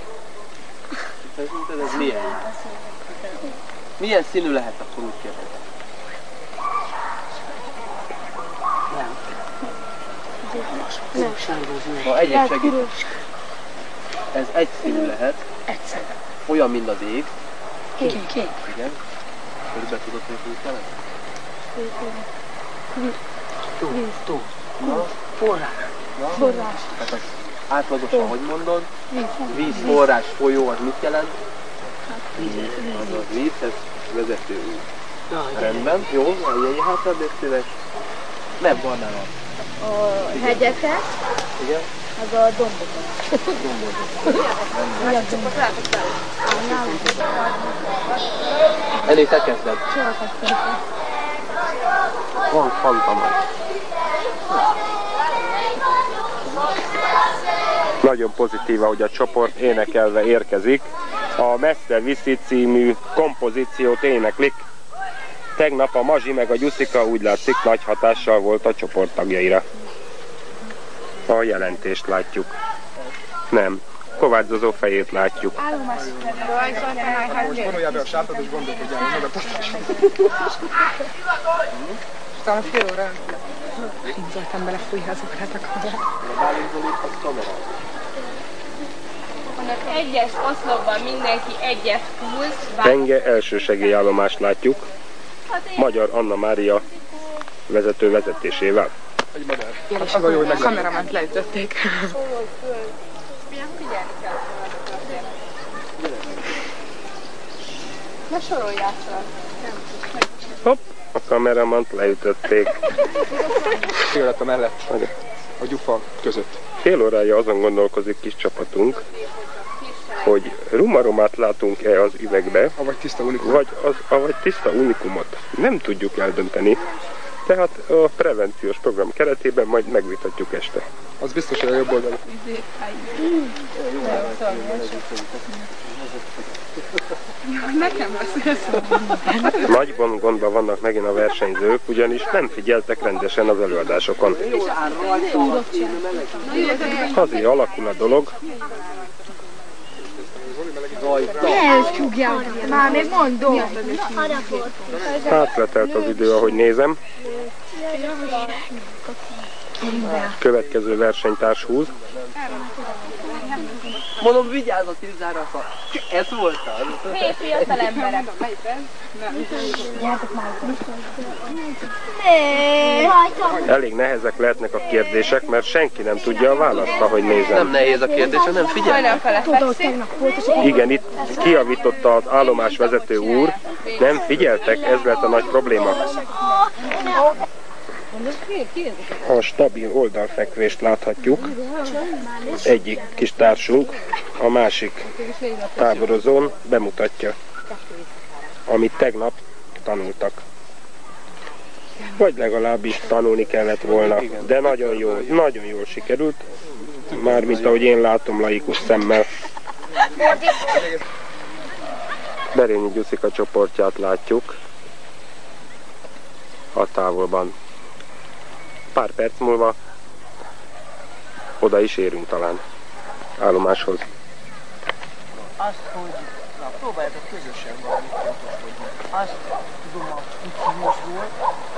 Ez milyen? Milyen színű lehet, akkor úgy kérdezem? Nem. Ha egyet segít. Ez egy színű lehet. Olyan, mint az ég. Kék. Igen. Körülbelül tudod, hogy mit jelent? Tó. Forrás. Forrás. Tehát az átlagosan, hogy mondod? Víz, forrás, folyó, az mit jelent? Az a víz, ez vezető út. Rendben, jó, jöjjj hátra, de szíves. Nem, barnával. a hegyeket, Igen? meg a dombokat. Elég te kezded. Van fantamat. Nagyon pozitív, hogy a csoport énekelve érkezik. A Messze Viszi című kompozíciót éneklik. Tegnap a Mazsi meg a Gyuszika úgy látszik nagy hatással volt a csoport tagjaira. A jelentést látjuk. Nem. Kovács Zozó fejét látjuk. Most vonuljál be a sátrat és gondolkodjál, hogy magatartáson. Aztán fél órán. Zoltán belefújja az ugrát a kamerát. Annak egyes oszlopban mindenki egyet húz. Penge elsősegélyállomást látjuk. Magyar Anna Mária vezető vezetésével. Egy madár. Hát az a jó, hogy a kameramant leütötték. Ne sorolják fel. Hopp, a kameramant leütötték. Cigaretta mellett, a gyufa között. Fél órája azon gondolkozik kis csapatunk, hogy rumaromát látunk-e az üvegbe, avagy tiszta unikumot. Nem tudjuk eldönteni. Tehát a prevenciós program keretében majd megvitatjuk este. Az biztos, hogy a jobb oldalon. Nekem lesz ez. Nagy gondban vannak megint a versenyzők, ugyanis nem figyeltek rendesen az előadásokon. Azért alakul a dolog. Ne összugjál! Már még mondom! Átletelt az idő, ahogy nézem. Következő versenytárs húz. Mondom, vigyázz a tízára, ez volt az. Hé, fiatal emberek! Elég nehezek lehetnek a kérdések, mert senki nem tudja a választ, ahogy nézem. Nem nehéz a kérdés, nem figyelj. Igen, itt kijavította az állomásvezető úr. Nem figyeltek, ez lett a nagy probléma. A stabil oldalfekvést láthatjuk. Egyik kis társunk a másik táborozón bemutatja, amit tegnap tanultak. Vagy legalábbis tanulni kellett volna, de nagyon jól sikerült. Mármint ahogy én látom laikus szemmel. Berényi Gyuszika csoportját látjuk a távolban. Pár perc múlva oda is érünk talán állomáshoz. Azt, hogy próbáljátok közösen valamit pontoskodni. Azt tudom, a kicsinyos volt.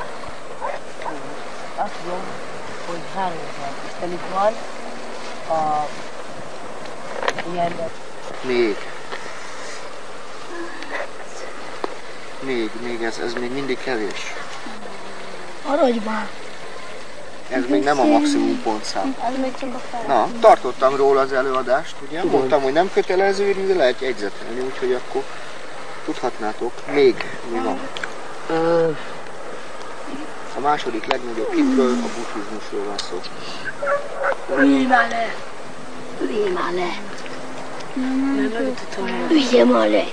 Azt tudom, hogy 3000 tisztelük van. A ilyen... Még ez még mindig kevés. Maradj már! Ez még nem a maximum pontszám. Ez még csak a fel. Na, tartottam róla az előadást, ugye? Mondtam, hogy nem kötelező írni, de lehet jegyzetelni, úgyhogy akkor tudhatnátok. Még mi van? A második legnagyobb hitről, a buddhizmusról van szó. Ülj már le! Ülj már le! Ülj már le!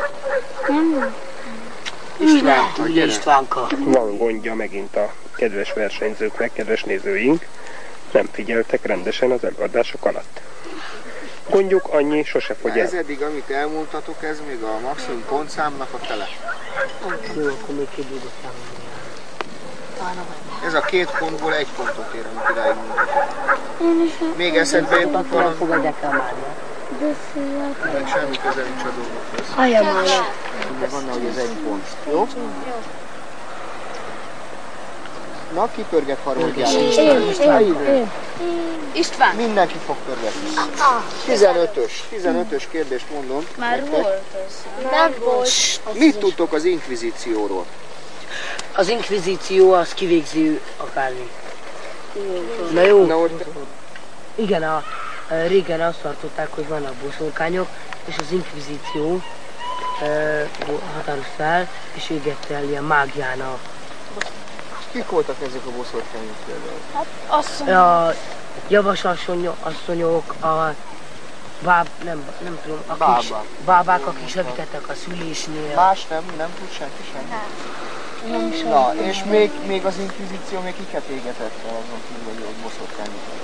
Istvánka. Van gondja megint a kedves versenyzőknek, kedves nézőink. Nem figyeltek rendesen az előadások alatt. Gondjuk annyi, sose fogy el. Ez eddig, amit elmúltatok, ez még a maximum pontszámnak a fele. Jó, akkor még kibúdottam. Ez a 2 pontból 1 pontot ér, amit idáig mutatok. Még eszedbe jutott valami? Fogadják el már. Semmi közel nincs a dolgokhoz. Halljam már le! Van, hogy ez 1 pont. Jó? Na, ki pörget harmadjára? Én. István. Mindenki fog pörgetni. 15-ös kérdést mondom. Már nektek. volt az. Nem volt. Mit tudtok az inkvizícióról? Az inkvizíció az kivégző akármi. Na jó. Igen, régen azt tartották, hogy vannak boszorkányok, és az inkvizíció határozott fel, és égette el ilyen mágiának Kik voltak ezek a boszorkányok például? Hát a javas asszonyok, a nem tudom, bábák, akik segítettek a szülésnél. Más nem tud senki sem? Nem. Na, és még az inkvizíció még kiket égetett el azon kívül, hogy boszorkányokat?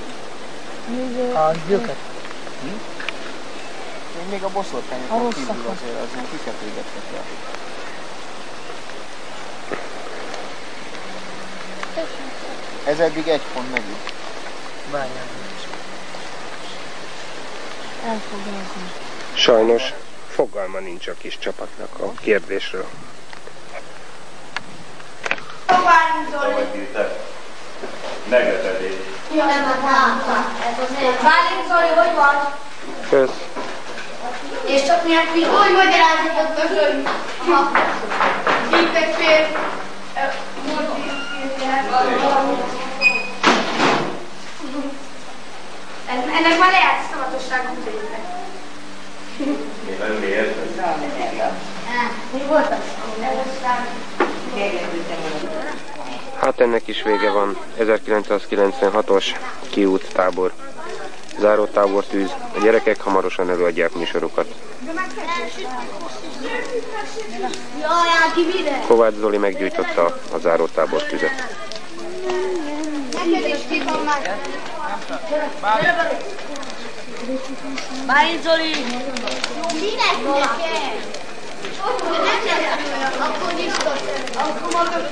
A gyöket. Még a boszorkányokon kívül azért kiket égettek el? Ez eddig 1 pont megint. Várjál. Sajnos fogalma nincs a kis csapatnak a kérdésről. Negetedés. Bálint Zoli, hogy van? Kösz. És csak milyen film? Hogy magyarázatot közöl? Itt fél... Ennek már lejárt szavatosságunk tőle. Miért? Mi volt az? Hát ennek is vége van. 1996-os kiút tábor. Záró tábortűz. A gyerekek hamarosan előadják műsorukat. Kovács Zoli meggyújtotta a záró tábortüzet. Bálint Zoli! Minek neked? Akkor biztos, akkor maga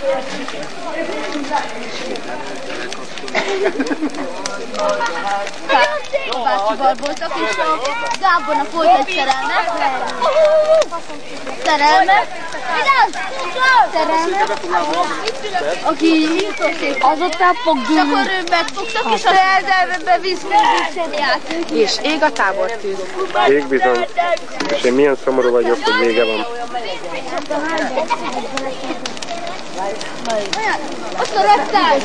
bácsival voltak, és a Gábornak volt egy szerelme. Szerelme? Aki írtott, az ott el fog dűlni. És akkor ő megfogtak, és a szerelmebe visszszedni át. És ég a tábortűz. Ég bizony. És én milyen szomorú vagyok, hogy vége van. Ott a reptár!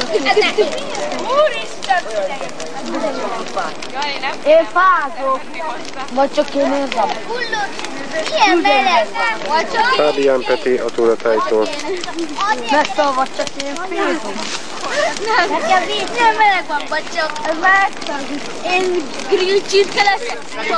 Úristen! Én fázok! Vagy csak én érzem. Milyen meleg! Fábián Peti a Túratájtól. Megszalvad, csak én félzom. Nekem nem meleg van, vagy csak én grill csirke leszek.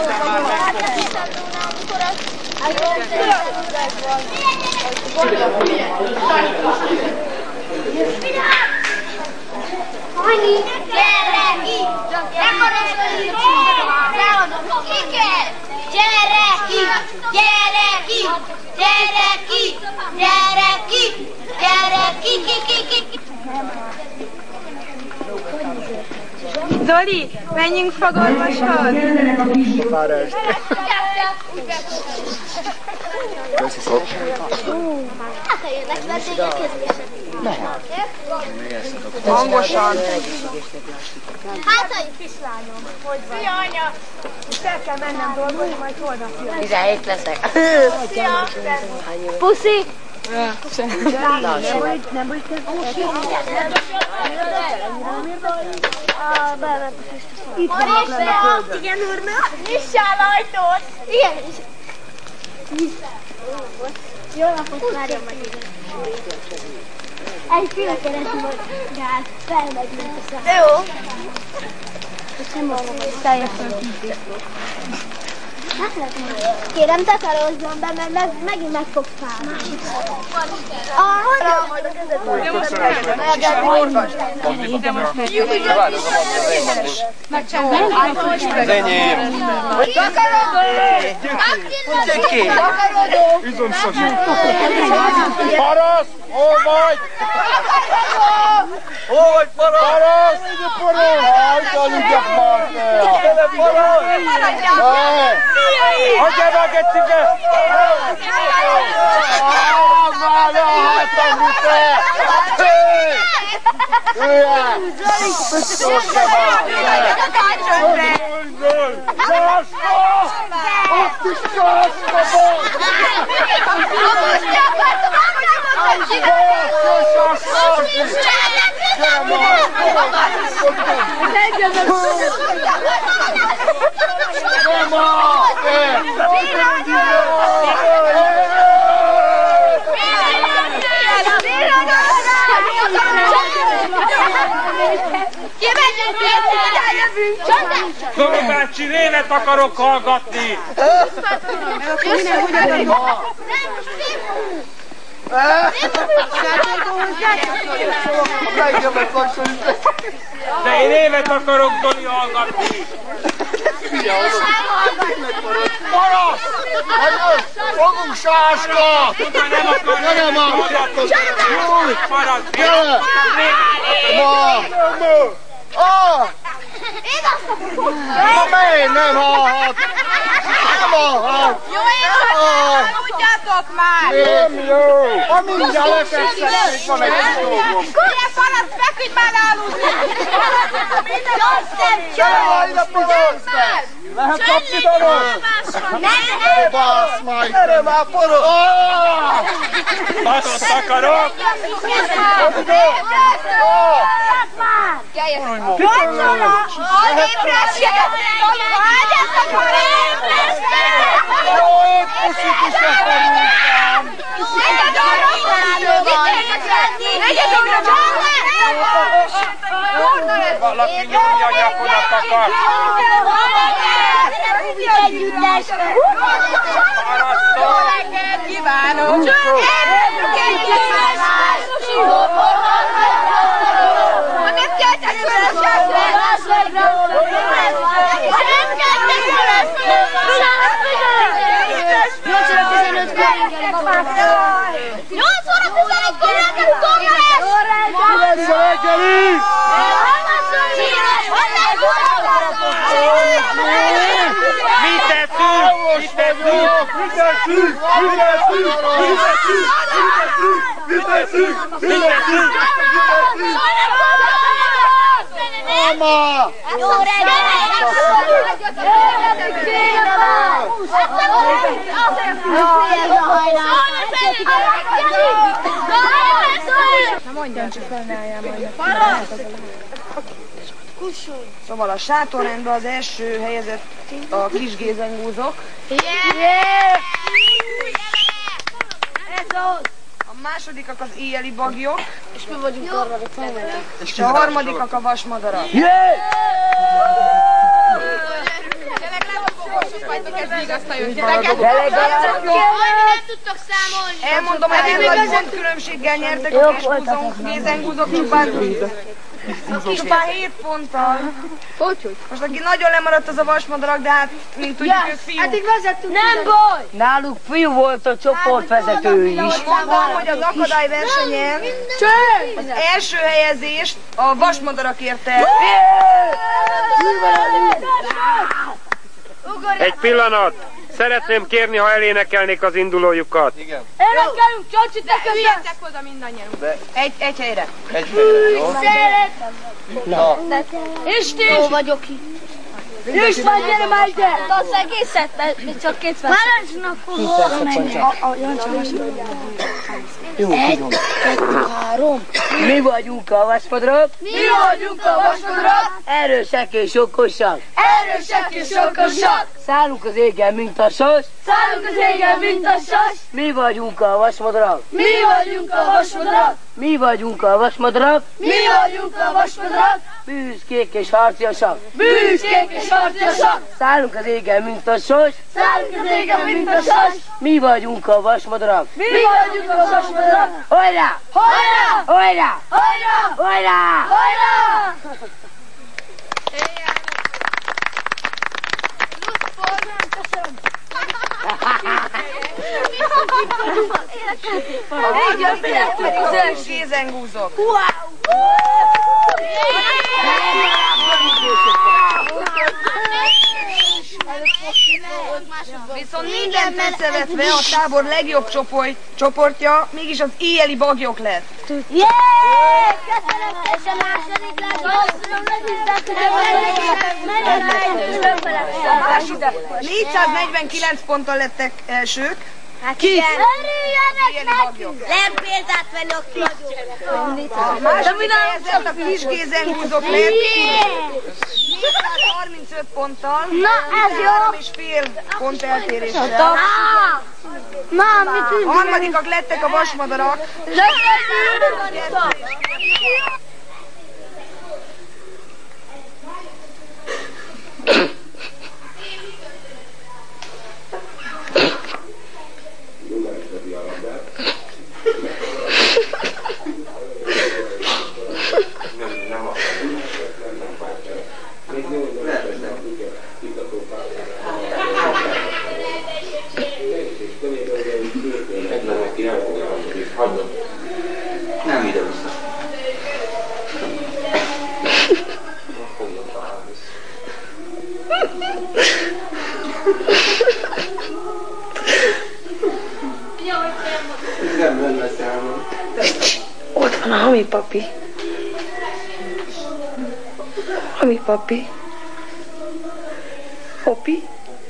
Annyi, gyere ki! Gyere ki! Gyere ki! Gyere ki! Gyere ki! Gyere ki! Zoli, menjünk fogorvoshoz! Már este. Köszi szó. Hát, ha jönnek vendégek, Hangosan! Hát, a kislányom, hogy van? Szia, anya! El kell mennem dolgozni, majd holnap jön. 17 leszek. Szia! Puszi! Nem vagy Itt van, igen, úrna! Nyissál ajtót! Igen, jó napot, várjon meg ide. Egy filmkeresni magát, felmegyünk a szám. Jó. És nem mondom, hogy teljesen kívül. Kérem, takarozzon be, mert megint meg fog fállni. Arra majd a kezet. Az enyém! Parasz! Hol vagy? Hol vagy, Parasz? Parasz! Hajt aludjak már! Gyere, Parasz! Hagyjál már, gecibe! Már ne hallottam, mit te! Hülye! Szószka már! Zászka! Ott is zászka van! Zoli bácsi, révet akarok hallgatni! De én évet akarok, Zoli, hallgatni! Parasz! Fogunk, Sáska! Nem akarok! Gyere! Miért nem hallhat? Nem hallhat! Jó, én tudjátok már! Nem jó! Ha mindjárt lefekszem, itt van egy dolgom. Ilyen parasz, feküdj már aludni! Gyere ide, parasz! Lehet kapni darab? Ne basz majd! Gyere már, parasz! Baszt akarok! Gyacsora! Ébressél! Vágyátok a ébressél! Jó, épp puszit is akarunk! Negyed arra! Negyed arra! Valaki nyomja a nyakodat akar! Jó reggelt kívánok! Mama! Jó reggelt! Na mondjam csak, fennáljál majd. Szóval a sátorrendben az első helyezett a kis gézengúzok. A másodikak az éjjeli bagyok. És mi vagyunk harmadik. És a harmadikak a vasmadarak. Elmondom, hogy elég nagy pontkülönbséggel nyertek a gézengúzok csupán 7 ponttal. Most aki nagyon lemaradt az a vasmadarak, de hát, mint tudjuk, ők fiúk. Eddig vezettünk. Nem baj! Náluk fiú volt a csoportvezető is. Mondom, hogy az akadályversenyen az első helyezést a vasmadarak érte el. Egy pillanat! Szeretném kérni, ha elénekelnék az indulójukat. Igen. Énekeljünk, Csacsi, te közben! Jöjjetek oda mindannyian. Egy helyre. Egy helyre, jó? Na. És ti? Jó vagyok itt. István, gyere már ide! Az egészet, mert csak 200. Parancsnak fogom menni. A Jancsa Jó, 1, 2, 3. Mi vagyunk a vasmadarak. Mi vagyunk a vasmadarak. Erősek és okosak. Erősek és okosak. Szállunk az égen, mint a sas. Szállunk az égen, mint a sas. Mi vagyunk a vasmadarak. Mi vagyunk a vasmadarak. Mi vagyunk a vasmadarak. Mi vagyunk a vasmadarak. Büszkék és harciasak. Büszkék és harciasak. Szállunk az égen, mint a sas. Szállunk az égen, mint a sas. Mi vagyunk a vasmadarak. Mi vagyunk a vasmadarak. Hajrá! Hajrá! Hajrá! Hajrá! Hajrá! Hajrá! Az gézengúzok. Viszont mindent összevetve a tábor legjobb csoportja mégis az éjjeli bagyok lett. Jé! Köszönöm! És a második lesz. 449 ponttal lettek elsők. Hát igen. Örüljenek nekünk! Nem példát venni a kiadóknak. A második helyezett a kis gézengúzok lett. 435 ponttal. Na, ez jó. 3,5 pont eltéréssel. Na, mit tűnik? A harmadikak lettek a vasmadarak. Hagyod. Nem ide vissza. Fogjon talán vissza. Nem lesz elmond. Ott van a Hami papi. Hami papi. Hopi.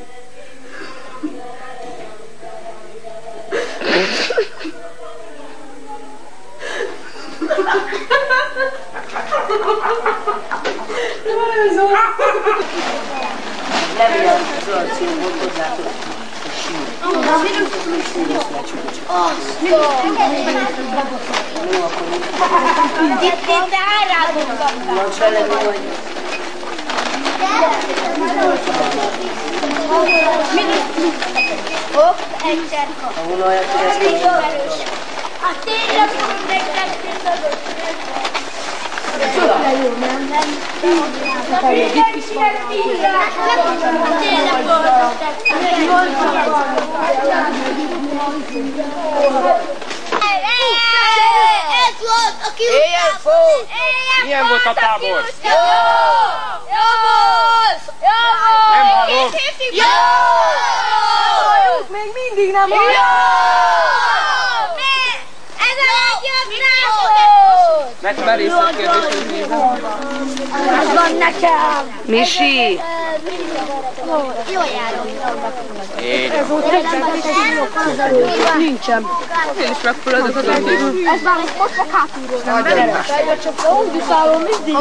Hopp, egyszer kap. A tényleg megtettél magad. Csodál jó, nem? Ez volt a kiutából! Éjjel volt! Milyen volt a tábor? Jó! Jó volt! Jó volt! Nem hallom! Jó! Még mindig nem hallom! Jó! Ez a legjobb tábor! Megmerészek kérdést nézem. Az van nekem! Misi! Jól járok. Ez volt nincsen. Én is megfulladok az autón. Ez már most meg hátulról. Csak úgy viszállom mindig.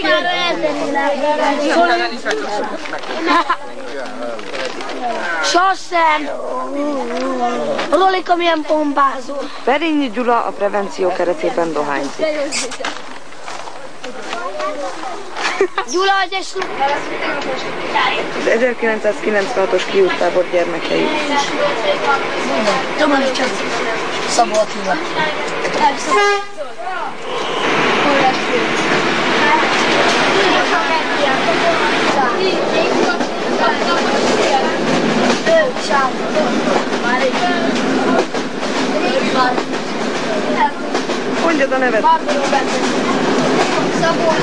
Sosem! Rolika milyen bombázó. Perényi Gyula a prevenció keretében dohányzik. Gyula, hogy egy sluk. Az 1996-os kiúttábor gyermekei. Tomani Csaci. Szabó Attila. Mondjad a nevet. Szabó.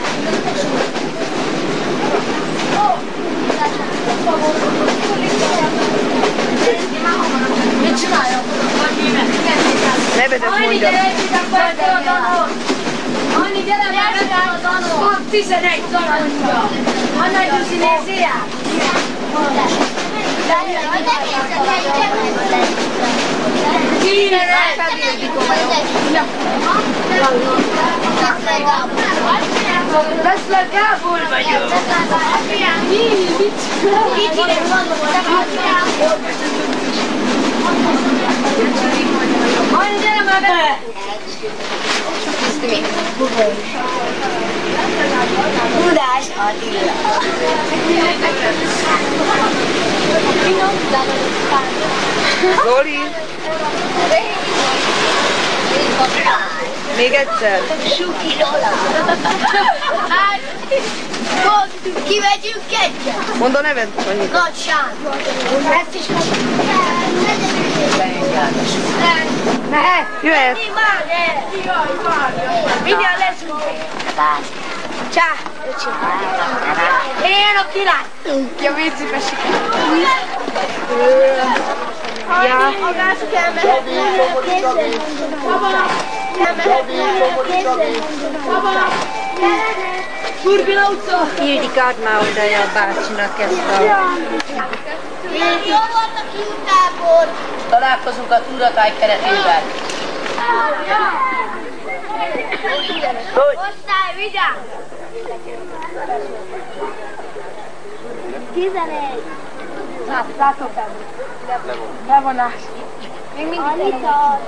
Mit csinálja? Nevedet mondjad. Anni, gyere már, az Anno! Pont 11 zanonja! Anna, Gyuszi, nézzél! Veszler Gábor vagyok! Anni, gyere már be! Tudás Attila. Zoli! Még egyszer. Suki Lola. Kivegyünk egyet. Mondd a neved, Annyi. Nagy Sándor. Ezt is mondjuk. Ne! Jöhet! Mindjárt leszünk. Csá! Én a király! Ja, vécébe sikerült. Ja. A gázok elmehetnek. Turbina utca! Ildikát már odaadja a bácsinak ezt a... Jó volt a kiutából! Találkozunk a Tudatáj keretében. Osztály, vigyázz! 11. Látok levonás. Még mindig Anita.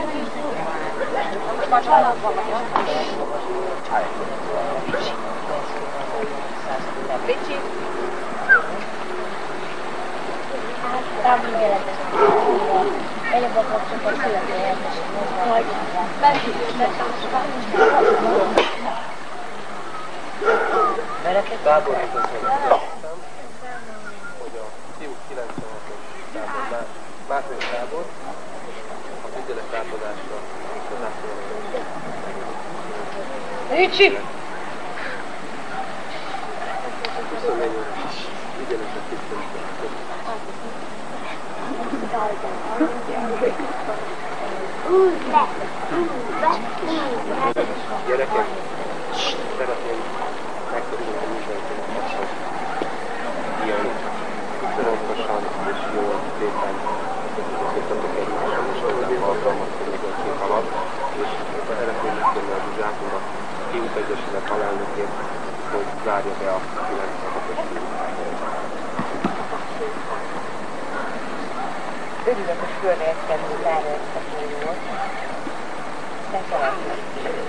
Bicsi. Előbb a kapcsolat született. Gyerekek? Gábornak köszönöm, hogy a fiúk 96-os tábor, második tábor, akik ügyelet átadásra. Ricsi! 24 órás ügyeletet tiszteltek. Gyerekek, szeretném megköszönni mindenkinek, hogy ilyen tudatosan és jól szépen tudtatok egymással és hozzám alkalmazkodni a kép alatt, és szeretném megkérni a Zsuzsát, a Kiút Egyesület alelnökét, hogy zárja be a 96-os Örülök, hogy fölnéztem, hogy zárja ezt a kígyót. De szeretném.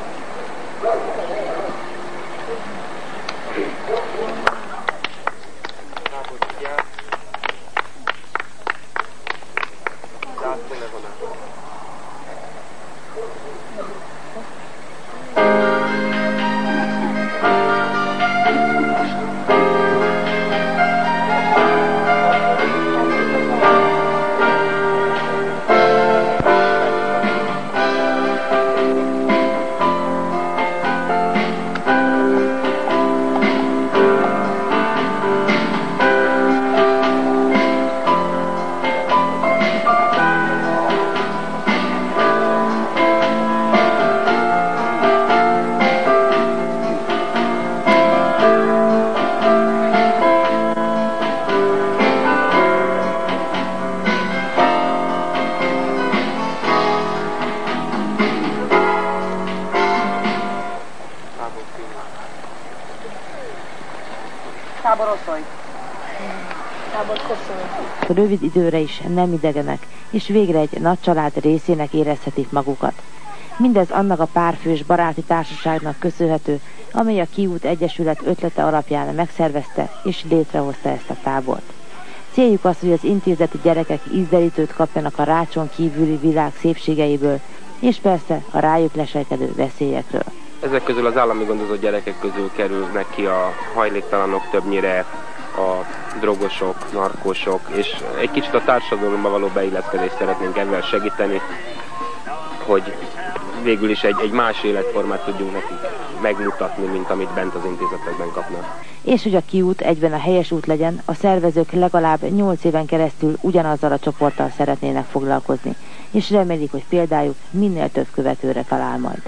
Rövid időre is nem idegenek, és végre egy nagy család részének érezhetik magukat. Mindez annak a párfős baráti társaságnak köszönhető, amely a Kiút Egyesület ötlete alapján megszervezte és létrehozta ezt a tábort. Céljuk az, hogy az intézeti gyerekek ízdelítőt kapjanak a rácson kívüli világ szépségeiből, és persze a rájuk leselkedő veszélyekről. Ezek közül az állami gondozott gyerekek közül kerülnek ki a hajléktalanok többnyire, a drogosok, narkósok, és egy kicsit a társadalomba való beilleszkedést szeretnénk ebben segíteni, hogy végül is egy más életformát tudjunk nekik megmutatni, mint amit bent az intézetekben kapnak. És hogy a Kiút egyben a helyes út legyen, a szervezők legalább 8 éven keresztül ugyanazzal a csoporttal szeretnének foglalkozni, és remélik, hogy példájuk minél több követőre talál majd.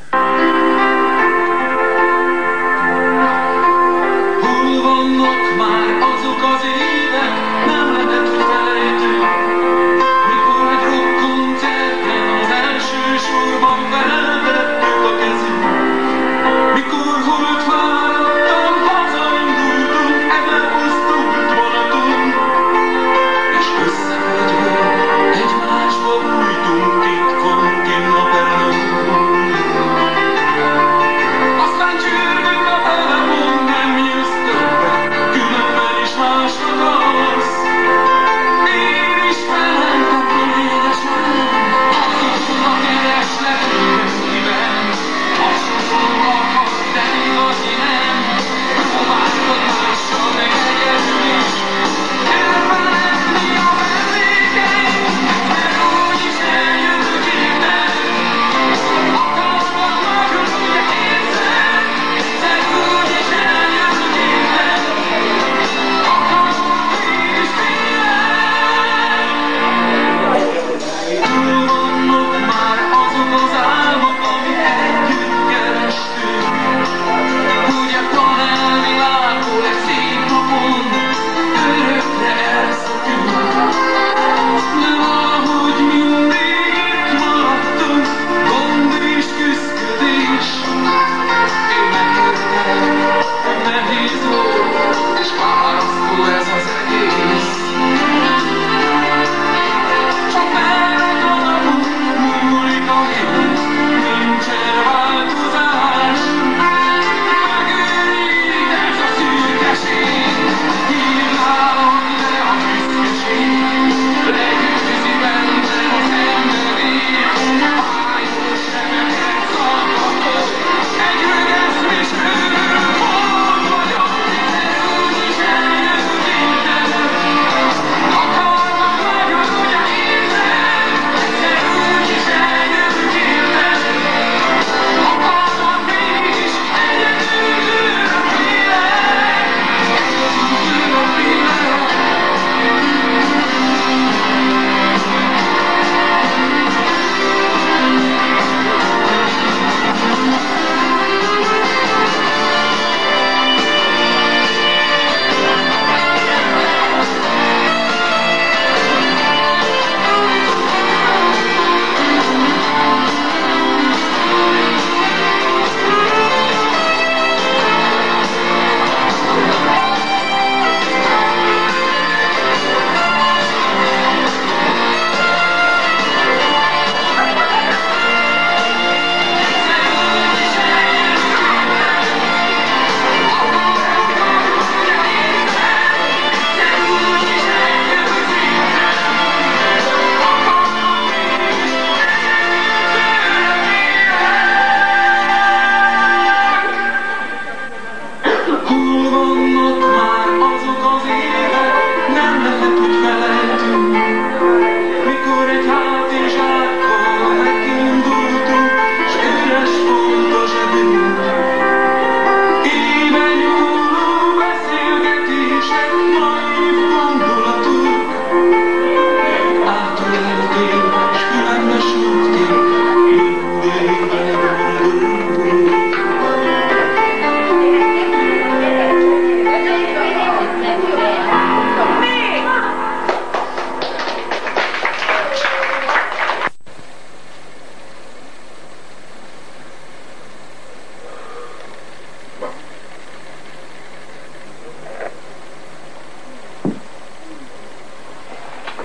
Hol vannak már azok az évek, nem lehet, hogy felejtő, mikor egy rockkoncerten az első sorban felvettük a kezünk, mikor holt fáradtan hazaindultunk, emelhoztuk vonaton, és összefagyva egymásba bújtunk titkon kinn a perron.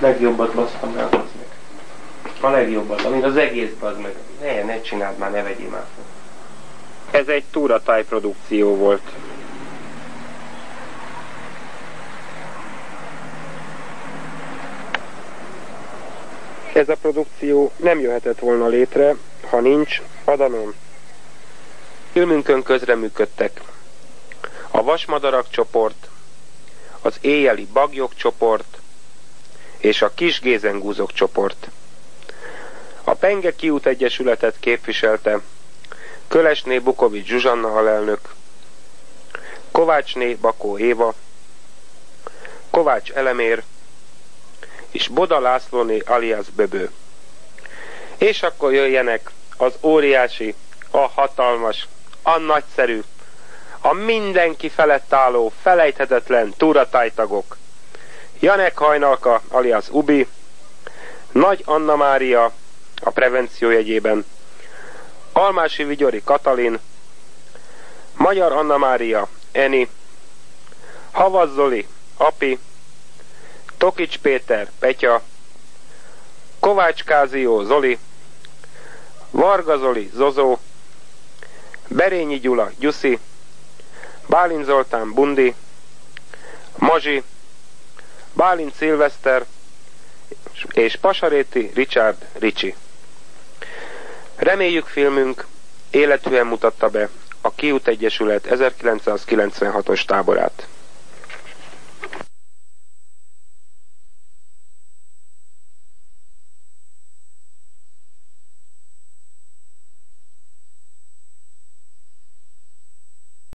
Legjobbat basztam el, bazd meg. A legjobbat, amíg az egész, bazd meg. Ne csináld már, ne vegyél már. Ez egy túratáj produkció volt. Ez a produkció nem jöhetett volna létre, ha nincs Adanon. Filmünkön közreműködtek a Vasmadarak csoport, az Éjjeli Baglyok csoport és a Kis Gézengúzok csoport. A Penge Kiút Egyesületet képviselte Kölesné Bukovics Zsuzsanna alelnök, Kovácsné Bakó Éva, Kovács Elemér és Boda Lászlóné alias Böbő. És akkor jöjjenek az óriási, a hatalmas, a nagyszerű, a mindenki felett álló, felejthetetlen túratájtagok. Janek Hajnalka alias Ubi, Nagy Anna Mária a prevenció jegyében, Almási Vigyori Katalin, Magyar Anna Mária Eni, Havas Zoli Api, Tokics Péter Petya, Kovács Kázió Zoli, Varga Zoli Zozó, Berényi Gyula Gyuszi, Bálint Zoltán Bundi, Mazsi, Bálint Szilveszter és Pasaréti Richard Ricsi. Reméljük filmünk életűen mutatta be a Kiút Egyesület 1996-os táborát.